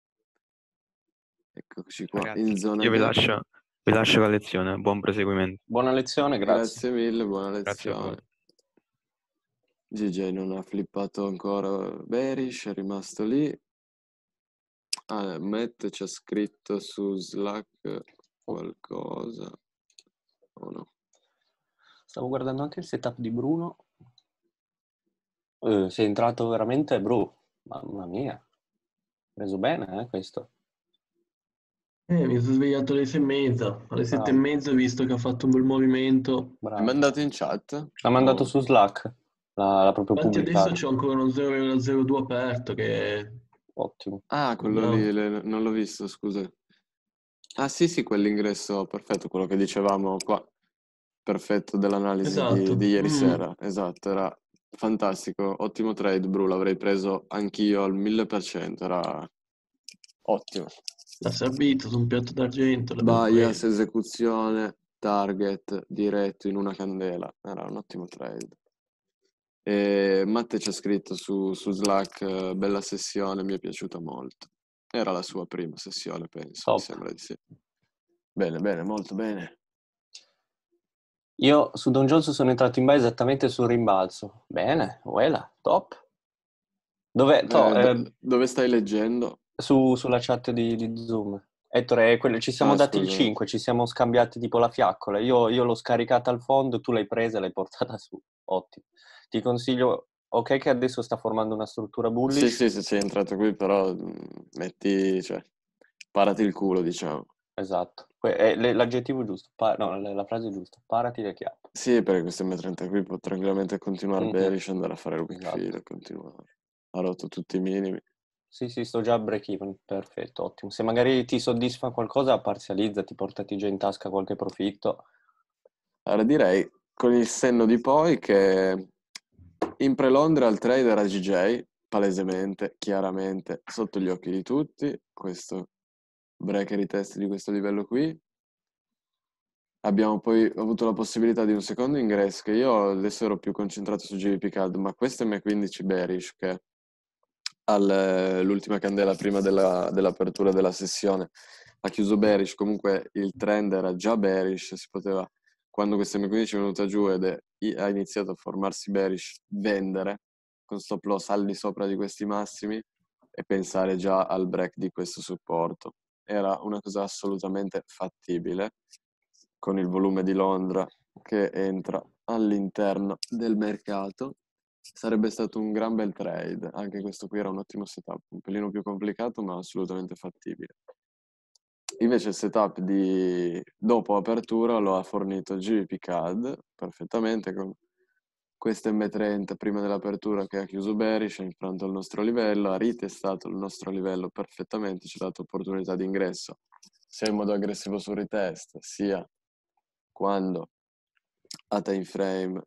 Eccoci qua, Ragazzi, in zona io vi gap. lascio, vi lascio la lezione, buon proseguimento. Buona lezione, grazie. Grazie mille, buona Grazie a voi. lezione. G J non ha flippato ancora bearish, è rimasto lì. Ah, Matt ci ha scritto su Slack qualcosa. O no? Stavo guardando anche il setup di Bruno. Eh, sei entrato veramente, bro. Mamma mia. Preso bene, eh, questo. Eh, mi sono svegliato alle sei e mezza. Alle sette e Bravo. mezza ho visto che ha fatto un bel movimento. È Bravo. mandato in chat? L'ha mandato Oh. su Slack. L'ha, l'ha proprio Infatti adesso pubblicato. c'ho ancora uno zero virgola zero due aperto che... Ottimo. Ah, quello No. lì, le- non l'ho visto, scusa. Ah sì, sì, quell'ingresso perfetto, quello che dicevamo qua. Perfetto dell'analisi di, Esatto. di ieri Mm. sera. Esatto, era fantastico. Ottimo trade, Bru, l'avrei preso anch'io al mille per cento, era ottimo. L'ha servito su un piatto d'argento. l'abbiamo Bias, preso. esecuzione, target, diretto in una candela. Era un ottimo trade. E Matte ci ha scritto su, su Slack, eh, bella sessione, mi è piaciuta molto. Era la sua prima sessione, penso, mi Top. sembra di sì. Bene, bene, molto bene. Io su Don Jones sono entrato in buy esattamente sul rimbalzo. Bene, voilà, top. Dove, to, Eh, do- eh, dove stai leggendo? su, sulla chat di, di Zoom. Ettore, quello- ci siamo Ah, dati il scusa. cinque, ci siamo scambiati tipo la fiaccola. Io, io l'ho scaricata al fondo, tu l'hai presa e l'hai portata su. Ottimo. Ti consiglio, ok che adesso sta formando una struttura Sì, bullish. sì, sì, sei entrato qui, però mh, metti, cioè, parati il culo, diciamo. Esatto. Que- è l- l'aggettivo giusto, pa- no, la, la frase giusta. Parati le chiappe. Sì, perché questo M trenta qui può tranquillamente continuare Mhm. bearish, andare a fare il weak Esatto. fill e continuare. Ha rotto tutti i minimi. Sì, sì, sto già a break even. Perfetto, ottimo. Se magari ti soddisfa qualcosa, parzializzati, portati già in tasca qualche profitto. Allora direi, con il senno di poi, che in pre-Londra il trade era G J, palesemente, chiaramente, sotto gli occhi di tutti, questo break e retest di questo livello qui. Abbiamo poi avuto la possibilità di un secondo ingresso, che io adesso ero più concentrato su G B P C A D, ma questo M quindici bearish, che all'ultima candela prima della, dell'apertura della sessione ha chiuso bearish, comunque il trend era già bearish, si poteva, quando questa M quindici è venuta giù ed è, ha iniziato a formarsi bearish, vendere con stop loss al di sopra di questi massimi e pensare già al break di questo supporto. Era una cosa assolutamente fattibile con il volume di Londra che entra all'interno del mercato. sarebbe stato un gran bel trade. Anche questo qui era un ottimo setup, un pelino più complicato ma assolutamente fattibile. Invece il setup di dopo apertura lo ha fornito G V P C A D perfettamente con questo M trenta prima dell'apertura che ha chiuso bearish, ha infranto il nostro livello, ha ritestato il nostro livello perfettamente, ci ha dato opportunità di ingresso sia in modo aggressivo sul retest, sia quando a time frame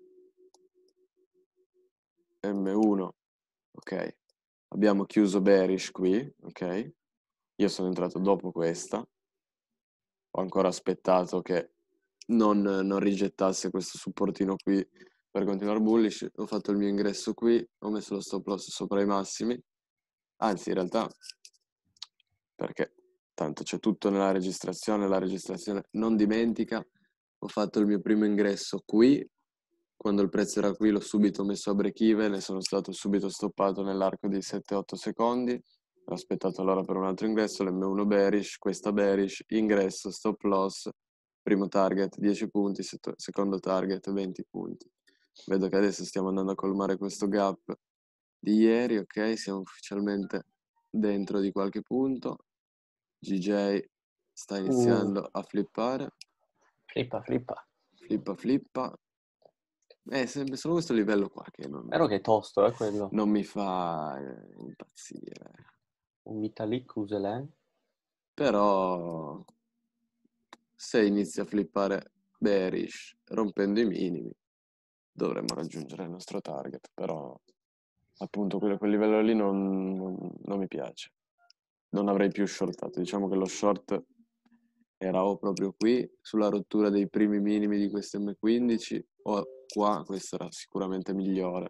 M uno, ok, abbiamo chiuso bearish qui, ok, io sono entrato dopo questa, ho ancora aspettato che non, non rigettasse questo supportino qui per continuare bullish, ho fatto il mio ingresso qui, ho messo lo stop loss sopra i massimi, anzi in realtà, perché tanto c'è tutto nella registrazione, la registrazione non dimentica, ho fatto il mio primo ingresso qui, quando il prezzo era qui l'ho subito messo a break even e sono stato subito stoppato nell'arco di sette otto secondi, ho aspettato allora per un altro ingresso, l'M uno bearish, questa bearish, ingresso, stop loss, primo target dieci punti, secondo target venti punti. Vedo che adesso stiamo andando a colmare questo gap di ieri, ok? Siamo ufficialmente dentro di qualche punto. G J sta iniziando uh. a flippare. Flippa, flippa. Flippa, flippa. È sempre solo questo livello qua che non... Vero che è tosto, è eh, quello. Non mi fa impazzire. Un Vitalik Uselen. Però se inizia a flippare bearish rompendo i minimi dovremmo raggiungere il nostro target, però appunto quel, quel livello lì non, non, non mi piace, non avrei più shortato, diciamo che lo short era o proprio qui sulla rottura dei primi minimi di questo M quindici o qua, questo era sicuramente migliore,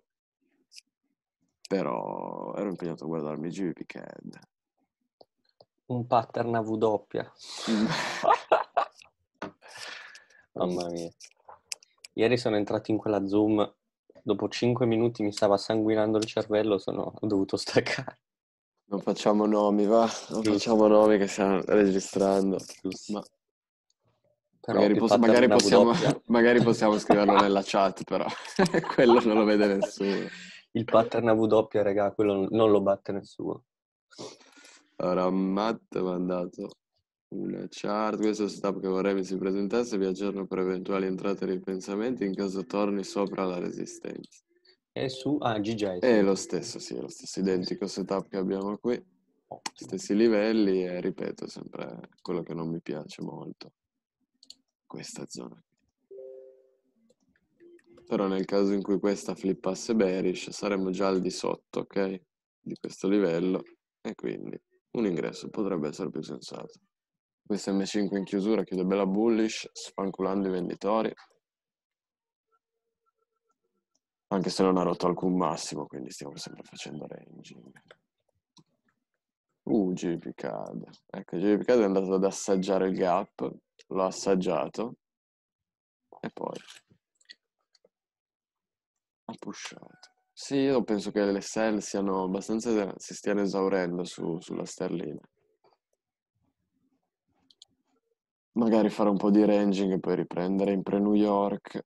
però ero impegnato a guardarmi G V P C A D. Un pattern a V doppia. Mamma mia. Ieri sono entrato in quella Zoom, dopo cinque minuti mi stava sanguinando il cervello, sono... ho dovuto staccare. Non facciamo nomi, va? Non Giusto. Facciamo nomi che stiamo registrando. Ma... Però magari, poss- magari, possiamo, magari possiamo scriverlo nella chat, però quello non lo vede nessuno. Il pattern a V doppia, raga, quello non lo batte nessuno. Allora, Matt mi ha mandato una chart, questo è il setup che vorrei mi si presentasse, vi aggiorno per eventuali entrate e ripensamenti in caso torni sopra la resistenza. E su, ah, G J. È lo stesso, sì, è lo stesso identico setup che abbiamo qui, Ottimo. Stessi livelli e ripeto sempre quello che non mi piace molto, questa zona qui. Però nel caso in cui questa flippasse bearish saremmo già al di sotto, ok? Di questo livello e quindi un ingresso potrebbe essere più sensato. Questo M cinque in chiusura chiude bella bullish, spanculando i venditori. Anche se non ha rotto alcun massimo, quindi stiamo sempre facendo ranging. Uh, G V P C A D. Ecco, G V P C A D è andato ad assaggiare il gap, l'ho assaggiato e poi ha pushato. Sì, io penso che le sell siano abbastanza, si stiano esaurendo su, sulla sterlina. Magari fare un po' di ranging e poi riprendere in pre-New York.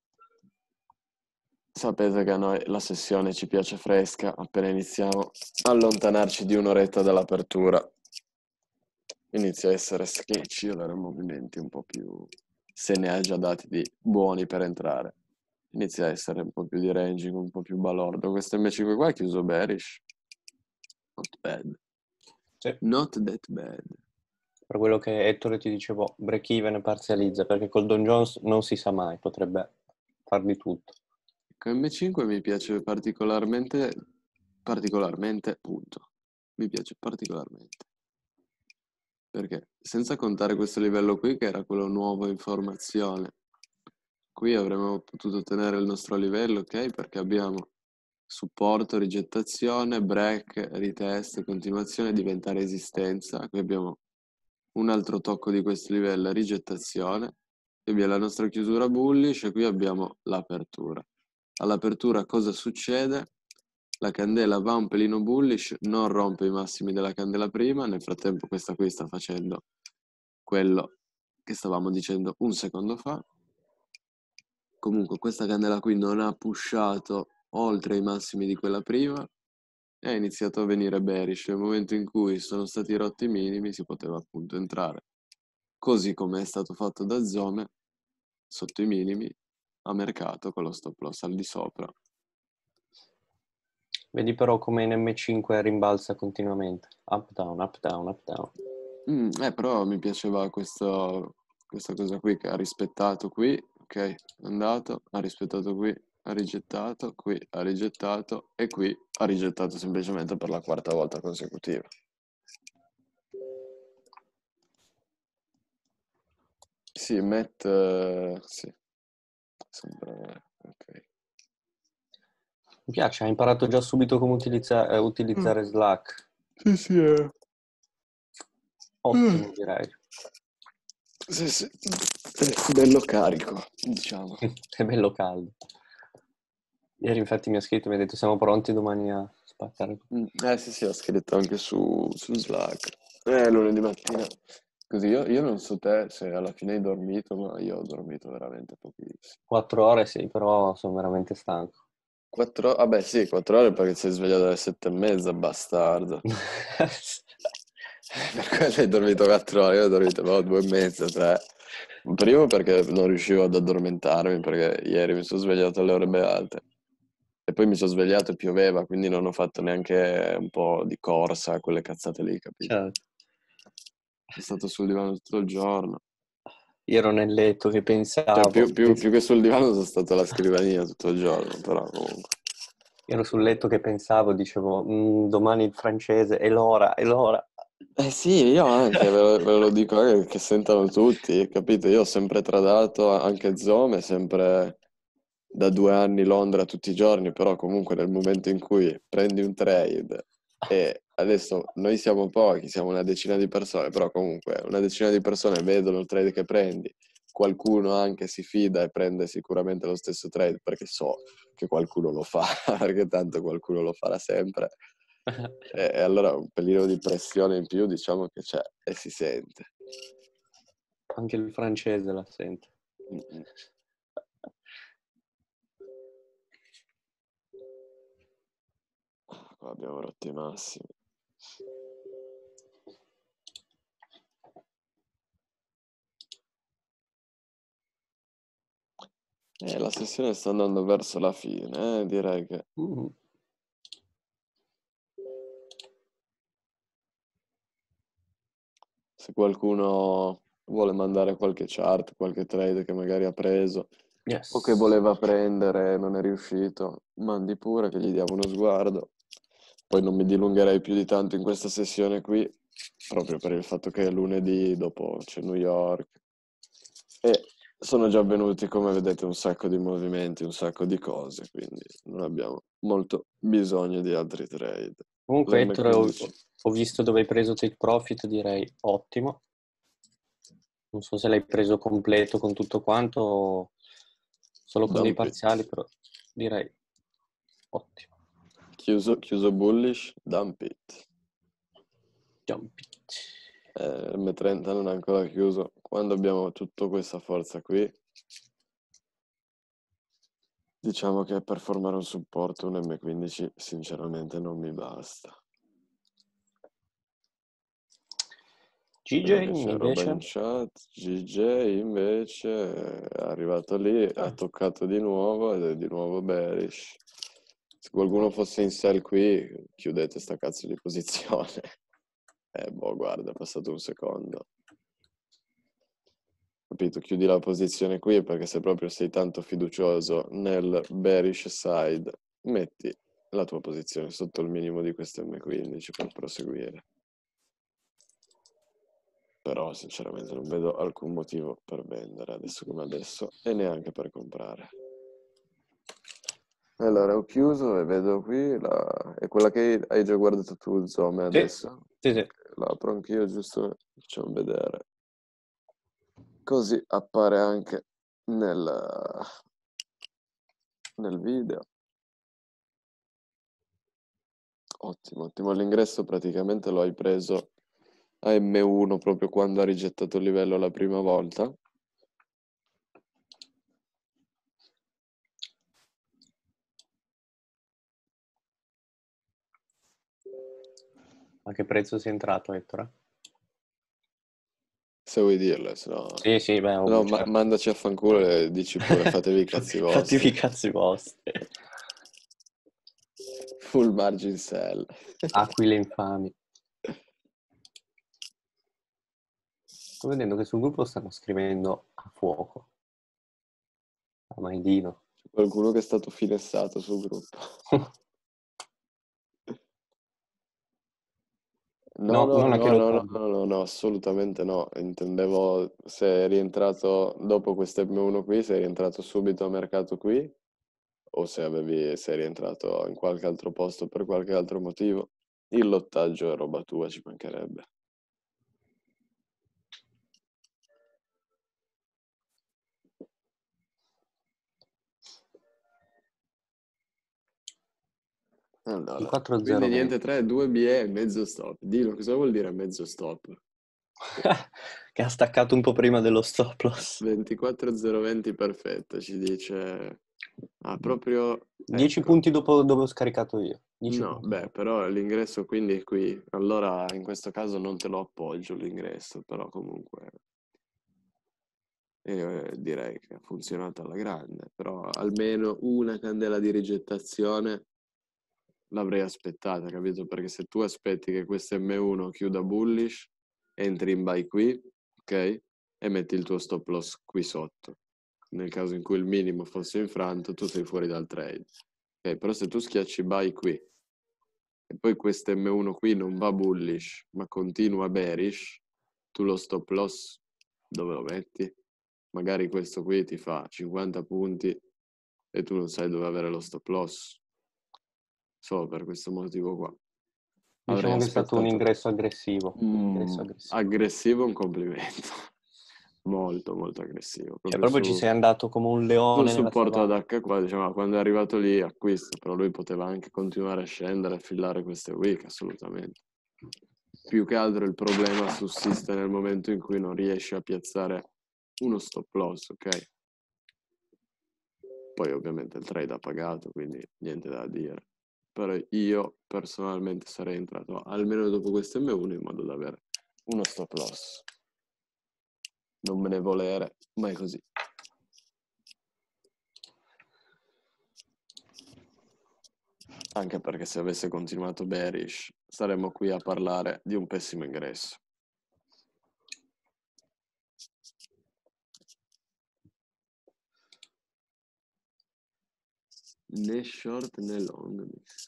Sapete che a noi la sessione ci piace fresca, appena iniziamo a allontanarci di un'oretta dall'apertura. Inizia a essere sketchy, allora movimenti un po' più, se ne ha già dati di buoni per entrare. Inizia a essere un po' più di ranging, un po' più balordo. Questo M cinque qua è chiuso bearish. Not bad. Sì. Not that bad. Per quello che Ettore ti dicevo, break even e parzializza, perché col Dow Jones non si sa mai, potrebbe far di tutto. Con M cinque mi piace particolarmente, particolarmente, punto. Mi piace particolarmente. Perché senza contare questo livello qui, che era quello nuovo informazione, qui avremmo potuto tenere il nostro livello, ok? Perché abbiamo supporto, rigettazione, break, ritest, continuazione, diventa resistenza. Qui abbiamo un altro tocco di questo livello, rigettazione. Qui abbiamo la nostra chiusura bullish e qui abbiamo l'apertura. All'apertura cosa succede? La candela va un pelino bullish, non rompe i massimi della candela prima, nel frattempo questa qui sta facendo quello che stavamo dicendo un secondo fa. Comunque questa candela qui non ha pushato oltre i massimi di quella prima e ha iniziato a venire bearish. Nel momento in cui sono stati rotti i minimi si poteva appunto entrare, così come è stato fatto da Zome sotto i minimi a mercato con lo stop loss al di sopra. Vedi però come in M cinque rimbalza continuamente. Up, down, up, down, up, down. Mm, eh, però mi piaceva questo, questa cosa qui che ha rispettato qui, ok, è andato, ha rispettato qui, ha rigettato, qui ha rigettato e qui ha rigettato semplicemente per la quarta volta consecutiva. Sì, Matt, eh, sì, sempre, ok. Mi piace, ha imparato già subito come utilizza- eh, utilizzare Slack. Sì, sì, è... Ottimo, direi. Sì, sì, è bello carico, diciamo. È bello caldo. Ieri infatti mi ha scritto, mi ha detto siamo pronti domani a spaccare tutto. Mm, Eh sì, sì, ho scritto anche su, su Slack. Eh, lunedì mattina. Così io, io non so te se alla fine hai dormito, ma io ho dormito veramente pochissimo. Quattro ore sì, però sono veramente stanco. Quattro, vabbè sì, quattro ore perché sei svegliato alle sette e mezza, bastardo. Per quello hai dormito quattro ore, io ho dormito no, due e mezza, tre. Primo perché non riuscivo ad addormentarmi, perché ieri mi sono svegliato alle ore beate. E poi mi sono svegliato e pioveva, quindi non ho fatto neanche un po' di corsa, quelle cazzate lì, capito? Certo. Sono stato sul divano tutto il giorno. Io ero nel letto che pensavo. Cioè, più, più- più che sul divano sono stato alla scrivania tutto il giorno, però comunque. Ero sul letto che pensavo, dicevo, "Mm, domani il francese, è l'ora, è l'ora." Eh sì, io anche, ve lo, ve lo dico anche che sentano tutti, capito? Io ho sempre tradato, anche Zome, sempre da due anni Londra tutti i giorni, però comunque nel momento in cui prendi un trade e adesso noi siamo pochi, siamo una decina di persone, però comunque una decina di persone vedono il trade che prendi, qualcuno anche si fida e prende sicuramente lo stesso trade perché so che qualcuno lo fa, perché tanto qualcuno lo farà sempre. E, e allora un pelino di pressione in più diciamo che c'è e si sente. Anche il francese la sente. Mm-mm. Qua abbiamo rotto i massimi. Eh, la sessione sta andando verso la fine, eh, direi che... Mm. Se qualcuno vuole mandare qualche chart, qualche trade che magari ha preso Yes. o che voleva prendere e non è riuscito, mandi pure che gli diamo uno sguardo. Poi non mi dilungherei più di tanto in questa sessione qui, proprio per il fatto che è lunedì, dopo c'è New York. E sono già avvenuti, come vedete, un sacco di movimenti, un sacco di cose, quindi non abbiamo molto bisogno di altri trade. Comunque, L'M Ettore, ho, quindici. ho visto dove hai preso take profit, direi ottimo. Non so se l'hai preso completo con tutto quanto o solo con dei Dump it. parziali, però direi ottimo. Chiuso, chiuso bullish, dump it. Jump it. Eh, M trenta non è ancora chiuso. Quando abbiamo tutta questa forza qui, diciamo che per formare un supporto un M quindici sinceramente non mi basta. G J Vedo che c'è roba invece? in chat. G J invece è arrivato lì, Ah. ha toccato di nuovo ed è di nuovo bearish. Se qualcuno fosse in sell qui, chiudete sta cazzo di posizione. Eh, boh, guarda, è passato un secondo. Capito? Chiudi la posizione qui perché se proprio sei tanto fiducioso nel bearish side, metti la tua posizione sotto il minimo di questo M quindici per proseguire. Però sinceramente non vedo alcun motivo per vendere adesso come adesso e neanche per comprare. Allora ho chiuso e vedo qui la... è quella che hai già guardato tu, Zome, adesso. Sì, sì. La apro anch'io, giusto? Facciamo vedere. Così appare anche nel, nel video. Ottimo, ottimo. L'ingresso praticamente lo hai preso a M uno proprio quando ha rigettato il livello la prima volta. A che prezzo sei entrato, Ettore? Se vuoi dirlo, se no... Sì, sì, beh, No, ovvio, ma- certo. mandaci a fanculo e dici pure, fatevi i cazzi Fate- Fatevi i vostri. cazzi vostri. Full margin sell. Aquile infami. Sto vedendo che sul gruppo stanno scrivendo a fuoco. A Maidino. C'è qualcuno che è stato finessato sul gruppo. No, No, no, non a no, che no, lo no, cambio. no, no, no, assolutamente no. Intendevo se è rientrato dopo questo M uno qui, sei rientrato subito a mercato qui, o se avevi, sei rientrato in qualche altro posto per qualche altro motivo. Il lottaggio è roba tua, ci mancherebbe. Allora, quattro zero quindi venti. niente tre, due B E e mezzo stop. Dillo, cosa vuol dire mezzo stop? Che ha staccato un po' prima dello stop loss. ventiquattro zero venti perfetto, ci dice... Ah, proprio... dieci ecco. punti dopo dove ho scaricato io. dieci No, punti beh, dopo. però l'ingresso quindi è qui. Allora in questo caso non te lo appoggio l'ingresso, però comunque eh, direi che ha funzionato alla grande. Però almeno una candela di rigettazione l'avrei aspettata, capito? Perché se tu aspetti che questo M uno chiuda bullish, entri in buy qui, ok? E metti il tuo stop loss qui sotto. Nel caso in cui il minimo fosse infranto, tu sei fuori dal trade. Ok, però se tu schiacci buy qui e poi questo M uno qui non va bullish, ma continua bearish, tu lo stop loss dove lo metti? Magari questo qui ti fa cinquanta punti e tu non sai dove avere lo stop loss. Solo per questo motivo qua. Avrei Diciamo che è stato un aspettato. ingresso aggressivo. Un Mm, ingresso aggressivo. aggressivo è un complimento. Molto, molto aggressivo. Cioè, Proprio proprio su, ci sei andato come un sul leone nella supporto ad savana. H qua, diciamo, quando è arrivato lì acquista, però lui poteva anche continuare a scendere e fillare queste week, assolutamente. Più che altro il problema sussiste nel momento in cui non riesci a piazzare uno stop loss, ok? Poi ovviamente il trade ha pagato, quindi niente da dire. Però io personalmente sarei entrato almeno dopo questo M uno in modo da avere uno stop loss. Non me ne volere, ma è così. Anche perché se avesse continuato bearish saremmo qui a parlare di un pessimo ingresso. Né short né long.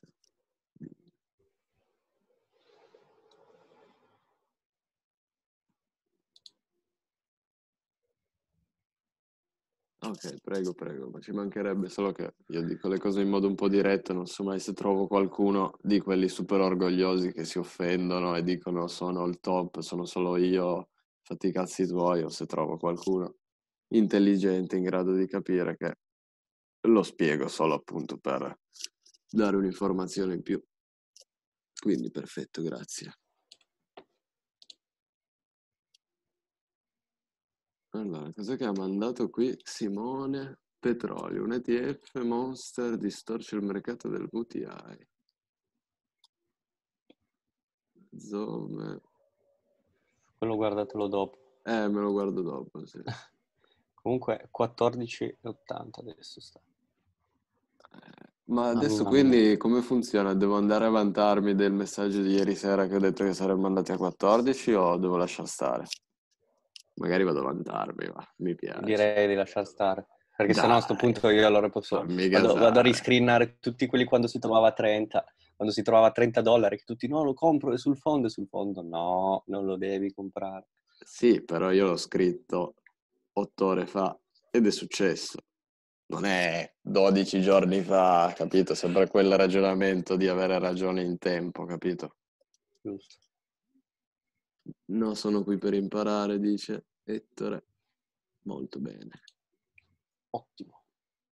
Ok, prego, prego, ma ci mancherebbe solo che io dico le cose in modo un po' diretto, non so mai se trovo qualcuno di quelli super orgogliosi che si offendono e dicono sono il top, sono solo io, fatti i cazzi tuoi, o se trovo qualcuno intelligente in grado di capire che lo spiego solo appunto per dare un'informazione in più. Quindi perfetto, grazie. Allora, cos'è che ha mandato qui Simone? Petrolio, un E T F Monster distorce il mercato del V T I. Zome. Quello guardatelo dopo. Eh, me lo guardo dopo, sì. Comunque quattordici e ottanta adesso sta. Ma adesso Mamma quindi mia. come funziona? Devo andare a vantarmi del messaggio di ieri sera che ho detto che saremmo andati a quattordici o devo lasciare stare? Magari vado a vantarmi, va, mi piace. Direi di lasciar stare. Perché sennò a sto Dai, punto io allora posso... fammi Vado, vado a gasare. riscreenare tutti quelli quando si trovava a trenta. Quando si trovava a trenta dollari, che tutti no, lo compro, è sul fondo, è sul fondo. No, non lo devi comprare. Sì, però io l'ho scritto otto ore fa ed è successo. Non è dodici giorni fa, capito? Sempre quel ragionamento di avere ragione in tempo, capito? Giusto. No, sono qui per imparare, dice Ettore. Molto bene. Ottimo.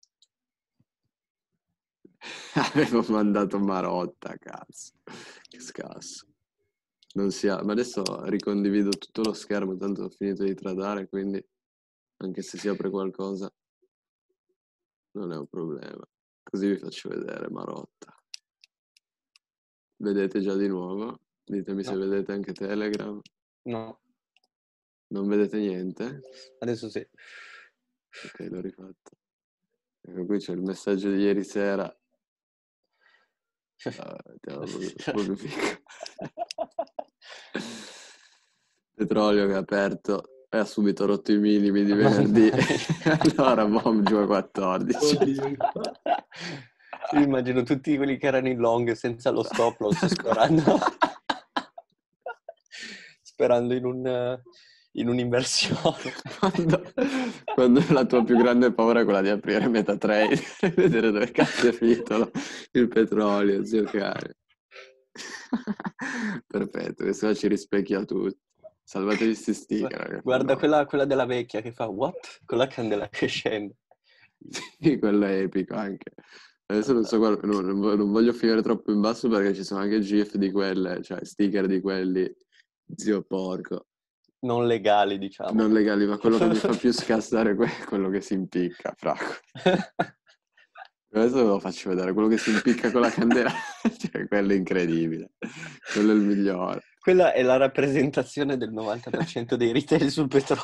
Avevo mandato Marotta, cazzo. Che scasso. Non si ha... Ma adesso ricondivido tutto lo schermo, tanto ho finito di tradare, quindi anche se si apre qualcosa non è un problema. Così vi faccio vedere Marotta. Vedete già di nuovo? Ditemi se No. vedete anche Telegram. No, Non vedete niente? adesso sì. Ok, l'ho rifatto. Ecco, qui c'è il messaggio di ieri sera. Ah, mettiamo proprio- proprio figo. Petrolio che ha aperto e ha subito rotto i minimi di venerdì. Allora boom, giù a quattordici. Oddio. Io immagino tutti quelli che erano in long senza lo stop loss sperando sperando in un in un'inversione. Quando, quando la tua più grande paura è quella di aprire MetaTrader e vedere dove cazzo è finito il petrolio, zio caro. Perfetto, questo ci rispecchia tutti. Salvatevi sti sticker. Ragazzi, Guarda no. quella, quella della vecchia che fa what? Con la candela che scende. Sì, quello è epico anche. Adesso non so, guarda, no, non, vo- non voglio finire troppo in basso perché ci sono anche GIF di quelle, cioè sticker di quelli, zio porco. Non legali, diciamo. Non legali, ma quello che mi fa più scassare è quello che si impicca, Franco. Adesso ve lo faccio vedere, quello che si impicca con la candela, cioè, quello è incredibile. Quello è il migliore. Quella è la rappresentazione del novanta per cento dei retail sul petrolio.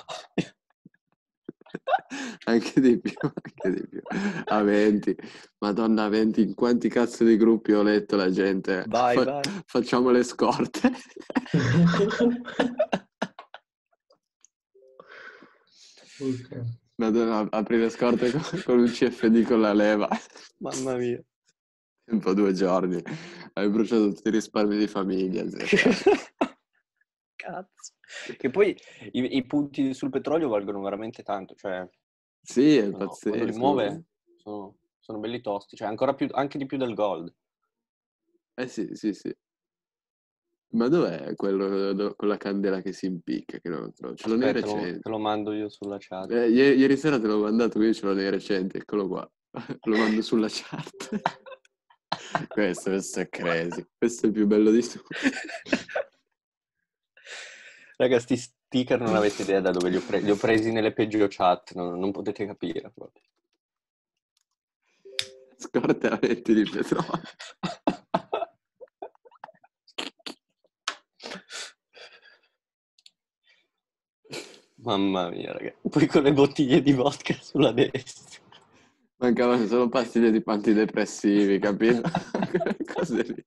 Anche di più, anche di più. A venti. Madonna, a venti, in quanti cazzo di gruppi ho letto la gente? Vai, Fa- vai. Facciamo le scorte. Ok. Madonna, apri le scorte con, con un C F D con la leva. Mamma mia. Tempo due giorni. Hai bruciato tutti i risparmi di famiglia. zio caro. Cazzo. Che poi i, i punti sul petrolio valgono veramente tanto, cioè Sì, è no, quando li pazzesco. muove sono, sono belli tosti, cioè ancora più, anche di più del gold. Eh sì, sì, sì. Ma dov'è quello do- con la candela che si impicca? Che non lo trovo? Ce l'ho nei Aspetta, lo- recenti. te lo mando io sulla chat. Eh, ieri, ieri sera te l'ho mandato, io ce l'ho nei recenti, eccolo qua. Lo mando sulla chat. Questo, questo è crazy. Questo è il più bello di tutti. Raga, sti sticker non avete idea da dove li ho, pre- li ho presi nelle peggio chat, non, non potete capire proprio. Scorte a venti di petrolio. Mamma mia, raga. Poi con le bottiglie di vodka sulla destra. Mancavano solo pastiglie di antidepressivi, capito? Cose lì.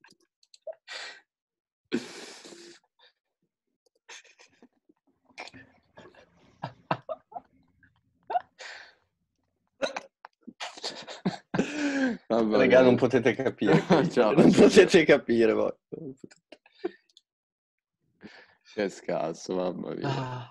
Mamma Raga, mia. non potete capire. Ciao, non faccio potete capire voi. Non potete. Che scasso, mamma mia. Ah.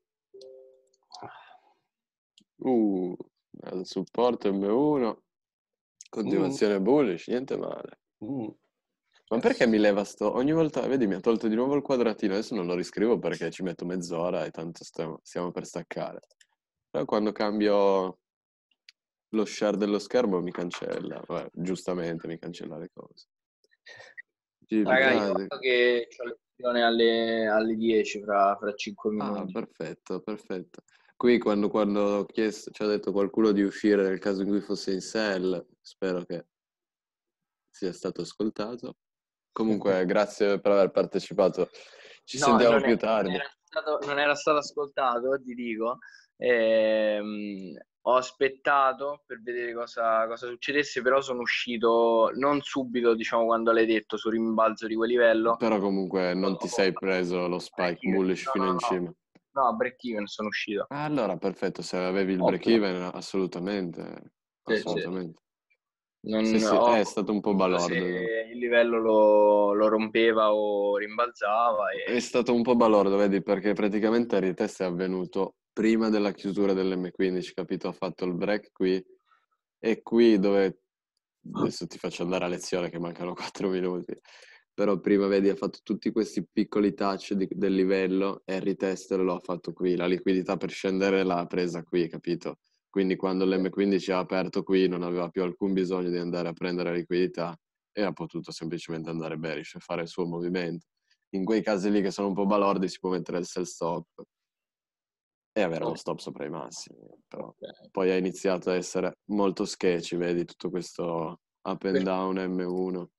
Uh, il supporto M uno. Continuazione bullish, niente male. Mm. Ma perché mi leva sto... Ogni volta, vedi, mi ha tolto di nuovo il quadratino, adesso non lo riscrivo perché ci metto mezz'ora e tanto stiamo, stiamo per staccare. Però quando cambio lo share dello schermo mi cancella, vabbè, giustamente mi cancella le cose. G P, Raga, io ah, guardo che ho lezione alle, alle dieci fra, fra cinque ah, minuti. perfetto, perfetto. Qui quando, quando ho chiesto, ci ha detto qualcuno di uscire nel caso in cui fosse in sell, spero che sia stato ascoltato. Comunque, grazie per aver partecipato. Ci No, sentiamo non, è- più non tardi. era stato, non era stato ascoltato, ti dico. Ehm, ho aspettato per vedere cosa, cosa succedesse, però sono uscito non subito, diciamo, quando l'hai detto, sul rimbalzo di quel livello. Però comunque non ti sei preso lo spike bullish No, fino no, in no. cima. No, a break-even sono uscito. Ah, allora, perfetto, se avevi il Ottimo. break-even, assolutamente, Sì, sì. assolutamente. Non Sì, sì, ho è stato un po' capito se balordo. il livello lo, lo rompeva o rimbalzava. È E... stato un po' balordo, vedi, perché praticamente il retest è avvenuto prima della chiusura dell'M quindici, capito? Ha fatto il break qui e qui dove... Adesso ti faccio andare a lezione che mancano quattro minuti. Però prima, vedi, ha fatto tutti questi piccoli touch di- del livello e il retest lo ha fatto qui. La liquidità per scendere l'ha presa qui, capito? Quindi quando l'M quindici ha aperto qui non aveva più alcun bisogno di andare a prendere la liquidità e ha potuto semplicemente andare bearish e fare il suo movimento. In quei casi lì che sono un po' balordi si può mettere il sell stop e avere lo stop sopra i massimi. Però Okay. poi ha iniziato a essere molto sketchy, vedi, tutto questo up and down M uno.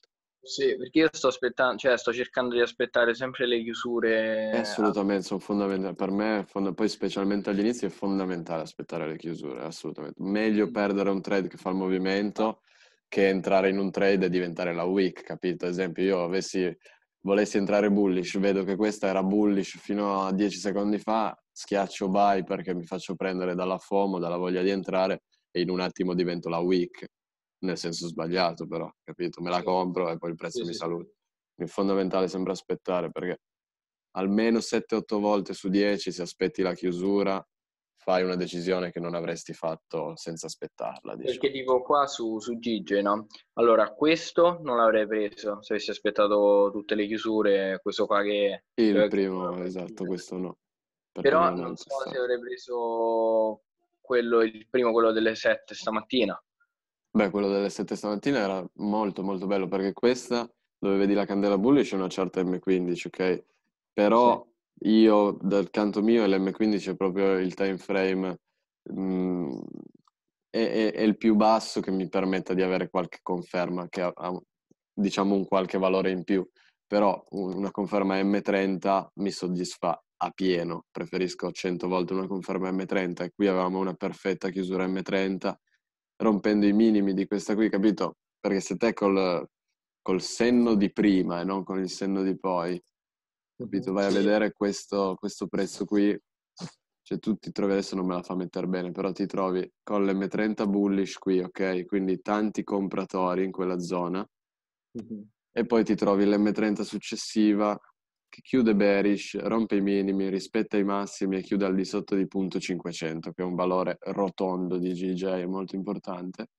Sì, perché io sto aspettando, cioè sto cercando di aspettare sempre le chiusure. Eh, assolutamente, sono fondamentali. Per me, è fonda- poi specialmente all'inizio, è fondamentale aspettare le chiusure, assolutamente. Meglio perdere un trade che fa il movimento che entrare in un trade e diventare la week, capito? Ad esempio, io avessi, volessi entrare bullish, vedo che questa era bullish fino a dieci secondi fa, schiaccio buy perché mi faccio prendere dalla FOMO, dalla voglia di entrare e in un attimo divento la week, nel senso sbagliato però, capito? Me la Sì. compro e poi il prezzo Sì, mi sì, saluta. È fondamentale sempre aspettare perché almeno sette otto volte su dieci se aspetti la chiusura fai una decisione che non avresti fatto senza aspettarla, diciamo. Perché tipo qua su, su Gigi, no? Allora, questo non l'avrei preso se avessi aspettato tutte le chiusure, questo qua che... Il primo, esatto, questo no. Perché Però non è non so interessato. se avrei preso quello, il primo, quello delle sette stamattina. Beh, quello delle sette stamattina era molto molto bello perché questa, dove vedi la candela bullish, è una chart M quindici, ok? Però io, dal canto mio, l'M quindici è proprio il time frame, mh, è, è- è il più basso che mi permetta di avere qualche conferma, che ha, ha, diciamo un qualche valore in più. Però un- una conferma M trenta mi soddisfa a pieno, preferisco cento volte una conferma M trenta e qui avevamo una perfetta chiusura M trenta rompendo i minimi di questa qui, capito? Perché se te col, col senno di prima e non con il senno di poi, capito? Vai a Sì. vedere questo, questo prezzo qui, cioè tu ti trovi, adesso non me la fa mettere bene, però ti trovi con l'M trenta bullish qui, ok? Quindi tanti compratori in quella zona, Mhm. e poi ti trovi l'M trenta successiva che chiude bearish, rompe i minimi, rispetta i massimi e chiude al di sotto di punto cinquecento, che è un valore rotondo di G J molto importante.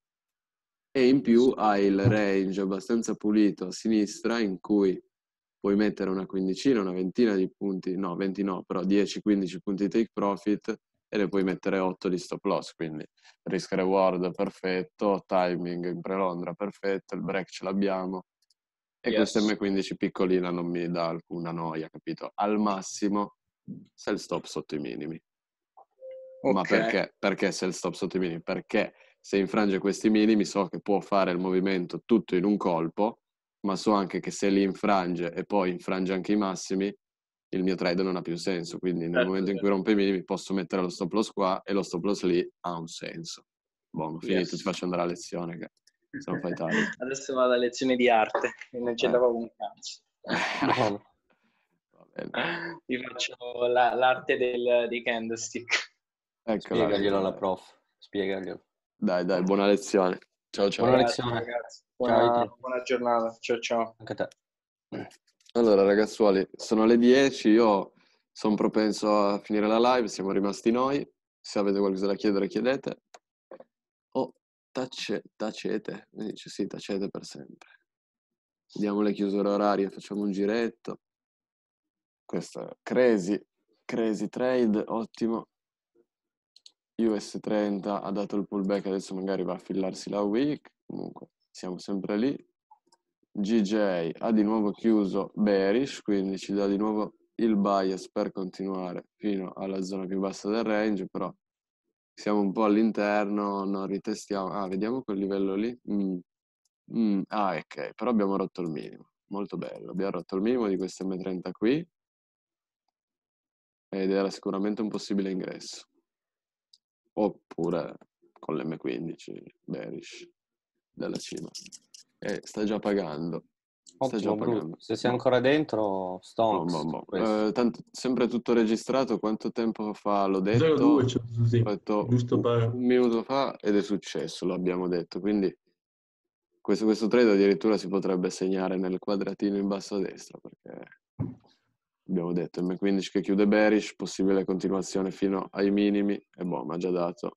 E in più hai il range abbastanza pulito a sinistra in cui puoi mettere una quindicina, una ventina di punti, no, venti no, però dieci quindici punti di take profit e ne puoi mettere otto di stop loss, quindi risk reward perfetto, timing in pre-Londra perfetto, il break ce l'abbiamo e Yes. questa M quindici piccolina non mi dà alcuna noia, capito? Al massimo sell stop sotto i minimi. Ma Ok. perché? Perché sell stop sotto i minimi? Perché se infrange questi minimi so che può fare il movimento tutto in un colpo, ma so anche che se li infrange e poi infrange anche i massimi, il mio trade non ha più senso. Quindi nel Certo, momento in cui rompe i minimi posso mettere lo stop loss qua e lo stop loss lì ha un senso. Buono, finito, Yes. ti faccio andare a lezione che se non fai tardi. Adesso vado a lezione di arte e non c'è Eh. da proprio un cazzo. Buono. Va bene. Vi faccio la- l'arte del, dei candlestick. Eccola, Spiegaglielo alla eccola. prof. Spiegaglielo. Dai, dai, buona lezione. Ciao, ciao. Buona Grazie, lezione. ragazzi. Ciao, Buona, Italo. buona giornata. Ciao ciao. Anche a te. Allora, ragazzuoli, sono le dieci, io sono propenso a finire la live, siamo rimasti noi. Se avete qualcosa da chiedere, chiedete. O tace, tacete, mi dice sì, tacete per sempre. Vediamo le chiusure orarie, facciamo un giretto. Questo è Crazy, Crazy Trade, ottimo. U S trenta ha dato il pullback, adesso magari va a fillarsi la week. Comunque, siamo sempre lì. G J ha di nuovo chiuso bearish, quindi ci dà di nuovo il bias per continuare fino alla zona più bassa del range, però siamo un po' all'interno, non ritestiamo. Ah, vediamo quel livello lì. Mm. Mm. Ah, ok, però abbiamo rotto il minimo. Molto bello, abbiamo rotto il minimo di questo M trenta qui ed era sicuramente un possibile ingresso. Oppure con l'M quindici bearish della cima. E sta già pagando. Sta già Ottimo, Bru. pagando. Se sei ancora dentro, stonks. Boh, boh, boh. Questo. Eh, tanto, sempre tutto registrato. Quanto tempo fa l'ho zero due, detto? cioè, sì, L'ho detto giusto un, per... un minuto fa ed è successo, lo abbiamo detto. Quindi questo, questo trade addirittura si potrebbe segnare nel quadratino in basso a destra perché abbiamo detto M quindici che chiude bearish, possibile continuazione fino ai minimi e boh, mi ha già dato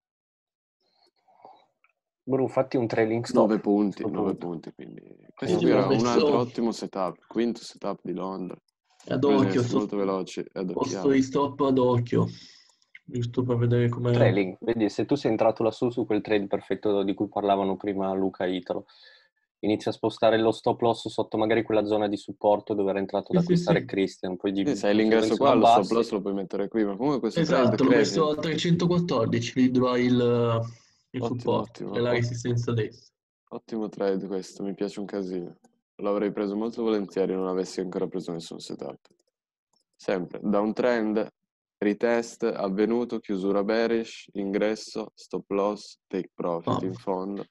Bru, fatti un trailing stop. nove punti, a questo nove punto. punti, quindi Che questo non qui Io l'ho era so. un altro messo ottimo setup, quinto setup di Londra. ad Bisogna occhio, essere molto sto- veloci ed posto occhiali. di stop ad occhio, giusto per vedere com'è. Trailing, vedi, se tu sei entrato lassù su quel trade perfetto di cui parlavano prima Luca e Italo, inizia a spostare lo stop loss sotto magari quella zona di supporto dove era entrato ad Sì, sì, acquistare sì. Christian, poi di Sì, se hai l'ingresso conseguenza lo qua, lo stop abbassi. loss lo puoi mettere qui, ma comunque questo trade Esatto, l'ho crazy. messo a trecentoquattordici, lì dove hai il, il Ottimo, supporto ottimo, e la ot- resistenza destra. ottimo trade questo, mi piace un casino. l'avrei preso molto volentieri non avessi ancora preso nessun setup. Sempre downtrend, retest, avvenuto, chiusura bearish, ingresso, stop loss, take profit Ah. in fondo.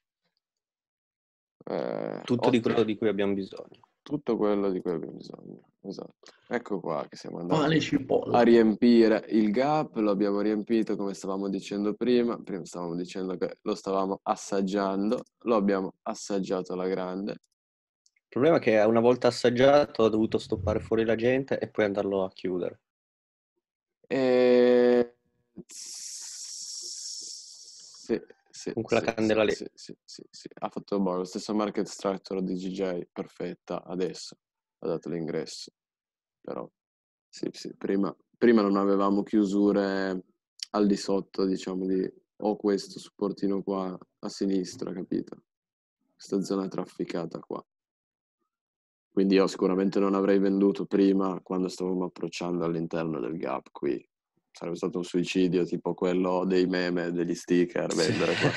Eh, Tutto di ottimo. quello di cui abbiamo bisogno. Tutto quello di cui abbiamo bisogno, esatto. Ecco qua che siamo andati Pane e cipolla. a riempire il gap, lo abbiamo riempito come stavamo dicendo prima, prima stavamo dicendo che lo stavamo assaggiando, lo abbiamo assaggiato alla grande. Il problema è che una volta assaggiato ho dovuto stoppare fuori la gente e poi andarlo a chiudere. E... Sì, sì, Con quella sì, candela lì. sì, sì, sì, sì. Ha fatto boh, lo stesso market structure di G J, perfetta, adesso ha dato l'ingresso. Però sì, sì, prima, prima non avevamo chiusure al di sotto, diciamo, di o questo supportino qua a sinistra, capito? Questa zona trafficata qua. Quindi io sicuramente non avrei venduto prima quando stavamo approcciando all'interno del gap qui. Sarebbe stato un suicidio tipo quello dei meme, degli sticker, vendere qua.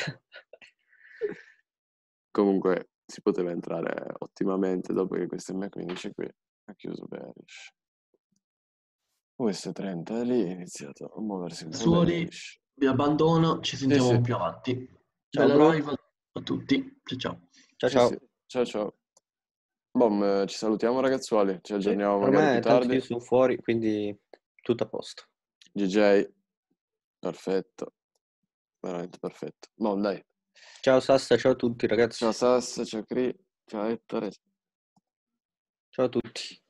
Comunque si poteva entrare ottimamente dopo che questo M quindici qui ha chiuso bearish. U S trenta lì è iniziato a muoversi un po' Suori, bearish. vi abbandono, ci sentiamo sì. più avanti. Ciao, Bella bro. live a tutti. Ciao ciao. Ciao Sì, ciao. sì. Ciao ciao. Bom, eh, ci salutiamo ragazzuoli, ci Sì, aggiorniamo per magari me più tanto tardi. io sono fuori, quindi tutto a posto. G J, perfetto, veramente perfetto. Bom, dai. Ciao Sassa, ciao a tutti ragazzi. Ciao Sass, ciao Cri, ciao Ettore. Ciao a tutti.